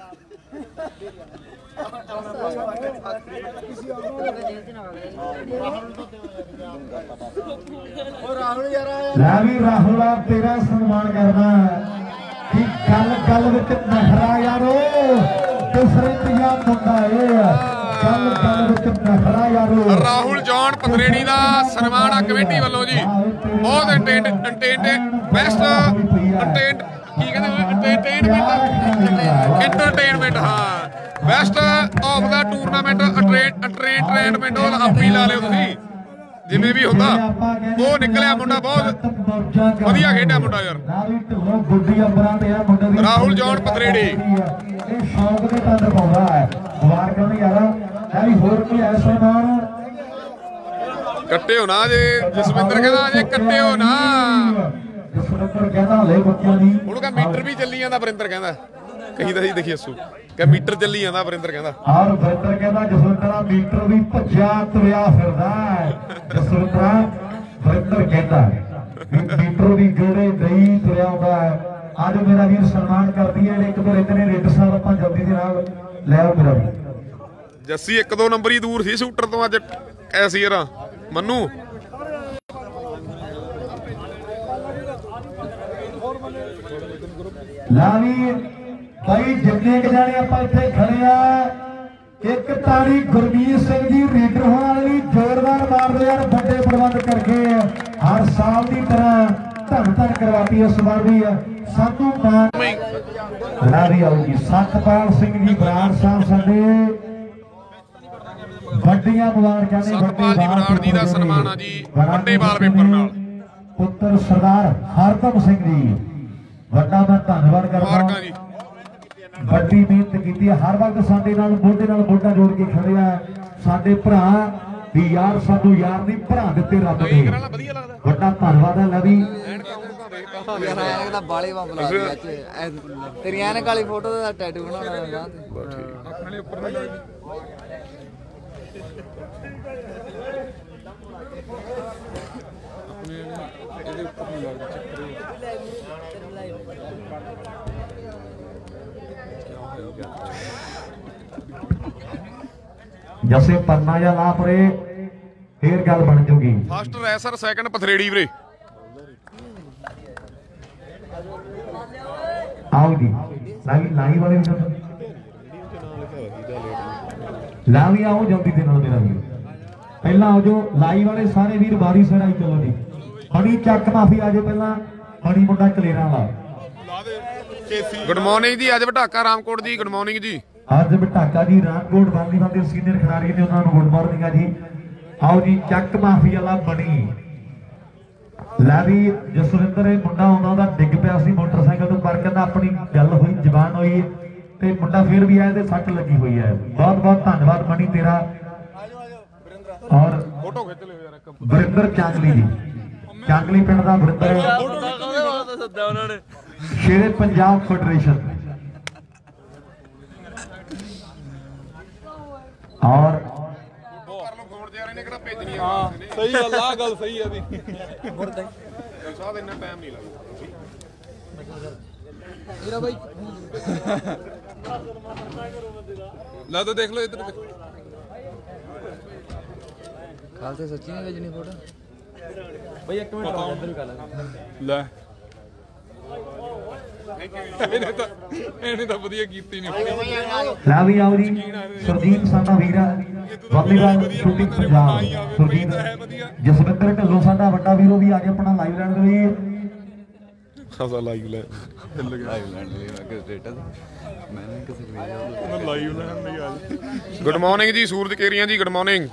रावी राहुल आप तेरा सम्मान करना कि गल गल विच नखरा यारो दूसरे पंजाब मुंडा है। गल गल विच नखरा यारो ਰਾਹੁਲ ਜੌਨ ਪਥਰੇੜੀ ਦਾ ਸਨਮਾਨ ਆ ਕਮੇਟੀ ਵੱਲੋਂ ਜੀ। ਬਹੁਤ ਐਂਟਰਟੇਨਮੈਂਟ, ਬੈਸਟ ਐਂਟਰਟੇਨ ਕੀ ਕਹਿੰਦੇ ਐਂਟਰਟੇਨਮੈਂਟ ਐਂਟਰਟੇਨਮੈਂਟ ਹਾਂ ਬੈਸਟ ਆਫ ਦਾ ਟੂਰਨਾਮੈਂਟ ਐਂਟਰਟੇਨਮੈਂਟ ਉਹ ਆਪੀ ਲਾ ਲਿਓ ਤੁਸੀਂ, ਜਿਵੇਂ ਵੀ ਹੁੰਦਾ। ਉਹ ਨਿਕਲਿਆ ਮੁੰਡਾ, ਬਹੁਤ ਵਧੀਆ ਖੇਡਿਆ ਮੁੰਡਾ ਯਾਰ। ਰਾਵੀ ਢਿੱਲੋਂ ਗੁੱਡੀ ਅੰਬਰਾਂ ਤੇ ਆ ਮੁੰਡੇ ਦੀ। ਰਾਹੁਲ ਜੌਨ ਪਥਰੇੜੀ ਇਹ ਸ਼ੌਕ ਦੇ ਤੰਦਰ ਪਾਉਂਦਾ ਹੈ। ਮੁਬਾਰਕਾਂ ਨੇ ਯਾਰ। ਇਹ ਵੀ ਹੋਰ ਕੋਈ ਐਸਾ ਮਾਨ ਕੱਟਿਓ ਨਾ ਜੇ ਜਸਵਿੰਦਰ ਕਹਿੰਦਾ ਜੇ ਕੱਟਿਓ ਨਾ। ਜਸਵਿੰਦਰ ਕਹਿੰਦਾ ਹਲੇ ਬੱਚਿਆਂ ਦੀ ਹੁਣ ਕਾ ਮੀਟਰ ਵੀ ਚੱਲੀ ਜਾਂਦਾ, ਵਰਿੰਦਰ ਕਹਿੰਦਾ ਕਹੀ ਤਾਂ ਸੀ ਦੇਖੀ ਅਸੂ ਕਿ ਮੀਟਰ ਚੱਲੀ ਜਾਂਦਾ, ਵਰਿੰਦਰ ਕਹਿੰਦਾ। ਔਰ ਵਰਿੰਦਰ ਕਹਿੰਦਾ ਜਸਵਿੰਦਰ ਦਾ ਮੀਟਰ ਵੀ ਭੱਜਿਆ ਤੁਰਿਆ ਫਿਰਦਾ ਹੈ। ਜਸਵਿੰਦਰ ਵਰਿੰਦਰ ਕਹਿੰਦਾ ਮੀਟਰ ਵੀ ਗੇੜੇ ਨਹੀਂ ਤੁਰਿਆ ਹੁੰਦਾ ਹੈ। ਅੱਜ ਮੇਰਾ ਵੀਰ ਸਨਮਾਨ ਕਰਦੀ ਹੈ। ਇੱਕ ਦੋ ਇਤਨੇ ਰੇਟ ਸਾਹਿਬ ਆਪਾਂ ਜਲਦੀ ਦੇ ਨਾਲ ਲੈ ਆਓ ਮੇਰਾ ਵੀਰ। ਜੱਸੀ ਇੱਕ ਦੋ ਨੰਬਰ ਹੀ ਦੂਰ ਸੀ ਸ਼ੂਟਰ ਤੋਂ ਅੱਜ ਐਸੀ ਯਾਰ ਮੰਨੂ। ਲਾਵੀ ਭਾਈ ਜਿੰਨੇ ਕ ਜਾਣੇ ਆਪਾਂ ਇੱਥੇ ਖੜੇ ਆ, ਇੱਕ ਤਾੜੀ ਗੁਰਮੀਤ ਸਿੰਘ ਜੀ ਰੀਡਰ ਹੋਣ ਵਾਲੀ ਜ਼ੋਰਦਾਰ ਮਾਰਦੇ ਯਾਰ, ਵੱਡੇ ਪ੍ਰਬੰਧ ਕਰਕੇ ਹਰ ਸਾਲ ਦੀ ਤਰ੍ਹਾਂ ਧੰਨ ਧੰਨ ਕਰਵਾਤੀ ਇਸ ਵਾਰ ਵੀ ਸਾਧੂ ਮਾਨ ਲਾਵੀ ਆਉਗੀ। ਸਤਪਾਲ ਸਿੰਘ ਜੀ ਬਰਾੜ ਸਾਹਿਬ ਸਾਡੇ ਵੱਡੀਆਂ ਮੁਬਾਰਕਾਂ ਨੇ। ਸਤਪਾਲ ਜੀ ਬਰਾੜ ਜੀ ਦਾ ਸਨਮਾਨ ਆ ਜੀ ਵੱਡੇ ਬਾਲ ਪੇਪਰ ਨਾਲ। ਪੁੱਤਰ ਸਰਦਾਰ ਹਰਦਮ ਸਿੰਘ ਜੀ ਵੱਡਾ ਮੈਂ ਧੰਨਵਾਦ ਕਰਦਾ। ਮੁਬਾਰਕਾਂ ਜੀ। ਵੱਡੀ ਮਿਹਨਤ ਕੀਤੀ ਹੈ, ਹਰ ਵਕਤ ਸਾਡੇ ਨਾਲ ਮੋਢੇ ਨਾਲ ਮੋਢਾ ਜੋੜ ਕੇ ਖੜੇ ਆ ਸਾਡੇ ਭਰਾ ਵੀ ਯਾਰ ਸਾਨੂੰ ਯਾਰ ਨਹੀਂ ਭਰਾ ਦਿੱਤੇ ਰੱਬ ਨੇ। ਵਧੀਆ ਲੱਗਦਾ ਵੱਡਾ ਧੰਨਵਾਦ ਹੈ ਲਵੀ। ਯਾਰ ਐਨਕ ਦਾ ਬਾਲੇ ਬੰਬ ਲਾ ਦਿਆ ਚ ਤੇਰੀ ਐਨਕ ਵਾਲੀ ਫੋਟੋ ਦਾ ਟੈਟੂ ਬਣਾਉਣਾ ਆਪਣੇ ਉੱਪਰ ਇਹਦੇ ਉੱਪਰ ਨਹੀਂ ਲੱਗਦਾ ਚੱਕਰ ਜਸੇ ਪੰਨਾ ਜਾਂ ਲਾ ਪਰੇ ਫੇਰ ਗੱਲ ਬਣ ਜੂਗੀ। ਫਸਟ ਰੈਸਰ ਸੈਕੰਡ ਪਥਰੇੜੀ ਵੀਰੇ। ਆਓ ਜੀ ਲਾਈ ਲਾਈ ਵਾਲੇ ਲਾ ਵੀ ਆਓ ਜਲਦੀ ਦੇ ਨਾਲ ਮੇਰਾ ਵੀਰ ਪਹਿਲਾਂ ਆਓ ਜੋ ਲਾਈ ਵਾਲੇ ਸਾਰੇ ਵੀਰ ਬਾਰੀ ਸਿਰ ਆਈ ਚਲੋ ਜੀ। ਮਣੀ ਚੱਕ ਮਾਫੀ ਆ ਜੇ ਪਹਿਲਾਂ ਮਣੀ ਮੁੰਡਾ ਕਲੇਰਾਂ ਵਾਲਾ। ਗੁੱਡ ਮਾਰਨਿੰਗ ਜੀ ਅੱਜ ਵਟਾਕਾ ਰਾਮਕੋਟ ਜੀ। ਗੁੱਡ ਮਾਰਨਿੰਗ ਜੀ ਅੱਜ ਵਟਾਕਾ ਜੀ ਰਾਮਕੋਟ ਵਾਲੀ ਵਾਲੇ ਸੀਨੀਅਰ ਖਿਡਾਰੀ ਨੇ ਉਹਨਾਂ ਨੂੰ ਗੁੱਡ ਮਾਰਨਿੰਗ ਆ ਜੀ। ਆਓ ਜੀ ਚੱਕ ਮਾਫੀ ਵਾਲਾ ਬਣੀ ਲੈ ਵੀ ਜਸਵਿੰਦਰ ਇਹ ਮੁੰਡਾ ਆਉਂਦਾ ਉਹਦਾ ਡਿੱਗ ਪਿਆ ਸੀ ਮੋਟਰਸਾਈਕਲ ਤੋਂ ਪਰ ਕਹਿੰਦਾ ਆਪਣੀ ਗੱਲ ਹੋਈ ਜ਼ਬਾਨ ਹੋਈ ਤੇ ਮੁੰਡਾ ਫੇਰ ਵੀ ਆਇਆ ਤੇ ਸੱਟ ਲੱਗੀ ਹੋਈ ਹੈ। ਬਹੁਤ ਬਹੁਤ ਧੰਨਵਾਦ ਮਣੀ ਤੇਰਾ। ਔਰ ਫੋਟੋ ਖਿੱਚ ਲਿਓ ਯਾਰ ਇੱਕ ਵਰਿੰਦਰ ਚਾਂਗਲੀ ਜੀ ਚਾਂਗਲੀ ਪਿੰਡ ਦਾ ਵਰਿੰਦਰ ਸ਼ੇਰੇ ਪੰਜਾਬ ਫੈਡਰੇਸ਼ਨ। ਔਰ ਹਾਂ ਸਹੀ ਗੱਲ ਆ ਗੱਲ ਸਹੀ ਆ ਦੀ ਸਾਹ ਇੰਨਾ ਟਾਈਮ ਨਹੀਂ ਲੱਗਦਾ ਮੇਰਾ ਬਾਈ ਲਾ ਤਾਂ ਦੇਖ ਲਓ ਇੱਧਰ ਖਾਲ ਤੇ ਸੱਚੀ ਨਹੀਂ ਵੇਜਣੀ ਫੋਟੋ ਬਈ ਇੱਕ ਮਿੰਟ ਇੱਧਰ ਵੀ ਕਰ ਲਾਂਗੇ ਲੈ ਇਹਨੇ ਤਾਂ ਇਹਨੇ ਤਾਂ ਵਧੀਆ ਕੀਤੀ ਨਹੀਂ। ਲੈ ਵੀ ਆਓ ਜੀ ਸੁਰਜੀਤ ਸਾਡਾ ਵੀਰ ਆ ਵਾਲੀਬਾਲ ਸ਼ੂਟਿੰਗ ਪੰਜਾਬ ਸੁਰਜੀਤ ਜਸਵਿੰਦਰ ਢੱਲੋਂ ਸਾਡਾ ਵੱਡਾ ਵੀਰੋ ਵੀ ਆ ਕੇ ਆਪਣਾ ਲਾਈਵ ਲੈਣ ਦੇ ਲਈ ਖਾਸਾ ਲਾਈਵ ਲੈ ਲਾਈਵ ਲੈਣ ਲਈ ਮੈਂ ਕਿ ਸਟੇਟਸ ਮੈਂ ਨਹੀਂ ਕਿਸੇ ਨੂੰ ਲਾਈਵ ਲੈਣ ਲਈ ਆ ਗੁੱਡ ਮਾਰਨਿੰਗ ਜੀ ਸੂਰਜ ਕੇਰੀਆਂ ਜੀ। ਗੁੱਡ ਮਾਰਨਿੰਗ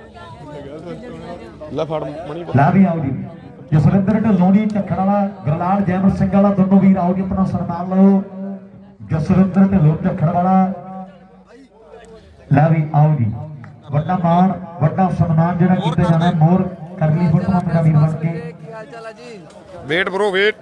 ਲੈ ਫੜ ਮਣੀ ਲੈ ਵੀ ਆਓ ਜੀ ਜਸਵਿੰਦਰ ਢੱਲੋਂ ਜੀ ਝੱਖੜ ਵਾਲਾ ਗਰਲਾਲ ਜੈਮਲ ਸਿੰਘ ਵਾਲਾ ਦੋਨੋਂ ਵੀਰ ਆਓ ਜੀ ਆਪਣਾ ਸਨਮਾਨ ਲਓ। ਜਸਵਿੰਦਰ ਢੱਲੋਂ ਝੱਖੜ ਵਾਲਾ ਲੈ ਵੀ ਆਓ ਜੀ ਵੱਡਾ ਮਾਣ ਵੱਡਾ ਸਨਮਾਨ ਜਿਹੜਾ ਕੀਤਾ ਜਾਣਾ ਮੋਰ ਕਰਨੀ ਫੋਟੋ ਮੇਰਾ ਵੀਰ ਬਣ ਕੇ। ਕੀ ਹਾਲ ਚਾਲ ਆ ਜੀ ਵੇਟ ਬ్రో ਵੇਟ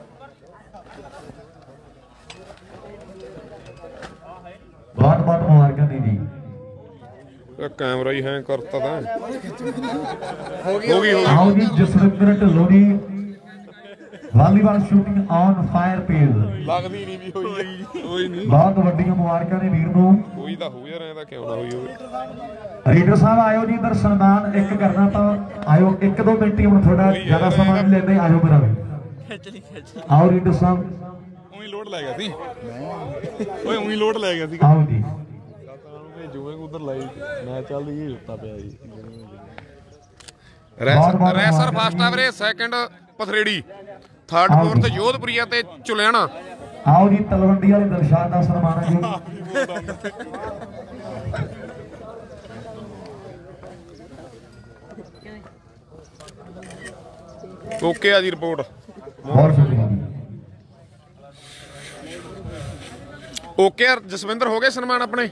ਬਹੁਤ ਬਹੁਤ ਮੁਬਾਰਕਾਂ ਨੇ ਜੀ। ਇਹ ਕੈਮਰਾ ਹੀ ਹੈਂਗ ਕਰਤਾ ਤਾਂ ਹੋ ਗਈ ਹੋ ਗਈ ਹੋ ਆਓ ਜੀ Jaswinder Dhillon ji volleyball shooting on fire page ਲੱਗਦੀ ਨਹੀਂ ਵੀ ਹੋਈ ਹੋਈ ਨਹੀਂ ਬਹੁਤ ਵੱਡੀਆਂ ਮੁਬਾਰਕਾਂ ਨੇ ਵੀਰ ਨੂੰ। ਹੋਈ ਤਾਂ ਹੋ ਯਾਰ ਐਂ ਕਿਉਂ ਨਾ ਹੋਈ ਹੋਵੇ। ਰੀਡਰ ਸਾਹਿਬ ਆਇਓ ਜੀ ਇਧਰ ਸਨਮਾਨ ਇੱਕ ਕਰਨਾ ਤਾਂ ਆਇਓ ਇੱਕ ਦੋ ਮਿੰਟ ਹੀ ਹੁਣ ਥੋੜਾ ਜ਼ਿਆਦਾ ਸਮਾਂ ਨਹੀਂ ਲੈਂਦੇ ਆਇਓ ਮੇਰਾ ਵੀ ਆਓ ਰੀਡਰ ਸਾਹਿਬ ਉਹੀ ਲੋਡ ਲੈ ਗਿਆ ਸੀ ਓਏ ਉਹੀ ਲੋਡ ਲੈ ਗਿਆ ਸੀ ਆਓ ਜੀ ਭੇਜੂਗੇ ਉਧਰ ਲਾਈ ਮੈਂ ਚੱਲਦੀ ਹੀ ਉੱਤਾ ਪਿਆ ਜੀ। ਬਹੁਤ-ਬਹੁਤ ਰੈਸਰ ਫਸਟ ਆ ਵੀਰੇ second Pathreri third fourth Yodhpuria ਤੇ ਚੁਲਿਆਣਾ। ਆਓ ਜੀ ਤਲਵੰਡੀ ਵਾਲੇ ਦਿਲਸ਼ਾਦ ਦਾ ਸਨਮਾਨ ਹੈ ਜੀ। ਓਕੇ ਆ ਜੀ ਰਿਪੋਰਟ ਬਹੁਤ ਸ਼ੁਕਰੀਆ ਜੀ। ਓਕੇ ਯਾਰ ਜਸਵਿੰਦਰ ਹੋ ਗਏ ਸਨਮਾਨ ਆਪਣੇ।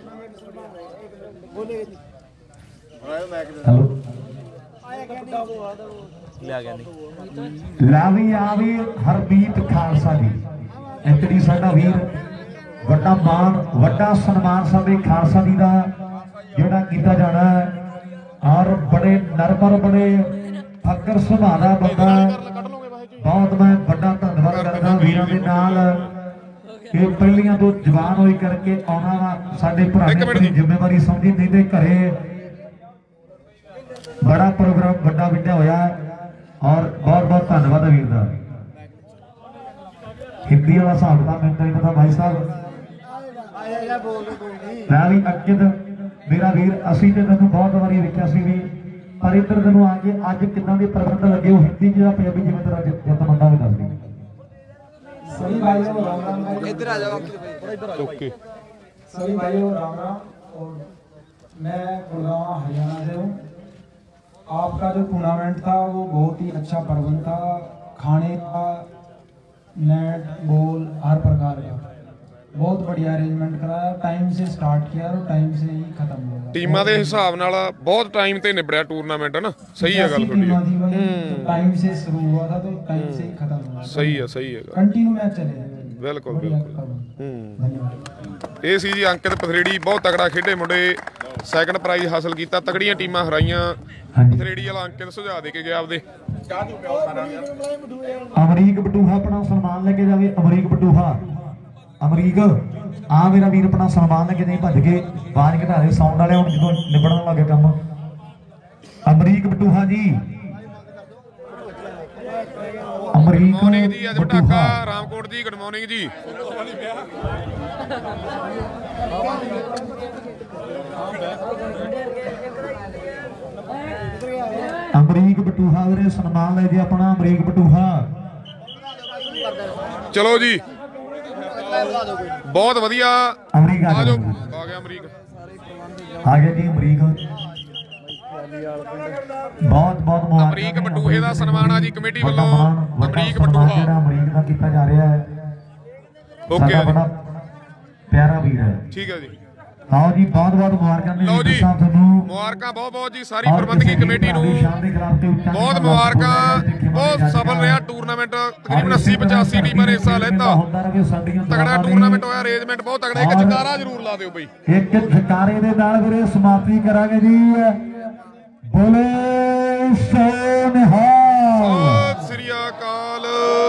ਹੈਲੋ ਲਿਆ ਗਿਆ ਨਹੀਂ ਲੈ ਵੀ ਆ ਵੀ ਹਰਬੀਤ ਖਾਲਸਾ ਜੀ ਐਂਟਰੀ ਸਾਡਾ ਵੀਰ ਵੱਡਾ ਮਾਣ ਵੱਡਾ ਸਨਮਾਨ ਸਾਡੇ ਖਾਲਸਾ ਜੀ ਦਾ ਜਿਹੜਾ ਕੀਤਾ ਜਾਣਾ ਔਰ ਬੜੇ ਨਰਮਰ ਬੜੇ ਫਕਰ ਸੁਭਾਅ ਦਾ ਬੰਦਾ ਬਹੁਤ ਮੈਂ ਵੱਡਾ ਧੰਨਵਾਦ ਕਰਦਾ ਵੀਰਾਂ ਦੇ ਨਾਲ ਇਹ ਪਹਿਲੀਆਂ ਤੋਂ ਜਵਾਨ ਹੋਈ ਕਰਕੇ ਆਉਣਾ ਵਾ ਸਾਡੇ ਭਰਾ ਨੇ ਜ਼ਿੰਮੇਵਾਰੀ ਸਮਝੀ ਨਹੀਂ ਤੇ ਘਰੇ ਬੜਾ ਪ੍ਰੋਗਰਾਮ ਵੱਡਾ ਵਿੱਢਿਆ ਹੋਇਆ ਔਰ ਬਹੁਤ ਬਹੁਤ ਧੰਨਵਾਦ ਵੀਰ ਦਾ। ਹਿੰਦੀ ਵਾਲਾ ਹਿਸਾਬ ਦਾ ਮੈਨੂੰ ਨਹੀਂ ਪਤਾ ਭਾਈ ਸਾਹਿਬ ਮੈਂ ਵੀ ਅਕਿਦ ਮੇਰਾ ਵੀਰ ਅਸੀਂ ਤੇ ਤੈਨੂੰ ਬਹੁਤ ਵਾਰੀ ਵੇਖਿਆ ਸੀ ਵੀ ਪਰ ਇੱਧਰ ਤੈਨੂੰ ਆ ਕੇ ਅੱਜ ਕਿੱਦਾਂ ਦੇ ਪ੍ਰਬੰਧ ਲੱਗੇ ਉਹ ਹਿੰਦੀ ਜਿਹੜਾ ਪੰਜਾਬੀ ਜਿਵੇਂ ਤੇਰਾ ਜਿੱਤ ਮੰਡਾ ਵੀ ਦੱਸਦੀ सभी भाइयों को राम राम भाई ਇੱਧਰ ਆ ਜਾਓ ਅੰਕਿਤ ਓਕੇ सभी भाइयों को राम राम और मैं गुड़गांव हरियाणा से हूँ। आपका जो टूर्नामेंट था वो बहुत ही अच्छा प्रबंध था, खाने का नेट बॉल हर प्रकार का बहुत बढ़िया अरेंजमेंट कराया, टाइम से स्टार्ट किया और टाइम से ही खत्म होगा। ਟੀਮਾਂ ਦੇ ਹਿਸਾਬ ਨਾਲ ਬਹੁਤ ਟਾਈਮ ਤੇ ਨਿਬੜਿਆ ਟੂਰਨਾਮੈਂਟ ਹੈ ਨਾ। ਸਹੀ ਹੈ ਗੱਲ ਤੁਹਾਡੀ। टीमां थी भाई, तो टाइम से शुरू हुआ था तो टाइम से ही खत्म हुआ। ਸਹੀ ਹੈ ਸਹੀ ਹੈ ਗੱਲ। कंटिन्यू मैच चले। ਬਿਲਕੁਲ बढ़िया ਬਿਲकुल। खबर। ਹੂੰ धन्यवाद। ਇਹ ਸੀ ਜੀ ਅੰਕਿਤ ਪਥਰੇੜੀ, ਬਹੁਤ ਤਗੜਾ ਖੇਡੇ ਮੁੰਡੇ, ਸੈਕੰਡ ਪ੍ਰਾਈਜ਼ ਹਾਸਲ ਕੀਤਾ, ਤਗੜੀਆਂ ਟੀਮਾਂ ਹਰਾਈਆਂ। ਪਥਰੇੜੀ ਵਾਲਾ ਅੰਕਿਤ ਸੁਝਾਅ ਦੇ ਕੇ ਗਿਆ ਆਪਦੇ। ਅਮਰੀਕ ਬਟੂਹਾ ਆਪਣਾ ਸਨਮਾਨ ਲੈ ਕੇ ਜਾਵੇ। ਅਮਰੀਕ ਬਟੂਹਾ, ਅਮਰੀਕ ਆ ਮੇਰਾ ਵੀਰ ਆਪਣਾ ਸਨਮਾਨ ਲੈ ਕੇ ਨਹੀਂ ਭੱਜ ਕੇ ਬਾਜ ਘਟਾ ਦੇ ਸਾਊਂਡ ਵਾਲੇ, ਹੁਣ ਜਦੋਂ ਨਿਬੜਨ ਲੱਗੇ ਕੰਮ। ਅਮਰੀਕ ਬਟੂਹਾ ਜੀ, ਅਮਰੀਕ ਮਾਰਨਿੰਗ ਜੀ, ਅੱਜ ਬਟੂਹਾ। ਪਟਾਕਾ ਰਾਮਕੋਟ ਜੀ, ਗੁੱਡ ਮਾਰਨਿੰਗ ਜੀ। ਅਮਰੀਕ ਬਟੂਹਾ ਵੀਰੇ ਸਨਮਾਨ ਲੈ ਜੀ ਆਪਣਾ, ਅਮਰੀਕ ਬਟੂਹਾ। ਚਲੋ ਜੀ ਬਹੁਤ ਵਧੀਆ। ਅਮਰੀਕ ਆ ਆ ਜਾਓ, ਜਾਓ। ਆ ਗਿਆ ਅਮਰੀਕ। ਆ ਗਿਆ ਜੀ ਅਮਰੀਕ, ਬਹੁਤ ਬਹੁਤ ਮੁਬਾਰਕਾਂ। ਅਮਰੀਕ ਬਟੂਹੇ ਦਾ ਸਨਮਾਨ ਆ ਜੀ ਕਮੇਟੀ ਵੱਲੋਂ। ਵੱਡਾ ਅਮਰੀਕ ਸਨਮਾਨ ਬਟੂਹਾ ਜਿਹੜਾ ਅਮਰੀਕ ਦਾ ਕੀਤਾ ਜਾ ਰਿਹਾ ਹੈ। ਓਕੇ ਸਾਡਾ ਜੀ, ਬੜਾ ਪਿਆਰਾ ਵੀਰ ਹੈ। ਠੀਕ ਹੈ ਜੀ। ਆਓ ਜੀ ਬਹੁਤ ਬਹੁਤ ਮੁਬਾਰਕਾਂ ਨੇ ਲਓ ਜੀ, ਸਾਹਿਬ ਤੁਹਾਨੂੰ। ਮੁਬਾਰਕਾਂ ਬਹੁਤ ਬਹੁਤ ਜੀ ਸਾਰੀ ਪ੍ਰਬੰਧਕੀ ਕਮੇਟੀ ਨੂੰ, ਬਹੁਤ ਬਹੁਤ ਮੁਬਾਰਕਾਂ। ਬਹੁਤ ਸਫਲ ਰਿਹਾ ਟੂਰਨਾਮੈਂਟ, ਤਕਰੀਬਨ ਅੱਸੀ ਪਚਾਸੀ ਟੀਮਾਂ ਨੇ ਹਿੱਸਾ ਲੈਤਾ। ਤਗੜਾ ਟੂਰਨਾਮੈਂਟ ਹੋਇਆ, ਅਰੇਂਜਮੈਂਟ ਬਹੁਤ ਤਗੜਾ। ਇੱਕ ਜਕਾਰਾ ਜ਼ਰੂਰ ਲਾ ਦਿਓ ਬਈ। ਇੱਕ ਜਕਾਰੇ ਦੇ ਨਾਲ ਵੀਰੇ ਸਮਾਪਤੀ ਕਰਾਂਗੇ ਜੀ। ਬੋਲੇ ਸੋ ਨਿਹਾਲ। ਸਤਿ ਸ੍ਰੀ ਅਕਾਲ।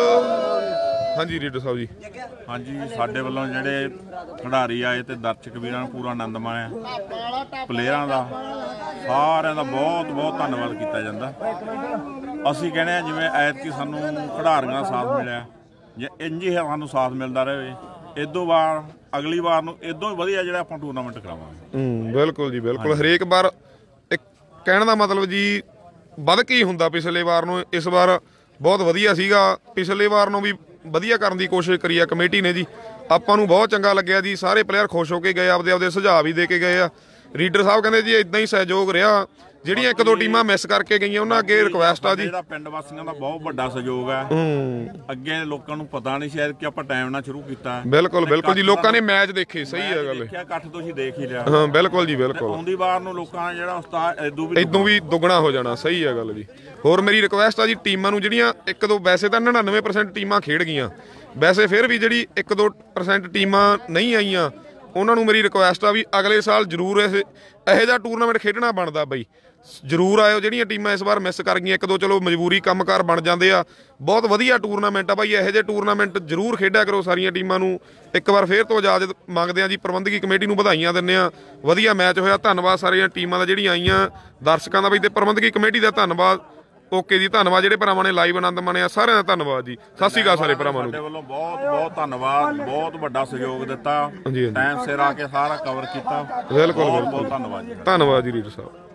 ਹਾਂਜੀ ਰੀਡਰ ਸਾਹਿਬ ਜੀ। ਹਾਂਜੀ, ਸਾਡੇ ਵੱਲੋਂ ਜਿਹੜੇ ਖਿਡਾਰੀ ਆਏ ਤੇ ਦਰਸ਼ਕ ਵੀਰਾਂ ਨੂੰ ਪੂਰਾ ਆਨੰਦ ਮਾਣਿਆ। ਪਲੇਅਰਾਂ ਦਾ ਸਾਰਿਆਂ ਦਾ ਬਹੁਤ ਬਹੁਤ ਧੰਨਵਾਦ ਕੀਤਾ ਜਾਂਦਾ। ਅਸੀਂ ਕਹਿੰਦੇ ਆ ਜਿਵੇਂ ਐਤਕੀ ਸਾਨੂੰ ਖਿਡਾਰੀਆਂ ਦਾ ਸਾਥ ਮਿਲਿਆ, ਜੇ ਇੰਝ ਹੀ ਸਾਨੂੰ ਸਾਥ ਮਿਲਦਾ ਰਹੇ, ਇਦੋਂ ਵਾਰ ਅਗਲੀ ਵਾਰ ਨੂੰ ਇਦੋਂ ਹੀ ਵਧੀਆ ਜਿਹੜਾ ਆਪਾਂ ਟੂਰਨਾਮੈਂਟ ਕਰਾਵਾਂਗੇ। ਹੂੰ ਬਿਲਕੁਲ ਜੀ ਬਿਲਕੁਲ। ਹਰੇਕ ਵਾਰ ਇੱਕ ਕਹਿਣ ਦਾ ਮਤਲਬ ਜੀ ਵੱਧ ਕੇ ਹੀ ਹੁੰਦਾ। ਪਿਛਲੇ ਵਾਰ ਨੂੰ ਇਸ ਵਾਰ ਬਹੁਤ ਵਧੀਆ ਸੀਗਾ। ਪਿਛਲੇ ਵਾਰ ਨੂੰ ਵੀ ਵਧੀਆ ਕਰਨ ਦੀ ਕੋਸ਼ਿਸ਼ ਕਰੀ ਆ ਕਮੇਟੀ ਨੇ ਜੀ। ਆਪਾਂ ਨੂੰ ਬਹੁਤ ਚੰਗਾ ਲੱਗਿਆ ਜੀ। ਸਾਰੇ ਪਲੇਅਰ ਖੁਸ਼ ਹੋ ਕੇ ਗਏ, ਆਪਦੇ ਆਪਦੇ ਸੁਝਾਅ ਵੀ ਦੇ ਕੇ ਗਏ ਆ। ਰੀਡਰ ਸਾਹਿਬ ਕਹਿੰਦੇ ਜੀ ਇਦਾਂ ਹੀ ਸਹਿਯੋਗ ਰਿਹਾ। ਜਿਹੜੀਆਂ ਇੱਕ ਦੋ ਟੀਮਾਂ ਮਿਸ ਕਰਕੇ ਗਈਆਂ ਉਹਨਾਂ ਅੱਗੇ ਰਿਕੁਐਸਟ ਆ ਜੀ। ਇਹਦਾ ਪਿੰਡ ਵਾਸੀਆਂ ਦਾ ਬਹੁਤ ਵੱਡਾ ਸਹਿਯੋਗ ਹੈ। ਅੱਗੇ ਲੋਕਾਂ ਨੂੰ ਪਤਾ ਨਹੀਂ ਸ਼ਾਇਦ ਕਿ ਆਪਾਂ ਟਾਈਮ ਨਾਲ ਸ਼ੁਰੂ ਕੀਤਾ। ਬਿਲਕੁਲ ਬਿਲਕੁਲ ਜੀ, ਲੋਕਾਂ ਨੇ ਮੈਚ ਦੇਖੇ। ਸਹੀ ਹੈ ਗੱਲ। ਦੇਖਿਆ, ਇਕੱਠ ਤੁਸੀਂ ਦੇਖ ਹੀ ਲਿਆ। ਹਾਂ ਬਿਲਕੁਲ ਜੀ ਬਿਲਕੁਲ। ਆਉਂਦੀ ਵਾਰ ਨੂੰ ਲੋਕਾਂ ਜਿਹੜਾ ਉਸਤਾਦ ਇਦੋਂ ਵੀ ਇਦੋਂ ਵੀ ਦੁੱਗਣਾ ਹੋ ਜਾਣਾ। ਸਹੀ ਹੈ ਗੱਲ ਜੀ। ਹੋਰ ਮੇਰੀ ਰਿਕੁਐਸਟ ਆ ਜੀ ਟੀਮਾਂ ਨੂੰ, ਜਿਹੜੀਆਂ ਇੱਕ ਦੋ ਵੈਸੇ ਤਾਂ ਨੜਿਨਵੇਂ ਪਰਸੈਂਟ ਟੀਮਾਂ ਖੇਡ ਗਈਆਂ, ਵੈਸੇ ਫਿਰ ਵੀ ਜਿਹੜੀ ਇੱਕ ਦੋ ਪਰਸੈਂਟ ਟੀਮਾਂ ਨਹੀਂ ਆਈਆਂ, ਉਹਨਾਂ ਨੂੰ ਮੇਰੀ ਰਿਕੁਐਸਟ ਆ ਵੀ ਅਗਲੇ ਸਾਲ ਜ਼ਰੂਰ ਇਹ ਇਹੋ ਜਿਹਾ ਟੂਰਨਾਮੈਂਟ ਖੇਡਣਾ ਬਣਦਾ ਬਈ। ਜ਼ਰੂਰ ਆਇਓ। ਜਿਹੜੀਆਂ ਟੀਮਾਂ ਇਸ ਵਾਰ ਮਿਸ ਕਰ ਗਈਆਂ, ਇੱਕ ਦੋ ਚਲੋ ਮਜਬੂਰੀ ਕੰਮਕਾਰ ਬਣ ਜਾਂਦੇ ਆ। ਬਹੁਤ ਵਧੀਆ ਟੂਰਨਾਮੈਂਟ ਆ ਬਾਈ। ਇਹੋ ਜਿਹੇ ਟੂਰਨਾਮੈਂਟ ਜ਼ਰੂਰ ਖੇਡਿਆ ਕਰੋ। ਸਾਰੀਆਂ ਟੀਮਾਂ ਨੂੰ ਇੱਕ ਵਾਰ ਫੇਰ ਤੋਂ ਇਜਾਜ਼ਤ ਮੰਗਦੇ ਆ ਜੀ। ਪ੍ਰਬੰਧਕੀ ਕਮੇਟੀ ਨੂੰ ਵਧਾਈਆਂ ਦਿੰਦੇ ਆ। ਵਧੀਆ ਮੈਚ ਹੋਇਆ। ਧੰਨਵਾਦ ਸਾਰੀਆਂ ਟੀਮਾਂ ਦਾ ਜਿਹੜੀਆਂ ਆਈਆਂ, ਦਰਸ਼ਕਾਂ ਦਾ ਬਈ, ਤੇ ਪ੍ਰਬੰਧਕੀ ਕਮੇਟੀ ਦਾ ਧੰਨਵਾਦ। ਓਕੇ ਜੀ, ਧੰਨਵਾਦ। ਜਿਹੜੇ ਭਰਾਵਾਂ ਨੇ ਲਾਈਵ ਆਨੰਦ ਮਾਣਿਆ ਸਾਰਿਆਂ ਦਾ ਧੰਨਵਾਦ ਜੀ। ਸਤਿ ਸ਼੍ਰੀ ਅਕਾਲ ਸਾਰੇ ਭਰਾਵਾਂ ਨੂੰ। ਸਾਡੇ ਵੱਲੋਂ ਬਹੁਤ ਬਹੁਤ ਧੰਨਵਾਦ। ਬਹੁਤ ਵੱਡਾ ਸਹਿਯੋਗ ਦਿੱਤਾ, ਟਾਈਮ ਸਿਰ ਆ ਕੇ ਸਾਰਾ ਕਵਰ ਕੀਤਾ। ਬਿਲਕੁਲ ਬਹੁਤ ਬਹੁਤ ਧੰਨਵਾਦ ਜੀ। ਧੰਨਵਾਦ ਜੀ ਰੀਡਰ ਸਾਹਿਬ।